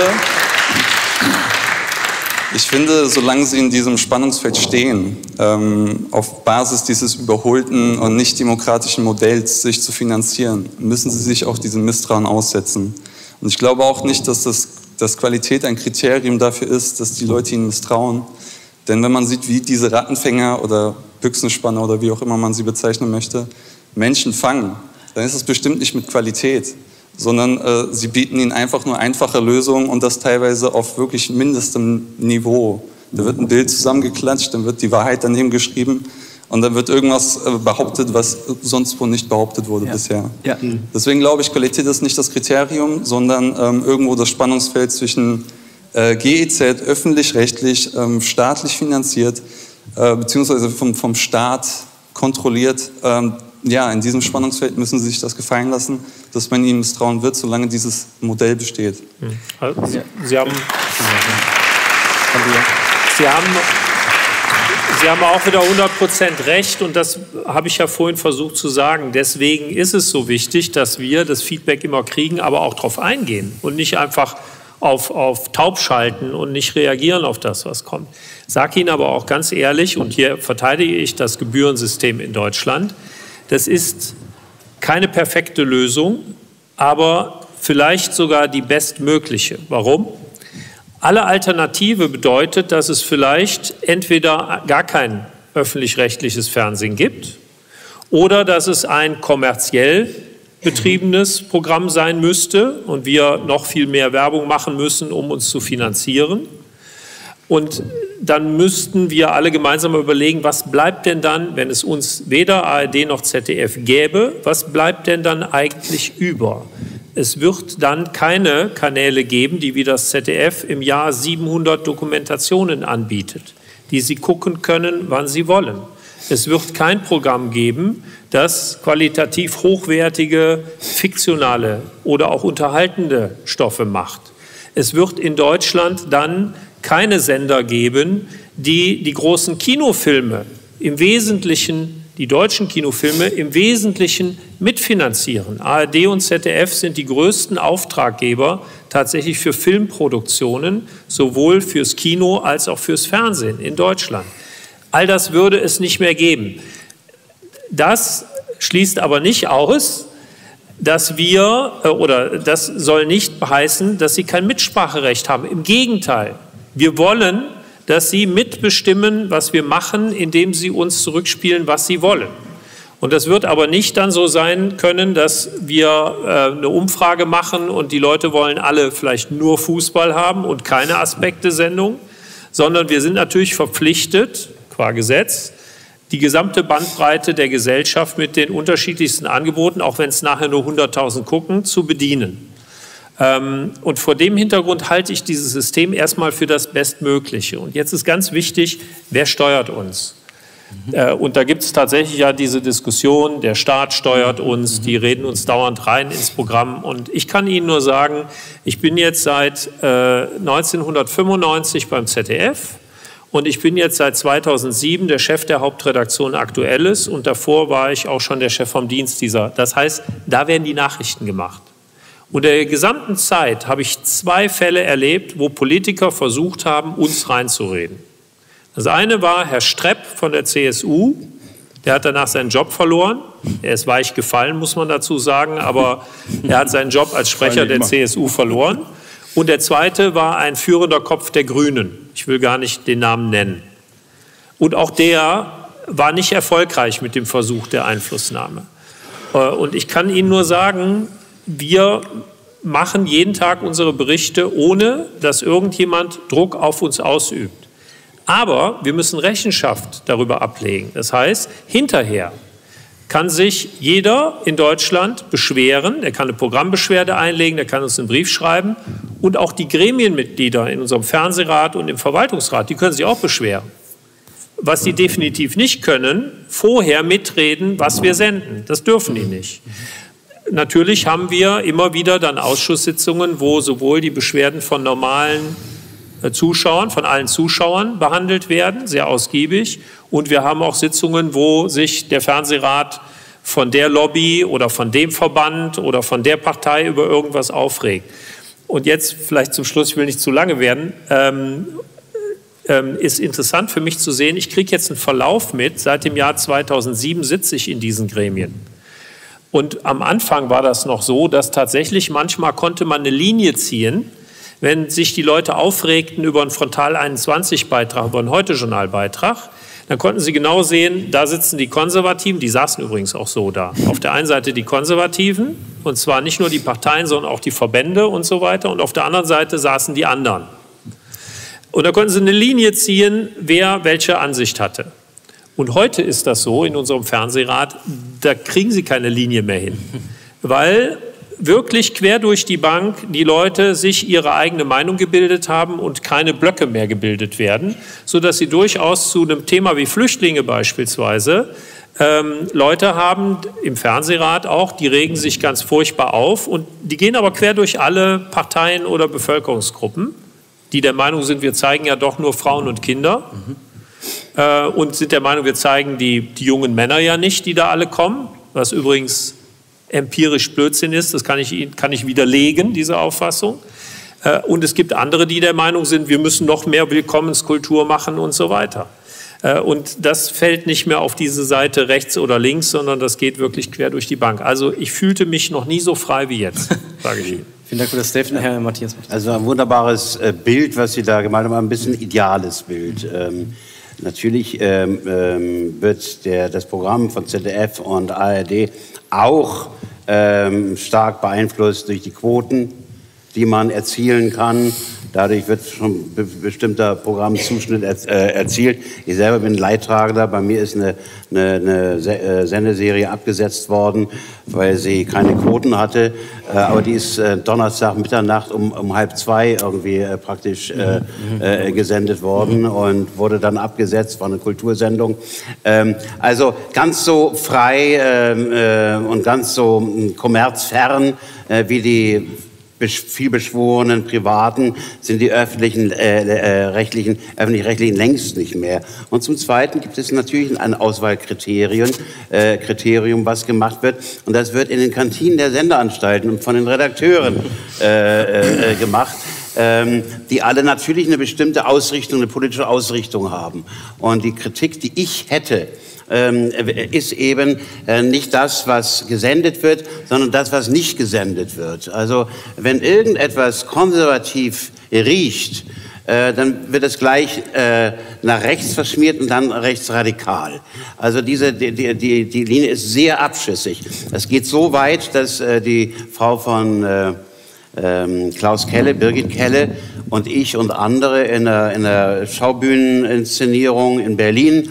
Ich finde, solange Sie in diesem Spannungsfeld stehen, ähm, auf Basis dieses überholten und nicht demokratischen Modells sich zu finanzieren, müssen Sie sich auch diesem Misstrauen aussetzen. Und ich glaube auch nicht, dass, das, dass Qualität ein Kriterium dafür ist, dass die Leute Ihnen misstrauen. Denn wenn man sieht, wie diese Rattenfänger oder Büchsenspanner oder wie auch immer man sie bezeichnen möchte, Menschen fangen, dann ist es bestimmt nicht mit Qualität, sondern äh, sie bieten ihnen einfach nur einfache Lösungen und das teilweise auf wirklich mindestem Niveau. Da wird ein Bild zusammengeklatscht, dann wird die Wahrheit daneben geschrieben und dann wird irgendwas äh, behauptet, was sonst wo nicht behauptet wurde ja. bisher. Ja. Deswegen glaube ich, Qualität ist nicht das Kriterium, sondern ähm, irgendwo das Spannungsfeld zwischen äh, G E Z, öffentlich-rechtlich, ähm, staatlich finanziert, äh, beziehungsweise vom, vom Staat kontrolliert. Ähm, ja, in diesem Spannungsfeld müssen Sie sich das gefallen lassen, dass man Ihnen misstrauen wird, solange dieses Modell besteht. Also, Sie, Sie, haben, Sie, haben, Sie haben auch wieder hundert Prozent recht und das habe ich ja vorhin versucht zu sagen. Deswegen ist es so wichtig, dass wir das Feedback immer kriegen, aber auch darauf eingehen und nicht einfach auf, auf taub schalten und nicht reagieren auf das, was kommt. Ich sage Ihnen aber auch ganz ehrlich, und hier verteidige ich das Gebührensystem in Deutschland, das ist keine perfekte Lösung, aber vielleicht sogar die bestmögliche. Warum? Alle Alternative bedeutet, dass es vielleicht entweder gar kein öffentlich-rechtliches Fernsehen gibt oder dass es ein kommerziell betriebenes Programm sein müsste und wir noch viel mehr Werbung machen müssen, um uns zu finanzieren. Und dann müssten wir alle gemeinsam überlegen, was bleibt denn dann, wenn es uns weder A R D noch Z D F gäbe, was bleibt denn dann eigentlich über? Es wird dann keine Kanäle geben, die wie das Z D F im Jahr siebenhundert Dokumentationen anbietet, die Sie gucken können, wann Sie wollen. Es wird kein Programm geben, das qualitativ hochwertige, fiktionale oder auch unterhaltende Stoffe macht. Es wird in Deutschland dann keine Sender geben, die die großen Kinofilme im Wesentlichen, die deutschen Kinofilme im Wesentlichen mitfinanzieren. A R D und Z D F sind die größten Auftraggeber tatsächlich für Filmproduktionen, sowohl fürs Kino als auch fürs Fernsehen in Deutschland. All das würde es nicht mehr geben. Das schließt aber nicht aus, dass wir, oder das soll nicht heißen, dass sie kein Mitspracherecht haben. Im Gegenteil. Wir wollen, dass Sie mitbestimmen, was wir machen, indem Sie uns zurückspielen, was Sie wollen. Und das wird aber nicht dann so sein können, dass wir äh, eine Umfrage machen und die Leute wollen alle vielleicht nur Fußball haben und keine Aspekte-Sendung, sondern wir sind natürlich verpflichtet, qua Gesetz, die gesamte Bandbreite der Gesellschaft mit den unterschiedlichsten Angeboten, auch wenn es nachher nur hunderttausend gucken, zu bedienen. Und vor dem Hintergrund halte ich dieses System erstmal für das Bestmögliche. Und jetzt ist ganz wichtig, wer steuert uns? Mhm. Und da gibt es tatsächlich ja diese Diskussion, der Staat steuert uns, die reden uns dauernd rein ins Programm. Und ich kann Ihnen nur sagen, ich bin jetzt seit äh, neunzehnhundertfünfundneunzig beim Z D F und ich bin jetzt seit zweitausendsieben der Chef der Hauptredaktion Aktuelles und davor war ich auch schon der Chef vom Dienst dieser. Das heißt, da werden die Nachrichten gemacht. Und in der gesamten Zeit habe ich zwei Fälle erlebt, wo Politiker versucht haben, uns reinzureden. Das eine war Herr Strepp von der C S U, der hat danach seinen Job verloren. Er ist weich gefallen, muss man dazu sagen, aber er hat seinen Job als Sprecher der C S U verloren. Und der zweite war ein führender Kopf der Grünen. Ich will gar nicht den Namen nennen. Und auch der war nicht erfolgreich mit dem Versuch der Einflussnahme. Und ich kann Ihnen nur sagen, wir machen jeden Tag unsere Berichte, ohne dass irgendjemand Druck auf uns ausübt. Aber wir müssen Rechenschaft darüber ablegen. Das heißt, hinterher kann sich jeder in Deutschland beschweren, der kann eine Programmbeschwerde einlegen, der kann uns einen Brief schreiben und auch die Gremienmitglieder in unserem Fernsehrat und im Verwaltungsrat, die können sich auch beschweren. Was die definitiv nicht können, vorher mitreden, was wir senden. Das dürfen die nicht. Natürlich haben wir immer wieder dann Ausschusssitzungen, wo sowohl die Beschwerden von normalen Zuschauern, von allen Zuschauern behandelt werden, sehr ausgiebig. Und wir haben auch Sitzungen, wo sich der Fernsehrat von der Lobby oder von dem Verband oder von der Partei über irgendwas aufregt. Und jetzt vielleicht zum Schluss, ich will nicht zu lange werden, ähm, ähm, ist interessant für mich zu sehen, ich kriege jetzt einen Verlauf mit, seit dem Jahr zweitausendsieben sitze ich in diesen Gremien. Und am Anfang war das noch so, dass tatsächlich manchmal konnte man eine Linie ziehen, wenn sich die Leute aufregten über einen Frontal einundzwanzig Beitrag, über einen Heute-Journal-Beitrag, dann konnten sie genau sehen, da sitzen die Konservativen, die saßen übrigens auch so da. Auf der einen Seite die Konservativen, und zwar nicht nur die Parteien, sondern auch die Verbände und so weiter, und auf der anderen Seite saßen die anderen. Und da konnten sie eine Linie ziehen, wer welche Ansicht hatte. Und heute ist das so in unserem Fernsehrat, da kriegen sie keine Linie mehr hin, weil wirklich quer durch die Bank die Leute sich ihre eigene Meinung gebildet haben und keine Blöcke mehr gebildet werden, sodass sie durchaus zu einem Thema wie Flüchtlinge beispielsweise ähm, Leute haben im Fernsehrat auch, die regen sich ganz furchtbar auf und die gehen aber quer durch alle Parteien oder Bevölkerungsgruppen, die der Meinung sind, wir zeigen ja doch nur Frauen und Kinder. Mhm. Äh, und sind der Meinung, wir zeigen die, die jungen Männer ja nicht, die da alle kommen, was übrigens empirisch Blödsinn ist, das kann ich, kann ich widerlegen, diese Auffassung. Und es gibt andere, die der Meinung sind, wir müssen noch mehr Willkommenskultur machen und so weiter. Und das fällt nicht mehr auf diese Seite rechts oder links, sondern das geht wirklich quer durch die Bank. Also ich fühlte mich noch nie so frei wie jetzt, sage ich Ihnen. Vielen Dank für das Statement, Herr Matthias. Also ein wunderbares Bild, was Sie da gemalt haben, ein bisschen ideales Bild. Ähm, natürlich ähm, ähm, wird der, das Programm von Z D F und A R D auch ähm, stark beeinflusst durch die Quoten, die man erzielen kann. Dadurch wird schon be bestimmter Programmzuschnitt er äh, erzielt. Ich selber bin Leidtragender. Bei mir ist eine, eine, eine Se äh, Sendeserie abgesetzt worden, weil sie keine Quoten hatte. Äh, aber die ist äh, Donnerstag Mitternacht um, um halb zwei irgendwie äh, praktisch äh, äh, gesendet worden und wurde dann abgesetzt. War eine Kultursendung. Ähm, also ganz so frei äh, äh, und ganz so äh, kommerzfern äh, wie die vielbeschworenen Privaten sind die öffentlichen, äh, äh, rechtlichen, öffentlich-rechtlichen längst nicht mehr. Und zum Zweiten gibt es natürlich ein Auswahlkriterium, äh, Kriterium, was gemacht wird. Und das wird in den Kantinen der Sendeanstalten und von den Redakteuren äh, äh, gemacht, ähm, die alle natürlich eine bestimmte Ausrichtung, eine politische Ausrichtung haben. Und die Kritik, die ich hätte, Ähm, ist eben äh, nicht das, was gesendet wird, sondern das, was nicht gesendet wird. Also wenn irgendetwas konservativ riecht, äh, dann wird es gleich äh, nach rechts verschmiert und dann rechtsradikal. Also diese, die, die, die Linie ist sehr abschüssig. Es geht so weit, dass äh, die Frau von äh, ähm, Klaus Kelle, Birgit Kelle und ich und andere in einer, in einer Schaubühneninszenierung in Berlin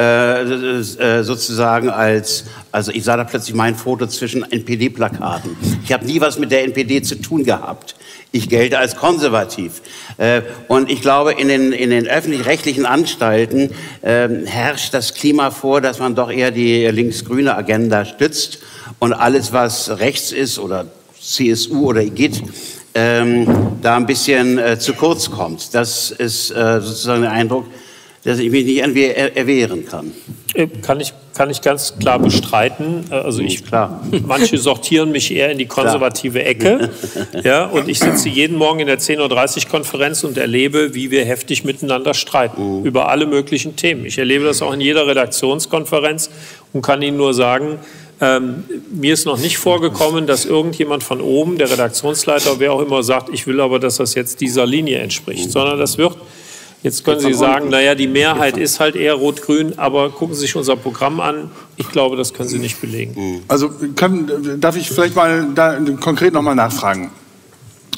Äh, sozusagen als, also ich sah da plötzlich mein Foto zwischen N P D-Plakaten. Ich habe nie was mit der N P D zu tun gehabt. Ich gelte als konservativ. Äh, und ich glaube, in den, in den öffentlich-rechtlichen Anstalten äh, herrscht das Klima vor, dass man doch eher die links-grüne Agenda stützt und alles, was rechts ist oder C S U oder I G I T, ähm, da ein bisschen äh, zu kurz kommt. Das ist äh, sozusagen der Eindruck, dass ich mich nicht irgendwie erwehren kann. Kann ich, kann ich ganz klar bestreiten. Also ich, klar. Manche sortieren mich eher in die konservative klar. Ecke. Ja, und ich sitze jeden Morgen in der zehn Uhr dreißig Konferenz und erlebe, wie wir heftig miteinander streiten. Mhm. Über alle möglichen Themen. Ich erlebe das auch in jeder Redaktionskonferenz und kann Ihnen nur sagen, ähm, mir ist noch nicht vorgekommen, dass irgendjemand von oben, der Redaktionsleiter, wer auch immer, sagt, ich will aber, dass das jetzt dieser Linie entspricht. Mhm. Sondern das wird... Jetzt können Sie sagen, naja, die Mehrheit ist halt eher rot-grün, aber gucken Sie sich unser Programm an. Ich glaube, das können Sie nicht belegen. Also kann, darf ich vielleicht mal da konkret noch mal nachfragen?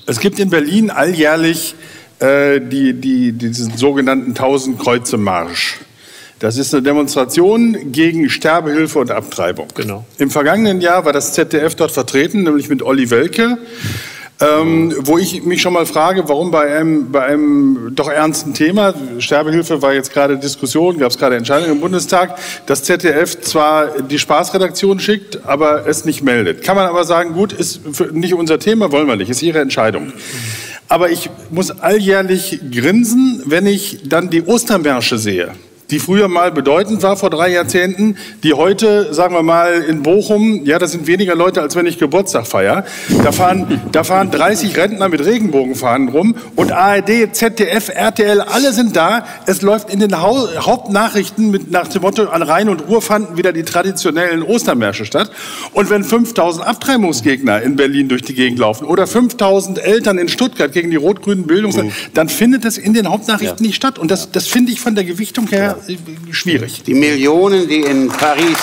Es gibt in Berlin alljährlich äh, die, die, diesen sogenannten Tausend-Kreuze-Marsch. Das ist eine Demonstration gegen Sterbehilfe und Abtreibung. Genau. Im vergangenen Jahr war das Z D F dort vertreten, nämlich mit Olli Welke. Ähm, wo ich mich schon mal frage, warum bei einem, bei einem doch ernsten Thema, Sterbehilfe war jetzt gerade Diskussion, gab es gerade Entscheidungen im Bundestag, das Z D F zwar die Spaßredaktion schickt, aber es nicht meldet. Kann man aber sagen, gut, ist nicht unser Thema, wollen wir nicht, ist Ihre Entscheidung. Aber ich muss alljährlich grinsen, wenn ich dann die Ostermärsche sehe, die früher mal bedeutend war, vor drei Jahrzehnten, die heute, sagen wir mal, in Bochum, ja, das sind weniger Leute, als wenn ich Geburtstag feiere. Da fahren, da fahren dreißig Rentner mit Regenbogenfahnen rum und A R D, Z D F, R T L, alle sind da. Es läuft in den Hau Hauptnachrichten mit nach dem Motto, an Rhein und Ruhr fanden wieder die traditionellen Ostermärsche statt. Und wenn fünftausend Abtreibungsgegner in Berlin durch die Gegend laufen oder fünftausend Eltern in Stuttgart gegen die rot-grünen Bildungs-, mhm. dann findet es in den Hauptnachrichten ja. nicht statt. Und das, das finde ich von der Gewichtung her schwierig. Die Millionen, die in Paris,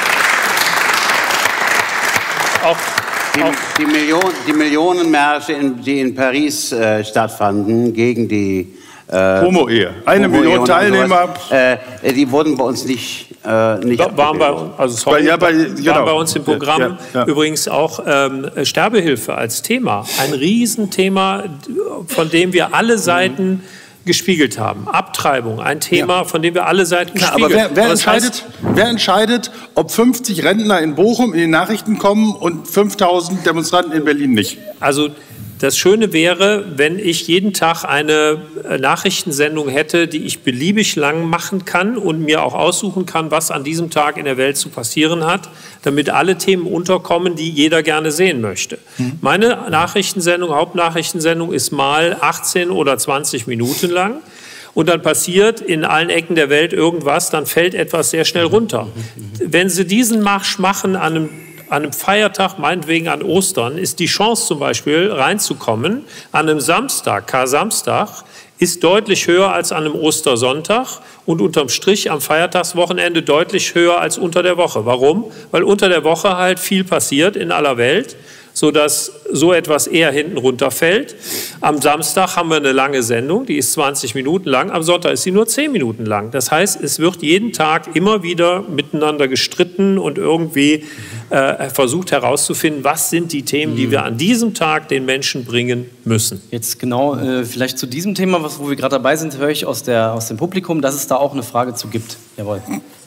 auch, die, auch. die, Million, die Millionenmärsche, in, die in Paris äh, stattfanden gegen die äh, Homo-Ehe. Eine Homo Million Teilnehmer. Äh, die wurden bei uns nicht, äh, nicht waren bei, also sorry, ja, bei, genau. waren bei uns im Programm ja, ja. übrigens auch ähm, Sterbehilfe als Thema. Ein Riesenthema, von dem wir alle Seiten mhm. gespiegelt haben. Abtreibung, ein Thema, ja. von dem wir alle Seiten gespiegelt haben. Aber wer, wer, entscheidet, wer entscheidet, ob fünfzig Rentner in Bochum in die Nachrichten kommen und fünftausend Demonstranten in Berlin nicht? Also das Schöne wäre, wenn ich jeden Tag eine Nachrichtensendung hätte, die ich beliebig lang machen kann und mir auch aussuchen kann, was an diesem Tag in der Welt zu passieren hat, damit alle Themen unterkommen, die jeder gerne sehen möchte. Mhm. Meine Nachrichtensendung, Hauptnachrichtensendung ist mal achtzehn oder zwanzig Minuten lang. Und dann passiert in allen Ecken der Welt irgendwas, dann fällt etwas sehr schnell runter. Wenn Sie diesen Marsch machen an einem An einem Feiertag, meinetwegen an Ostern, ist die Chance zum Beispiel reinzukommen, an einem Samstag, Kar-Samstag, ist deutlich höher als an einem Ostersonntag und unterm Strich am Feiertagswochenende deutlich höher als unter der Woche. Warum? Weil unter der Woche halt viel passiert in aller Welt, sodass so etwas eher hinten runterfällt. Am Samstag haben wir eine lange Sendung, die ist zwanzig Minuten lang, am Sonntag ist sie nur zehn Minuten lang. Das heißt, es wird jeden Tag immer wieder miteinander gestritten und irgendwie äh, versucht herauszufinden, was sind die Themen, die wir an diesem Tag den Menschen bringen müssen. Jetzt genau, äh, vielleicht zu diesem Thema, was, wo wir gerade dabei sind, höre ich aus, der, aus dem Publikum, dass es da auch eine Frage zu gibt. Jawohl.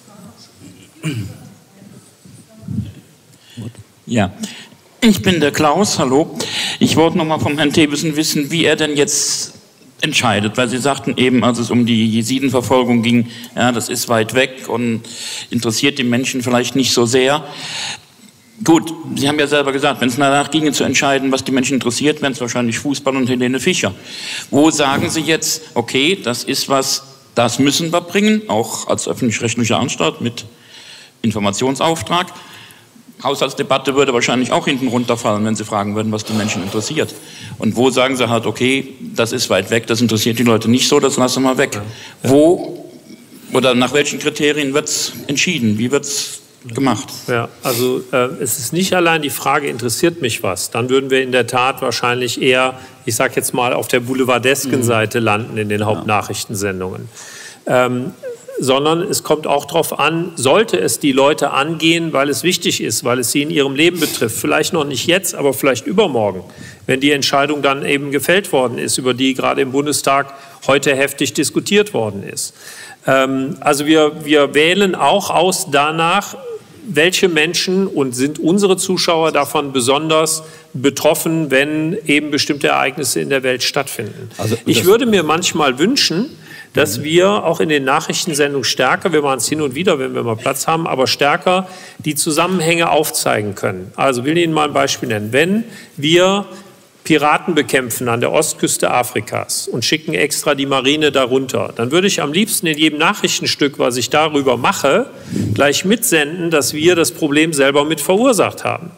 Ja. Ich bin der Klaus, hallo. Ich wollte noch mal vom Herrn Thewissen wissen, wie er denn jetzt entscheidet, weil Sie sagten eben, als es um die Jesidenverfolgung ging, ja, das ist weit weg und interessiert die Menschen vielleicht nicht so sehr. Gut, Sie haben ja selber gesagt, wenn es danach ginge zu entscheiden, was die Menschen interessiert, wären es wahrscheinlich Fußball und Helene Fischer. Wo sagen Sie jetzt, okay, das ist was, das müssen wir bringen, auch als öffentlich-rechtlicher Anstalt mit Informationsauftrag. Haushaltsdebatte würde wahrscheinlich auch hinten runterfallen, wenn Sie fragen würden, was die Menschen interessiert. Und wo sagen Sie halt, okay, das ist weit weg, das interessiert die Leute nicht so, das lassen wir weg. Ja. Wo oder nach welchen Kriterien wird es entschieden? Wie wird es gemacht? Ja, also äh, es ist nicht allein die Frage, interessiert mich was? Dann würden wir in der Tat wahrscheinlich eher, ich sage jetzt mal, auf der boulevardesken mhm. Seite landen in den Hauptnachrichtensendungen. Ähm, sondern es kommt auch darauf an, sollte es die Leute angehen, weil es wichtig ist, weil es sie in ihrem Leben betrifft. Vielleicht noch nicht jetzt, aber vielleicht übermorgen, wenn die Entscheidung dann eben gefällt worden ist, über die gerade im Bundestag heute heftig diskutiert worden ist. Ähm, also wir, wir wählen auch aus danach, welche Menschen und sind unsere Zuschauer davon besonders betroffen, wenn eben bestimmte Ereignisse in der Welt stattfinden. Also, ich würde mir manchmal wünschen, dass wir auch in den Nachrichtensendungen stärker, wir machen es hin und wieder, wenn wir mal Platz haben, aber stärker die Zusammenhänge aufzeigen können. Also will ich Ihnen mal ein Beispiel nennen. Wenn wir Piraten bekämpfen an der Ostküste Afrikas und schicken extra die Marine darunter, dann würde ich am liebsten in jedem Nachrichtenstück, was ich darüber mache, gleich mitsenden, dass wir das Problem selber mit verursacht haben.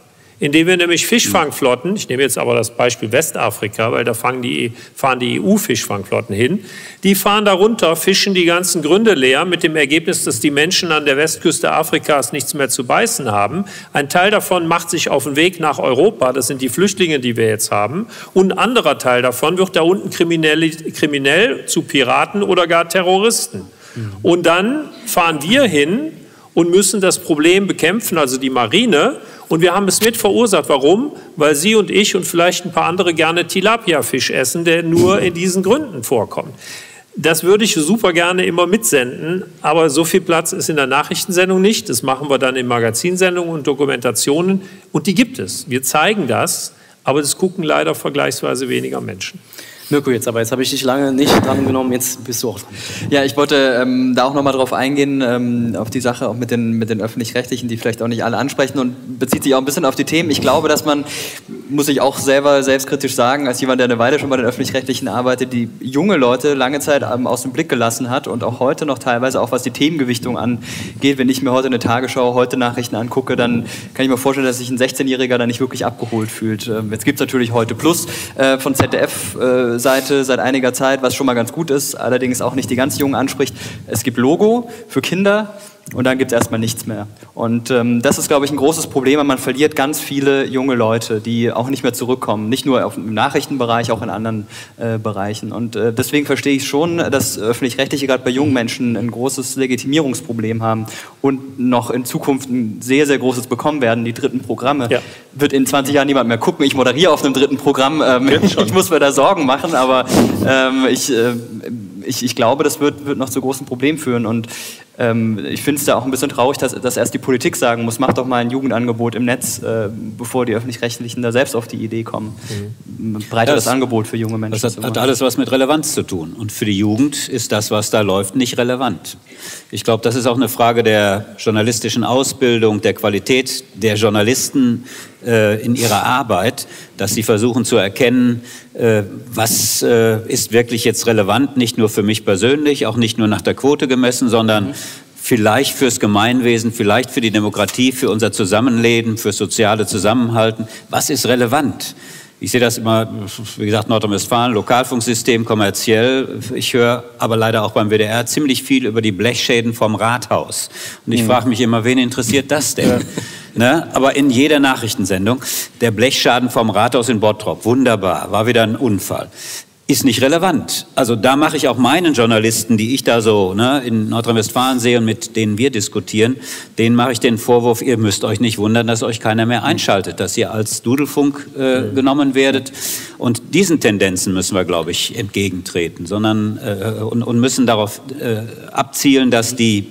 indem wir nämlich Fischfangflotten, ich nehme jetzt aber das Beispiel Westafrika, weil da fangen die, fahren die E U-Fischfangflotten hin, die fahren da runter, fischen die ganzen Gründe leer, mit dem Ergebnis, dass die Menschen an der Westküste Afrikas nichts mehr zu beißen haben. Ein Teil davon macht sich auf den Weg nach Europa, das sind die Flüchtlinge, die wir jetzt haben, und ein anderer Teil davon wird da unten kriminell, kriminell zu Piraten oder gar Terroristen. Mhm. Und dann fahren wir hin und müssen das Problem bekämpfen, also die Marine. Und wir haben es mit verursacht. Warum? Weil Sie und ich und vielleicht ein paar andere gerne Tilapia-Fisch essen, der nur in diesen Gründen vorkommt. Das würde ich super gerne immer mitsenden, aber so viel Platz ist in der Nachrichtensendung nicht. Das machen wir dann in Magazinsendungen und Dokumentationen. Und die gibt es. Wir zeigen das, aber das gucken leider vergleichsweise weniger Menschen. Mirko, jetzt aber, jetzt habe ich dich lange nicht dran genommen, jetzt bist du auch dran. Ja, ich wollte ähm, da auch nochmal drauf eingehen, ähm, auf die Sache auch mit den, mit den Öffentlich-Rechtlichen, die vielleicht auch nicht alle ansprechen und bezieht sich auch ein bisschen auf die Themen. Ich glaube, dass man, muss ich auch selber selbstkritisch sagen, als jemand, der eine Weile schon bei den Öffentlich-Rechtlichen arbeitet, die junge Leute lange Zeit ähm, aus dem Blick gelassen hat und auch heute noch teilweise, auch was die Themengewichtung angeht. Wenn ich mir heute eine Tagesschau, heute Nachrichten angucke, dann kann ich mir vorstellen, dass sich ein sechzehnjähriger da nicht wirklich abgeholt fühlt. Ähm, jetzt gibt es natürlich heute Plus äh, von Z D F, äh, Seite seit einiger Zeit, was schon mal ganz gut ist, allerdings auch nicht die ganz Jungen anspricht. Es gibt Logo für Kinder und dann gibt es erstmal nichts mehr. Und ähm, das ist, glaube ich, ein großes Problem. Man verliert ganz viele junge Leute, die auch nicht mehr zurückkommen. Nicht nur auf, im Nachrichtenbereich, auch in anderen äh, Bereichen. Und äh, deswegen verstehe ich schon, dass Öffentlich-Rechtliche gerade bei jungen Menschen ein großes Legitimierungsproblem haben und noch in Zukunft ein sehr, sehr großes bekommen werden. Die dritten Programme ja. wird in zwanzig Jahren niemand mehr gucken. Ich moderiere auf einem dritten Programm. Ähm, ich muss mir da Sorgen machen, aber ähm, ich, äh, ich, ich glaube, das wird, wird noch zu großen Problemen führen. Und ähm, ich finde es da auch ein bisschen traurig, dass, dass erst die Politik sagen muss, mach doch mal ein Jugendangebot im Netz, äh, bevor die Öffentlich-Rechtlichen da selbst auf die Idee kommen. Mhm. Breiteres das, Angebot für junge Menschen. Das hat, hat alles was mit Relevanz zu tun. Und für die Jugend ist das, was da läuft, nicht relevant. Ich glaube, das ist auch eine Frage der journalistischen Ausbildung, der Qualität der Journalisten äh, in ihrer Arbeit, dass sie versuchen zu erkennen, äh, was äh, ist wirklich jetzt relevant, nicht nur für mich persönlich, auch nicht nur nach der Quote gemessen, sondern mhm. vielleicht fürs Gemeinwesen, vielleicht für die Demokratie, für unser Zusammenleben, für soziale Zusammenhalten. Was ist relevant? Ich sehe das immer, wie gesagt, Nordrhein-Westfalen, Lokalfunksystem, kommerziell. Ich höre aber leider auch beim W D R ziemlich viel über die Blechschäden vom Rathaus. Und ich mhm. frage mich immer, wen interessiert das denn? Ja. Ne? Aber in jeder Nachrichtensendung, der Blechschaden vom Rathaus in Bottrop, wunderbar, war wieder ein Unfall. Ist nicht relevant. Also da mache ich auch meinen Journalisten, die ich da so ne, in Nordrhein-Westfalen sehe und mit denen wir diskutieren, denen mache ich den Vorwurf, ihr müsst euch nicht wundern, dass euch keiner mehr einschaltet, dass ihr als Dudelfunk äh, mhm. genommen werdet. Und diesen Tendenzen müssen wir, glaube ich, entgegentreten, sondern äh, und, und müssen darauf äh, abzielen, dass die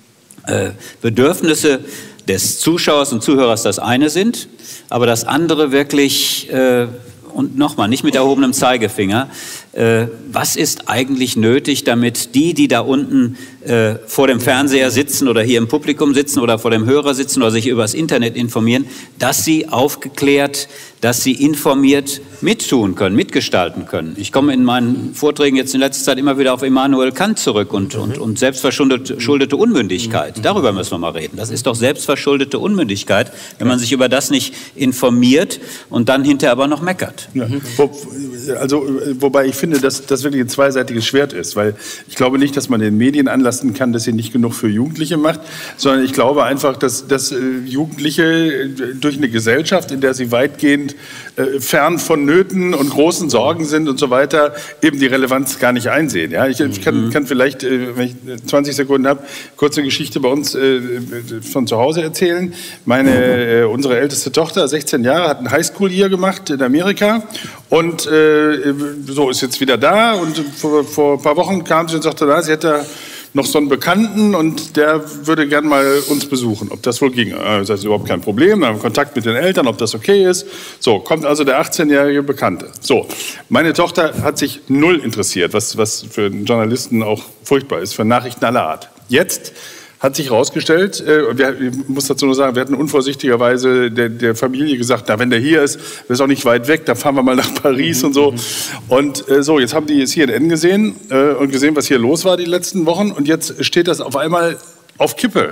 äh, Bedürfnisse des Zuschauers und Zuhörers das eine sind, aber das andere wirklich äh, und nochmal, nicht mit erhobenem Zeigefinger, äh, was ist eigentlich nötig, damit die, die da unten äh, vor dem Fernseher sitzen oder hier im Publikum sitzen oder vor dem Hörer sitzen oder sich übers Internet informieren, dass sie aufgeklärt, dass sie informiert mittun können, mitgestalten können. Ich komme in meinen Vorträgen jetzt in letzter Zeit immer wieder auf Immanuel Kant zurück und, und, und selbstverschuldete Unmündigkeit. Darüber müssen wir mal reden. Das ist doch selbstverschuldete Unmündigkeit, wenn man sich über das nicht informiert und dann hinterher aber noch meckert. Ja. Wo, also, wobei ich finde, dass das wirklich ein zweiseitiges Schwert ist, weil ich glaube nicht, dass man den Medien anlasten kann, dass sie nicht genug für Jugendliche macht, sondern ich glaube einfach, dass, dass Jugendliche durch eine Gesellschaft, in der sie weitgehend äh, fern von Nöten und großen Sorgen sind und so weiter, eben die Relevanz gar nicht einsehen. Ja? Ich, ich kann, kann vielleicht, äh, wenn ich zwanzig Sekunden habe, kurze Geschichte bei uns äh, von zu Hause erzählen. Meine, äh, unsere älteste Tochter, sechzehn Jahre, hat ein Highschool-Year gemacht in Amerika und äh, so ist jetzt wieder da und vor, vor ein paar Wochen kam sie und sagte, na, sie hätte noch so einen Bekannten und der würde gern mal uns besuchen, ob das wohl ginge. Das ist überhaupt kein Problem, wir haben Kontakt mit den Eltern, ob das okay ist. So, kommt also der achtzehnjährige Bekannte. So, meine Tochter hat sich null interessiert, was, was für einen Journalisten auch furchtbar ist, für Nachrichten aller Art. Jetzt hat sich herausgestellt, äh, wir, ich muss dazu nur sagen, wir hatten unvorsichtigerweise der, der Familie gesagt, na, wenn der hier ist, der ist auch nicht weit weg, dann fahren wir mal nach Paris mhm. und so. Und äh, so, jetzt haben die C N N gesehen äh, und gesehen, was hier los war die letzten Wochen und jetzt steht das auf einmal auf Kippe.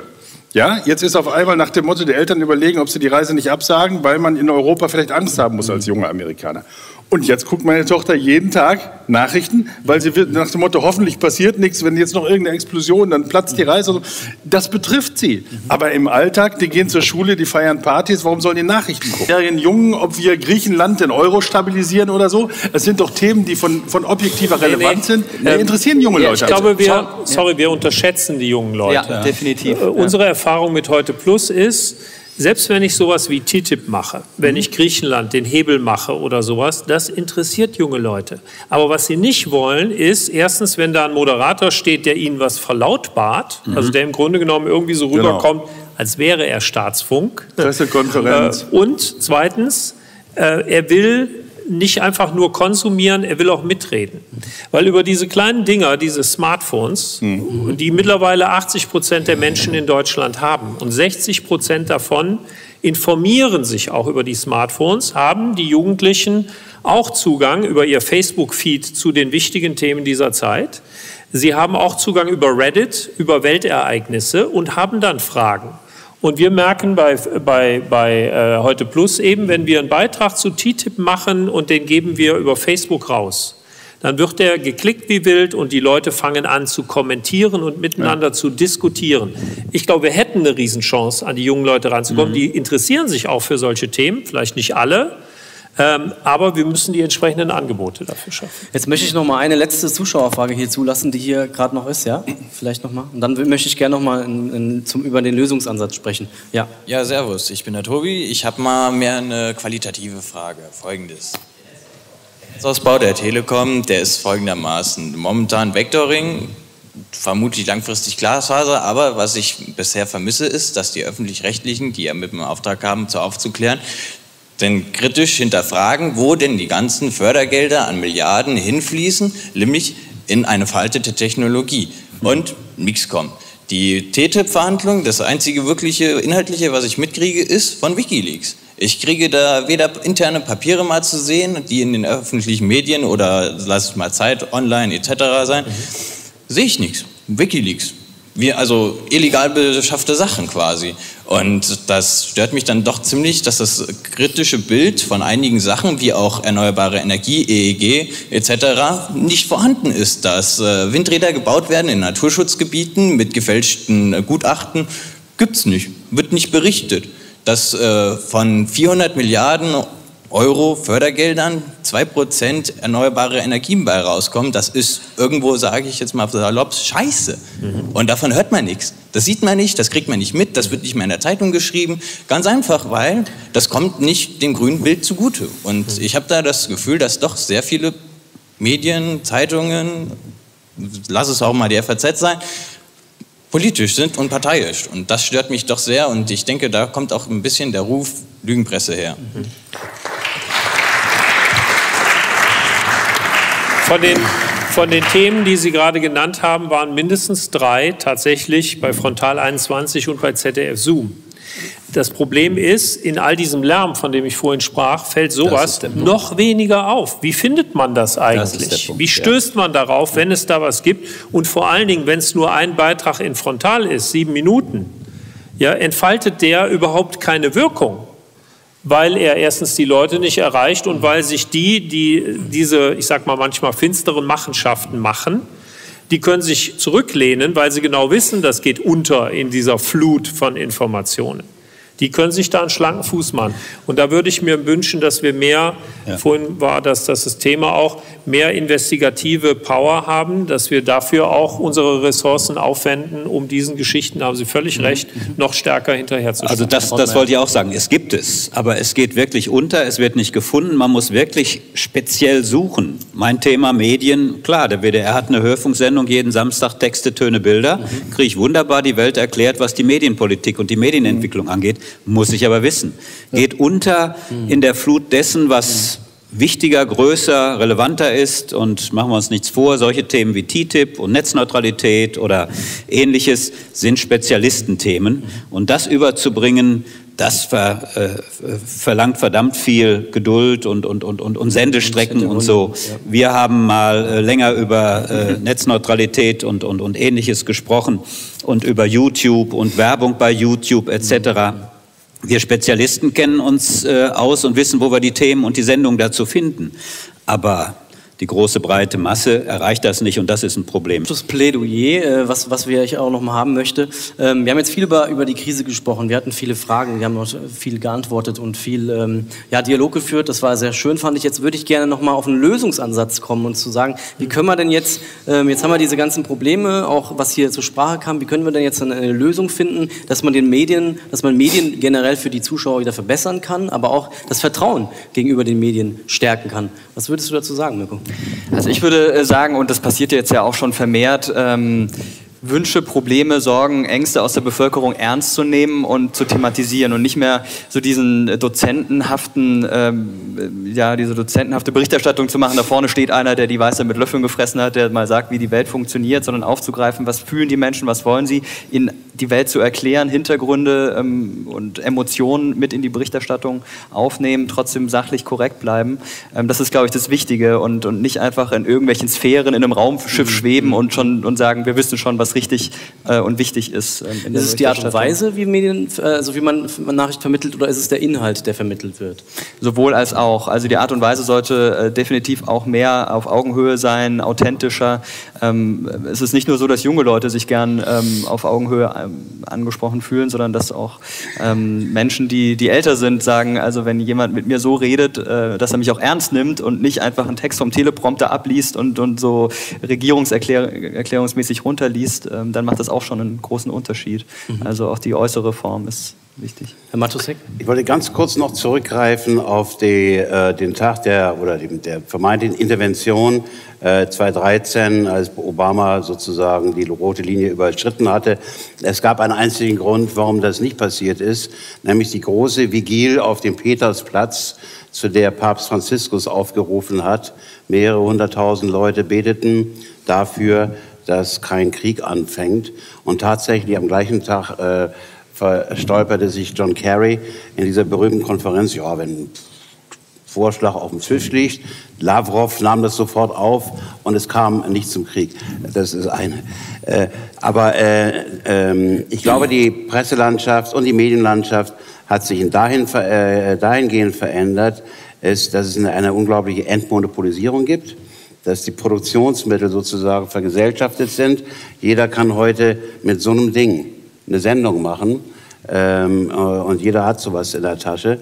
Ja, jetzt ist auf einmal nach dem Motto, die Eltern überlegen, ob sie die Reise nicht absagen, weil man in Europa vielleicht Angst haben muss als junger Amerikaner. Und jetzt guckt meine Tochter jeden Tag Nachrichten, weil sie wird nach dem Motto, hoffentlich passiert nichts, wenn jetzt noch irgendeine Explosion, dann platzt die Reise. Das betrifft sie. Aber im Alltag, die gehen zur Schule, die feiern Partys, warum sollen die Nachrichten gucken? Den Jungen, ob wir Griechenland den Euro stabilisieren oder so, das sind doch Themen, die von, von objektiver Relevanz nee, nee. sind. Die ähm, interessieren junge ja, Leute. Ich glaube, wir, sorry, wir unterschätzen die jungen Leute. Ja, definitiv. Äh, unsere Erfahrung mit Heute Plus ist, selbst wenn ich sowas wie T T I P mache, wenn ich Griechenland den Hebel mache oder sowas, das interessiert junge Leute. Aber was sie nicht wollen, ist erstens, wenn da ein Moderator steht, der ihnen was verlautbart, mhm. also der im Grunde genommen irgendwie so rüberkommt, genau. als wäre er Staatsfunk. Pressekonferenz. Und zweitens, er will nicht einfach nur konsumieren, er will auch mitreden. Weil über diese kleinen Dinger, diese Smartphones, mhm. die mittlerweile achtzig Prozent der Menschen in Deutschland haben und sechzig Prozent davon informieren sich auch über die Smartphones, haben die Jugendlichen auch Zugang über ihr Facebook-Feed zu den wichtigen Themen dieser Zeit. Sie haben auch Zugang über Reddit, über Weltereignisse und haben dann Fragen. Und wir merken bei, bei, bei äh, Heute Plus eben, wenn wir einen Beitrag zu T T I P machen und den geben wir über Facebook raus, dann wird der geklickt wie wild und die Leute fangen an zu kommentieren und miteinander ja. zu diskutieren. Ich glaube, wir hätten eine Riesenchance, an die jungen Leute ranzukommen. Mhm. Die interessieren sich auch für solche Themen, vielleicht nicht alle. Ähm, aber wir müssen die entsprechenden Angebote dafür schaffen. Jetzt möchte ich noch mal eine letzte Zuschauerfrage hier zulassen, die hier gerade noch ist, ja? Vielleicht noch mal. Und dann möchte ich gerne noch mal in, in, zum, über den Lösungsansatz sprechen. Ja. Ja, servus. Ich bin der Tobi. Ich habe mal mehr eine qualitative Frage. Folgendes: Der Ausbau der Telekom, der ist folgendermaßen: Momentan Vectoring, vermutlich langfristig Glasfaser, aber was ich bisher vermisse, ist, dass die Öffentlich-Rechtlichen, die ja mit dem Auftrag haben, zu aufzuklären, denn kritisch hinterfragen, wo denn die ganzen Fördergelder an Milliarden hinfließen, nämlich in eine veraltete Technologie. Und nichts kommt. Die T T I P-Verhandlung, das einzige wirkliche Inhaltliche, was ich mitkriege, ist von WikiLeaks. Ich kriege da weder interne Papiere mal zu sehen, die in den öffentlichen Medien oder lass es mal Zeit, online et cetera sein, mhm. sehe ich nichts. WikiLeaks. Wir, also illegal beschaffte Sachen quasi. Und das stört mich dann doch ziemlich, dass das kritische Bild von einigen Sachen, wie auch erneuerbare Energie, E E G et cetera, nicht vorhanden ist. Dass äh, Windräder gebaut werden in Naturschutzgebieten mit gefälschten Gutachten, gibt's nicht, wird nicht berichtet. Dass äh, von vierhundert Milliarden Euro Fördergeldern zwei Prozent erneuerbare Energien bei rauskommen, das ist irgendwo, sage ich jetzt mal salopp, scheiße. Mhm. Und davon hört man nichts. Das sieht man nicht, das kriegt man nicht mit, das wird nicht mehr in der Zeitung geschrieben. Ganz einfach, weil das kommt nicht dem grünen Bild zugute. Und mhm. ich habe da das Gefühl, dass doch sehr viele Medien, Zeitungen, lass es auch mal die F A Z sein, politisch sind und parteiisch. Und das stört mich doch sehr. Und ich denke, da kommt auch ein bisschen der Ruf Lügenpresse her. Mhm. Von den, von den Themen, die Sie gerade genannt haben, waren mindestens drei tatsächlich bei Frontal einundzwanzig und bei Z D F Zoom. Das Problem ist, in all diesem Lärm, von dem ich vorhin sprach, fällt sowas noch weniger auf. Wie findet man das eigentlich? Das Punkt, Wie stößt man darauf, wenn es da was gibt? Und vor allen Dingen, wenn es nur ein Beitrag in Frontal ist, sieben Minuten, ja, entfaltet der überhaupt keine Wirkung, weil er erstens die Leute nicht erreicht und weil sich die, die diese, ich sag mal, manchmal finsteren Machenschaften machen, die können sich zurücklehnen, weil sie genau wissen, das geht unter in dieser Flut von Informationen. Die können sich da einen schlanken Fuß machen. Und da würde ich mir wünschen, dass wir mehr, ja. vorhin war das, das das Thema auch, mehr investigative Power haben, dass wir dafür auch unsere Ressourcen aufwenden, um diesen Geschichten, da haben Sie völlig mhm. recht, noch stärker hinterherzustellen. Also das, das wollte ich auch sagen. Es gibt es, aber es geht wirklich unter, es wird nicht gefunden. Man muss wirklich speziell suchen. Mein Thema Medien, klar, der W D R hat eine Hörfunksendung, jeden Samstag Texte, Töne, Bilder. Mhm. Kriege ich wunderbar die Welt erklärt, was die Medienpolitik und die Medienentwicklung mhm. angeht. Muss ich aber wissen. Geht unter in der Flut dessen, was wichtiger, größer, relevanter ist. Und machen wir uns nichts vor, solche Themen wie T T I P und Netzneutralität oder Ähnliches sind Spezialistenthemen. Und das überzubringen das ver, äh, verlangt verdammt viel Geduld und, und, und, und, und Sendestrecken und so. Wir haben mal äh, länger über äh, Netzneutralität und, und, und Ähnliches gesprochen und über YouTube und Werbung bei YouTube et cetera. Wir Spezialisten kennen uns äh, aus und wissen, wo wir die Themen und die Sendungen dazu finden. Aber die große breite Masse erreicht das nicht und das ist ein Problem. Das Plädoyer, was, was wir auch noch mal haben möchte. Wir haben jetzt viel über, über die Krise gesprochen, wir hatten viele Fragen, wir haben auch viel geantwortet und viel ja, Dialog geführt, das war sehr schön, fand ich. Jetzt würde ich gerne noch mal auf einen Lösungsansatz kommen und zu sagen, wie können wir denn jetzt, jetzt haben wir diese ganzen Probleme, auch was hier zur Sprache kam, wie können wir denn jetzt eine Lösung finden, dass man den Medien, dass man Medien generell für die Zuschauer wieder verbessern kann, aber auch das Vertrauen gegenüber den Medien stärken kann. Was würdest du dazu sagen, Mirko? Also ich würde sagen, und das passiert jetzt ja auch schon vermehrt, ähm, Wünsche, Probleme, Sorgen, Ängste aus der Bevölkerung ernst zu nehmen und zu thematisieren und nicht mehr so diesen dozentenhaften, ähm, ja, diese dozentenhafte Berichterstattung zu machen. Da vorne steht einer, der die Weisheit mit Löffeln gefressen hat, der mal sagt, wie die Welt funktioniert, sondern aufzugreifen, was fühlen die Menschen, was wollen sie, in die Welt zu erklären, Hintergründe ähm, und Emotionen mit in die Berichterstattung aufnehmen, trotzdem sachlich korrekt bleiben. Ähm, das ist, glaube ich, das Wichtige und, und nicht einfach in irgendwelchen Sphären in einem Raumschiff schweben und, schon, und sagen, wir wissen schon, was richtig äh, und wichtig ist. Ähm, in der ist es die Art und Weise, wie, Medien, also wie man Nachricht vermittelt, oder ist es der Inhalt, der vermittelt wird? Sowohl als auch. Also die Art und Weise sollte äh, definitiv auch mehr auf Augenhöhe sein, authentischer. Ähm, es ist nicht nur so, dass junge Leute sich gern ähm, auf Augenhöhe ähm, angesprochen fühlen, sondern dass auch ähm, Menschen, die, die älter sind, sagen, also wenn jemand mit mir so redet, äh, dass er mich auch ernst nimmt und nicht einfach einen Text vom Teleprompter abliest und, und so regierungserklärungsmäßig runterliest, ähm, dann macht das auch schon einen großen Unterschied. Mhm. Also auch die äußere Form ist wichtig. Herr Matusek? Ich wollte ganz kurz noch zurückgreifen auf die, äh, den Tag der, oder die, der vermeintlichen Intervention äh, zweitausenddreizehn, als Obama sozusagen die rote Linie überschritten hatte. Es gab einen einzigen Grund, warum das nicht passiert ist, nämlich die große Vigil auf dem Petersplatz, zu der Papst Franziskus aufgerufen hat. Mehrere hunderttausend Leute beteten dafür, dass kein Krieg anfängt. Und tatsächlich am gleichen Tag äh, verstolperte sich John Kerry in dieser berühmten Konferenz, ja, wenn ein Vorschlag auf dem Tisch liegt, Lavrov nahm das sofort auf und es kam nicht zum Krieg. Das ist eine. Äh, aber äh, äh, ich glaube, die Presselandschaft und die Medienlandschaft hat sich dahin, äh, dahingehend verändert, ist, dass es eine, eine unglaubliche Entmonopolisierung gibt, dass die Produktionsmittel sozusagen vergesellschaftet sind. Jeder kann heute mit so einem Ding eine Sendung machen ähm, und jeder hat sowas in der Tasche.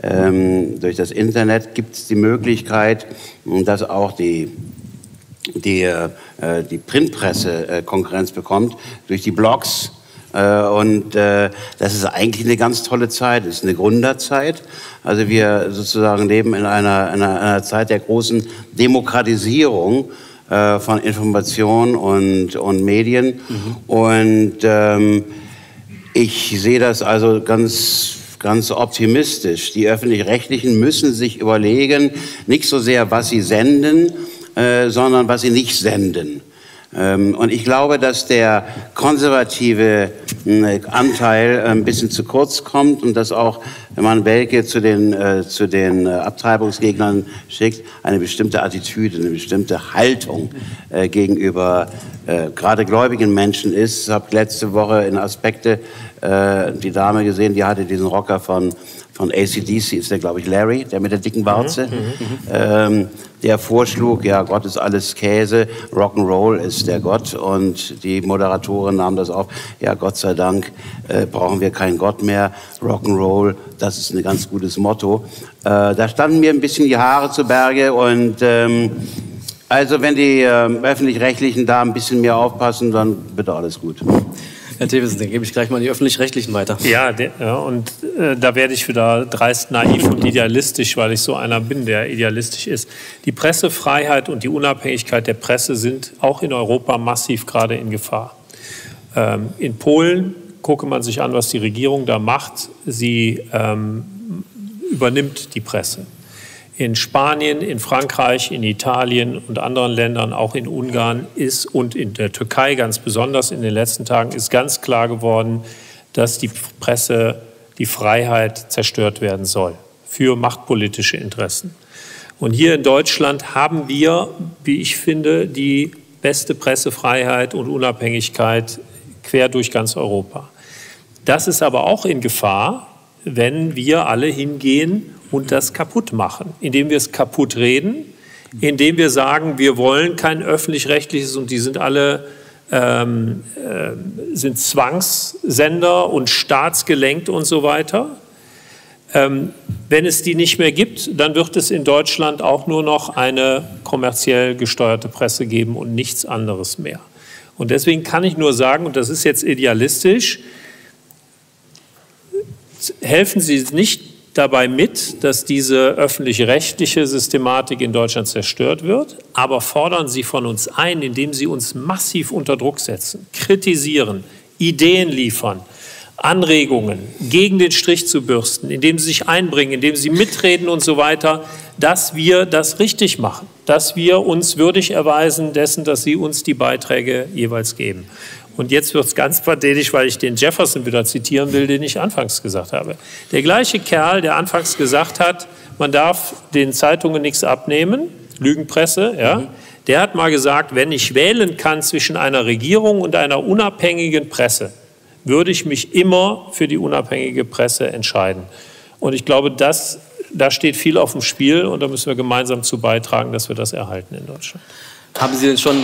Ähm, durch das Internet gibt es die Möglichkeit, dass auch die, die, äh, die Printpresse äh, Konkurrenz bekommt durch die Blogs. Äh, und äh, das ist eigentlich eine ganz tolle Zeit, es ist eine Gründerzeit. Also wir sozusagen leben in einer, einer, einer Zeit der großen Demokratisierung äh, von Information und, und Medien. Mhm. Und ähm, ich sehe das also ganz, ganz optimistisch. Die Öffentlich-Rechtlichen müssen sich überlegen, nicht so sehr, was sie senden, äh, sondern was sie nicht senden. Ähm, und ich glaube, dass der konservative äh, Anteil ein bisschen zu kurz kommt und dass auch, wenn man Welke zu den, äh, zu den äh, Abtreibungsgegnern schickt, eine bestimmte Attitüde, eine bestimmte Haltung äh, gegenüber äh, gerade gläubigen Menschen ist. Ich habe letzte Woche in Aspekte äh, die Dame gesehen, die hatte diesen Rocker von, von A C D C, ist der, glaube ich, Larry, der mit der dicken Warze, mhm, ähm, der vorschlug, ja, Gott ist alles Käse, Rock'n'Roll ist der Gott, und die Moderatorin nahm das auf, ja, Gott sei Dank äh, brauchen wir keinen Gott mehr, Rock'n'Roll, das ist ein ganz gutes Motto. Äh, da standen mir ein bisschen die Haare zu Berge und ähm, also wenn die äh, Öffentlich-Rechtlichen da ein bisschen mehr aufpassen, dann bitte alles gut. Herr Thewissen, dann gebe ich gleich mal die Öffentlich-Rechtlichen weiter. Ja, der, ja und äh, da werde ich wieder dreist naiv und idealistisch, weil ich so einer bin, der idealistisch ist. Die Pressefreiheit und die Unabhängigkeit der Presse sind auch in Europa massiv gerade in Gefahr. Ähm, in Polen gucke man sich an, was die Regierung da macht. Sie ähm, übernimmt die Presse. In Spanien, in Frankreich, in Italien und anderen Ländern, auch in Ungarn ist und in der Türkei ganz besonders in den letzten Tagen ist ganz klar geworden, dass die Presse die Freiheit zerstört werden soll für machtpolitische Interessen. Und hier in Deutschland haben wir, wie ich finde, die beste Pressefreiheit und Unabhängigkeit quer durch ganz Europa. Das ist aber auch in Gefahr, wenn wir alle hingehen und das kaputt machen, indem wir es kaputt reden, indem wir sagen, wir wollen kein öffentlich-rechtliches und die sind alle ähm, äh, sind Zwangssender und staatsgelenkt und so weiter. Ähm, wenn es die nicht mehr gibt, dann wird es in Deutschland auch nur noch eine kommerziell gesteuerte Presse geben und nichts anderes mehr. Und deswegen kann ich nur sagen, und das ist jetzt idealistisch, helfen Sie nicht dabei mit, dass diese öffentlich-rechtliche Systematik in Deutschland zerstört wird, aber fordern Sie von uns ein, indem Sie uns massiv unter Druck setzen, kritisieren, Ideen liefern, Anregungen gegen den Strich zu bürsten, indem Sie sich einbringen, indem Sie mitreden und so weiter, dass wir das richtig machen, dass wir uns würdig erweisen dessen, dass Sie uns die Beiträge jeweils geben. Und jetzt wird es ganz pathetisch, weil ich den Jefferson wieder zitieren will, den ich anfangs gesagt habe. Der gleiche Kerl, der anfangs gesagt hat, man darf den Zeitungen nichts abnehmen, Lügenpresse, ja, mhm. der hat mal gesagt, wenn ich wählen kann zwischen einer Regierung und einer unabhängigen Presse, würde ich mich immer für die unabhängige Presse entscheiden. Und ich glaube, das, da steht viel auf dem Spiel und da müssen wir gemeinsam zu beitragen, dass wir das erhalten in Deutschland. Haben Sie denn schon...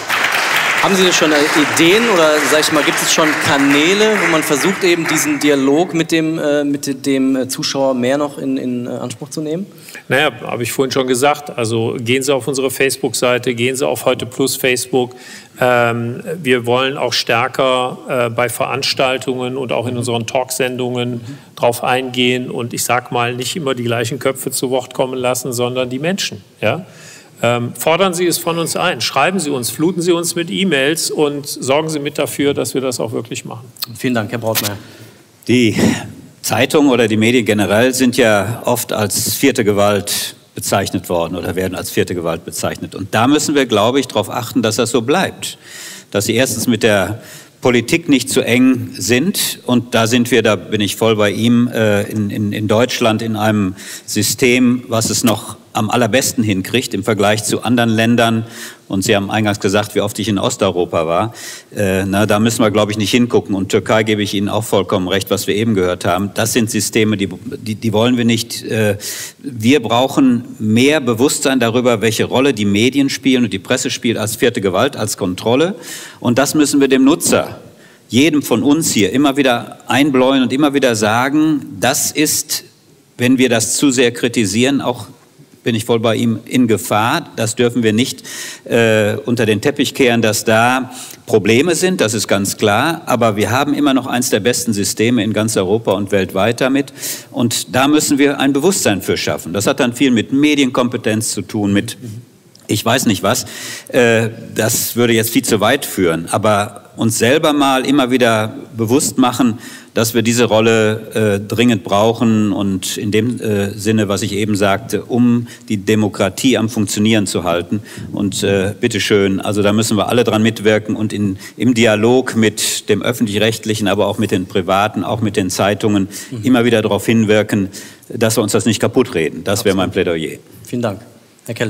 Haben Sie denn schon Ideen oder, sag ich mal, gibt es schon Kanäle, wo man versucht, eben diesen Dialog mit dem, äh, mit dem Zuschauer mehr noch in, in Anspruch zu nehmen? Naja, habe ich vorhin schon gesagt. Also gehen Sie auf unsere Facebook-Seite, gehen Sie auf Heute Plus Facebook. Ähm, wir wollen auch stärker äh, bei Veranstaltungen und auch in unseren Talksendungen mhm. drauf eingehen und ich sag mal, nicht immer die gleichen Köpfe zu Wort kommen lassen, sondern die Menschen, ja? Ähm, fordern Sie es von uns ein, schreiben Sie uns, fluten Sie uns mit E-Mails und sorgen Sie mit dafür, dass wir das auch wirklich machen. Vielen Dank, Herr Brautmeier. Die Zeitungen oder die Medien generell sind ja oft als vierte Gewalt bezeichnet worden oder werden als vierte Gewalt bezeichnet. Und da müssen wir, glaube ich, darauf achten, dass das so bleibt. Dass sie erstens mit der Politik nicht zu eng sind. Und da sind wir, da bin ich voll bei ihm, äh, in, in, in Deutschland in einem System, was es noch am allerbesten hinkriegt im Vergleich zu anderen Ländern. Und Sie haben eingangs gesagt, wie oft ich in Osteuropa war. Äh, na, da müssen wir, glaube ich, nicht hingucken. Und Türkei gebe ich Ihnen auch vollkommen recht, was wir eben gehört haben. Das sind Systeme, die, die, die wollen wir nicht. Äh, wir brauchen mehr Bewusstsein darüber, welche Rolle die Medien spielen und die Presse spielt als vierte Gewalt, als Kontrolle. Und das müssen wir dem Nutzer, jedem von uns hier, immer wieder einbläuen und immer wieder sagen, das ist, wenn wir das zu sehr kritisieren, auch bin ich voll bei ihm, in Gefahr. Das dürfen wir nicht äh, unter den Teppich kehren, dass da Probleme sind, das ist ganz klar. Aber wir haben immer noch eins der besten Systeme in ganz Europa und weltweit damit. Und da müssen wir ein Bewusstsein für schaffen. Das hat dann viel mit Medienkompetenz zu tun, mit ich weiß nicht was. Äh, das würde jetzt viel zu weit führen. Aber uns selber mal immer wieder bewusst machen, dass wir diese Rolle äh, dringend brauchen und in dem äh, Sinne, was ich eben sagte, um die Demokratie am Funktionieren zu halten. Und äh, bitteschön, also da müssen wir alle dran mitwirken und in, im Dialog mit dem Öffentlich-Rechtlichen, aber auch mit den Privaten, auch mit den Zeitungen mhm. immer wieder darauf hinwirken, dass wir uns das nicht kaputt reden. Das wäre mein Plädoyer. Vielen Dank. Herr Kelle.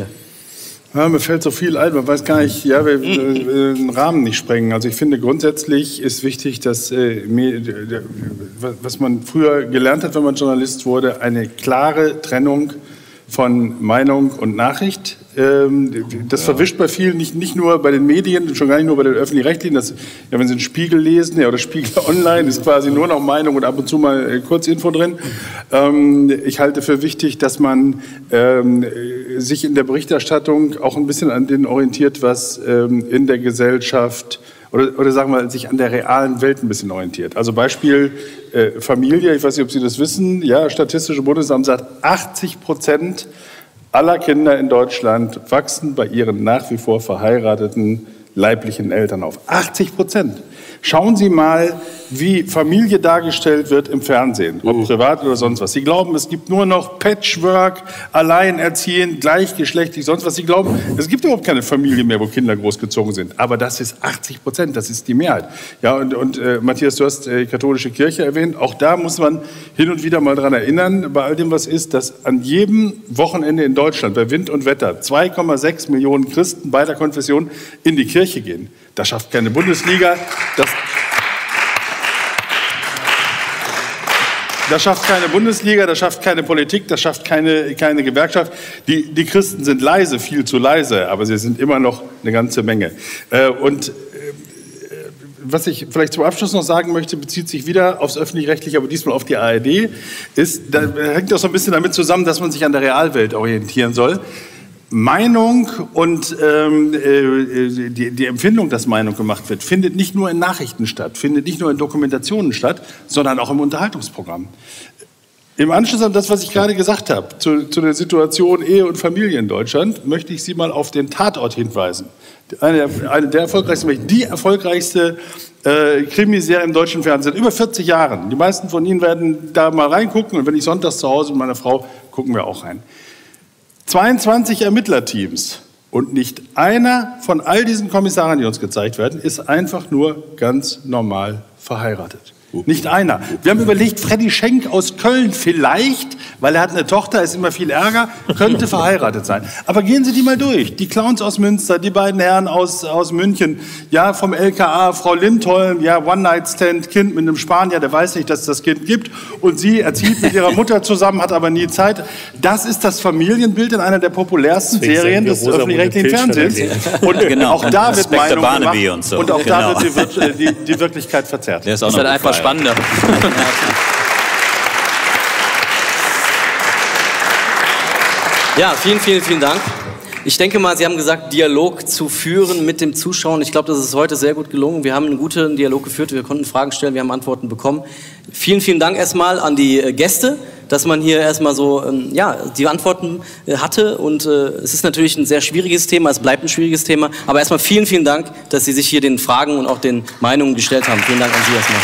Ja, mir fällt so viel ein, man weiß gar nicht, ja, wir äh, den Rahmen nicht sprengen. Also ich finde, grundsätzlich ist wichtig, dass, äh, was man früher gelernt hat, wenn man Journalist wurde, eine klare Trennung von Meinung und Nachricht. Ähm, das ja. verwischt bei vielen, nicht, nicht nur bei den Medien, schon gar nicht nur bei den Öffentlich-Rechtlichen. Das, ja, wenn Sie einen Spiegel lesen, ja, oder Spiegel Online, ist quasi nur noch Meinung und ab und zu mal äh, Kurzinfo drin. Ähm, ich halte für wichtig, dass man ähm, sich in der Berichterstattung auch ein bisschen an den orientiert, was ähm, in der Gesellschaft oder, oder sagen wir, sich an der realen Welt ein bisschen orientiert. Also Beispiel äh, Familie, ich weiß nicht, ob Sie das wissen, ja, Statistische Bundesamt sagt, achtzig Prozent aller Kinder in Deutschland wachsen bei ihren nach wie vor verheirateten leiblichen Eltern auf. achtzig Prozent. Schauen Sie mal, wie Familie dargestellt wird im Fernsehen, ob privat oder sonst was. Sie glauben, es gibt nur noch Patchwork, alleinerziehend, gleichgeschlechtlich, sonst was. Sie glauben, es gibt überhaupt keine Familie mehr, wo Kinder großgezogen sind. Aber das ist achtzig Prozent, das ist die Mehrheit. Ja, und, und äh, Matthias, du hast äh, die katholische Kirche erwähnt. Auch da muss man hin und wieder mal dran erinnern, bei all dem, was ist, dass an jedem Wochenende in Deutschland bei Wind und Wetter zwei Komma sechs Millionen Christen beider Konfessionen in die Kirche gehen. Das schafft keine Bundesliga. Das Das schafft keine Bundesliga, das schafft keine Politik, das schafft keine, keine Gewerkschaft. Die, die Christen sind leise, viel zu leise, aber sie sind immer noch eine ganze Menge. Äh, und äh, was ich vielleicht zum Abschluss noch sagen möchte, bezieht sich wieder aufs Öffentlich-Rechtliche, aber diesmal auf die A R D, ist, da hängt das so ein bisschen damit zusammen, dass man sich an der Realwelt orientieren soll. Meinung und ähm, äh, die, die Empfindung, dass Meinung gemacht wird, findet nicht nur in Nachrichten statt, findet nicht nur in Dokumentationen statt, sondern auch im Unterhaltungsprogramm. Im Anschluss an das, was ich gerade gesagt habe, zu, zu der Situation Ehe und Familie in Deutschland, möchte ich Sie mal auf den Tatort hinweisen. Eine, eine der erfolgreichsten, die erfolgreichste äh, Krimiserie im deutschen Fernsehen, seit über vierzig Jahren. Die meisten von Ihnen werden da mal reingucken und wenn ich sonntags zu Hause mit meiner Frau, gucken wir auch rein. zweiundzwanzig Ermittlerteams und nicht einer von all diesen Kommissaren, die uns gezeigt werden, ist einfach nur ganz normal verheiratet. Nicht einer. Wir haben überlegt, Freddy Schenk aus Köln vielleicht, weil er hat eine Tochter, ist immer viel Ärger, könnte verheiratet sein. Aber gehen Sie die mal durch. Die Clowns aus Münster, die beiden Herren aus, aus München, ja, vom L K A, Frau Lindholm, ja, One-Night-Stand, Kind mit einem Spanier, der weiß nicht, dass es das Kind gibt. Und sie erzieht mit ihrer Mutter zusammen, hat aber nie Zeit. Das ist das Familienbild in einer der populärsten Deswegen Serien des öffentlich-rechtlichen Fernsehens. Und genau. auch da wird Meinung gemacht. Und, so. und auch genau. da wird die, die, die Wirklichkeit verzerrt. Der ist auch noch einfach spannender. Ja, vielen, vielen, vielen Dank. Ich denke mal, Sie haben gesagt, Dialog zu führen mit dem Zuschauer. Ich glaube, das ist heute sehr gut gelungen. Wir haben einen guten Dialog geführt, wir konnten Fragen stellen, wir haben Antworten bekommen. Vielen, vielen Dank erstmal an die Gäste, dass man hier erstmal so ähm, ja, die Antworten äh, hatte. Und äh, es ist natürlich ein sehr schwieriges Thema, es bleibt ein schwieriges Thema. Aber erstmal vielen, vielen Dank, dass Sie sich hier den Fragen und auch den Meinungen gestellt haben. Vielen Dank an Sie erstmal.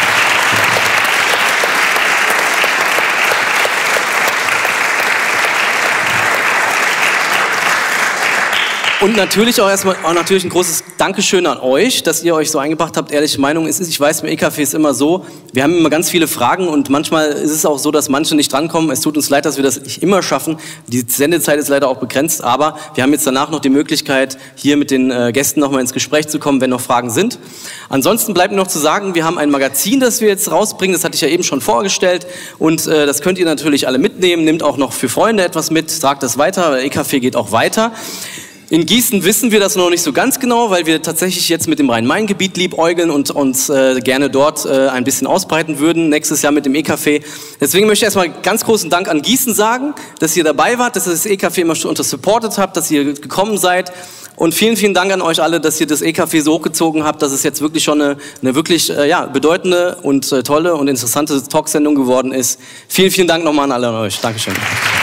Und natürlich auch erstmal auch natürlich ein großes Dankeschön an euch, dass ihr euch so eingebracht habt. Ehrliche Meinung ist, ich weiß, im E-Café ist immer so, wir haben immer ganz viele Fragen und manchmal ist es auch so, dass manche nicht drankommen. Es tut uns leid, dass wir das nicht immer schaffen. Die Sendezeit ist leider auch begrenzt, aber wir haben jetzt danach noch die Möglichkeit, hier mit den äh, Gästen nochmal ins Gespräch zu kommen, wenn noch Fragen sind. Ansonsten bleibt mir noch zu sagen, wir haben ein Magazin, das wir jetzt rausbringen, das hatte ich ja eben schon vorgestellt und äh, das könnt ihr natürlich alle mitnehmen. Nehmt auch noch für Freunde etwas mit, tragt das weiter, weil E-Café geht auch weiter. In Gießen wissen wir das noch nicht so ganz genau, weil wir tatsächlich jetzt mit dem Rhein-Main-Gebiet liebäugeln und uns äh, gerne dort äh, ein bisschen ausbreiten würden, nächstes Jahr mit dem E-Café. Deswegen möchte ich erstmal ganz großen Dank an Gießen sagen, dass ihr dabei wart, dass ihr das E-Café immer schon untersupportet habt, dass ihr gekommen seid. Und vielen, vielen Dank an euch alle, dass ihr das E-Café so hochgezogen habt, dass es jetzt wirklich schon eine, eine wirklich äh, ja, bedeutende und äh, tolle und interessante Talksendung geworden ist. Vielen, vielen Dank nochmal an alle an euch. Dankeschön.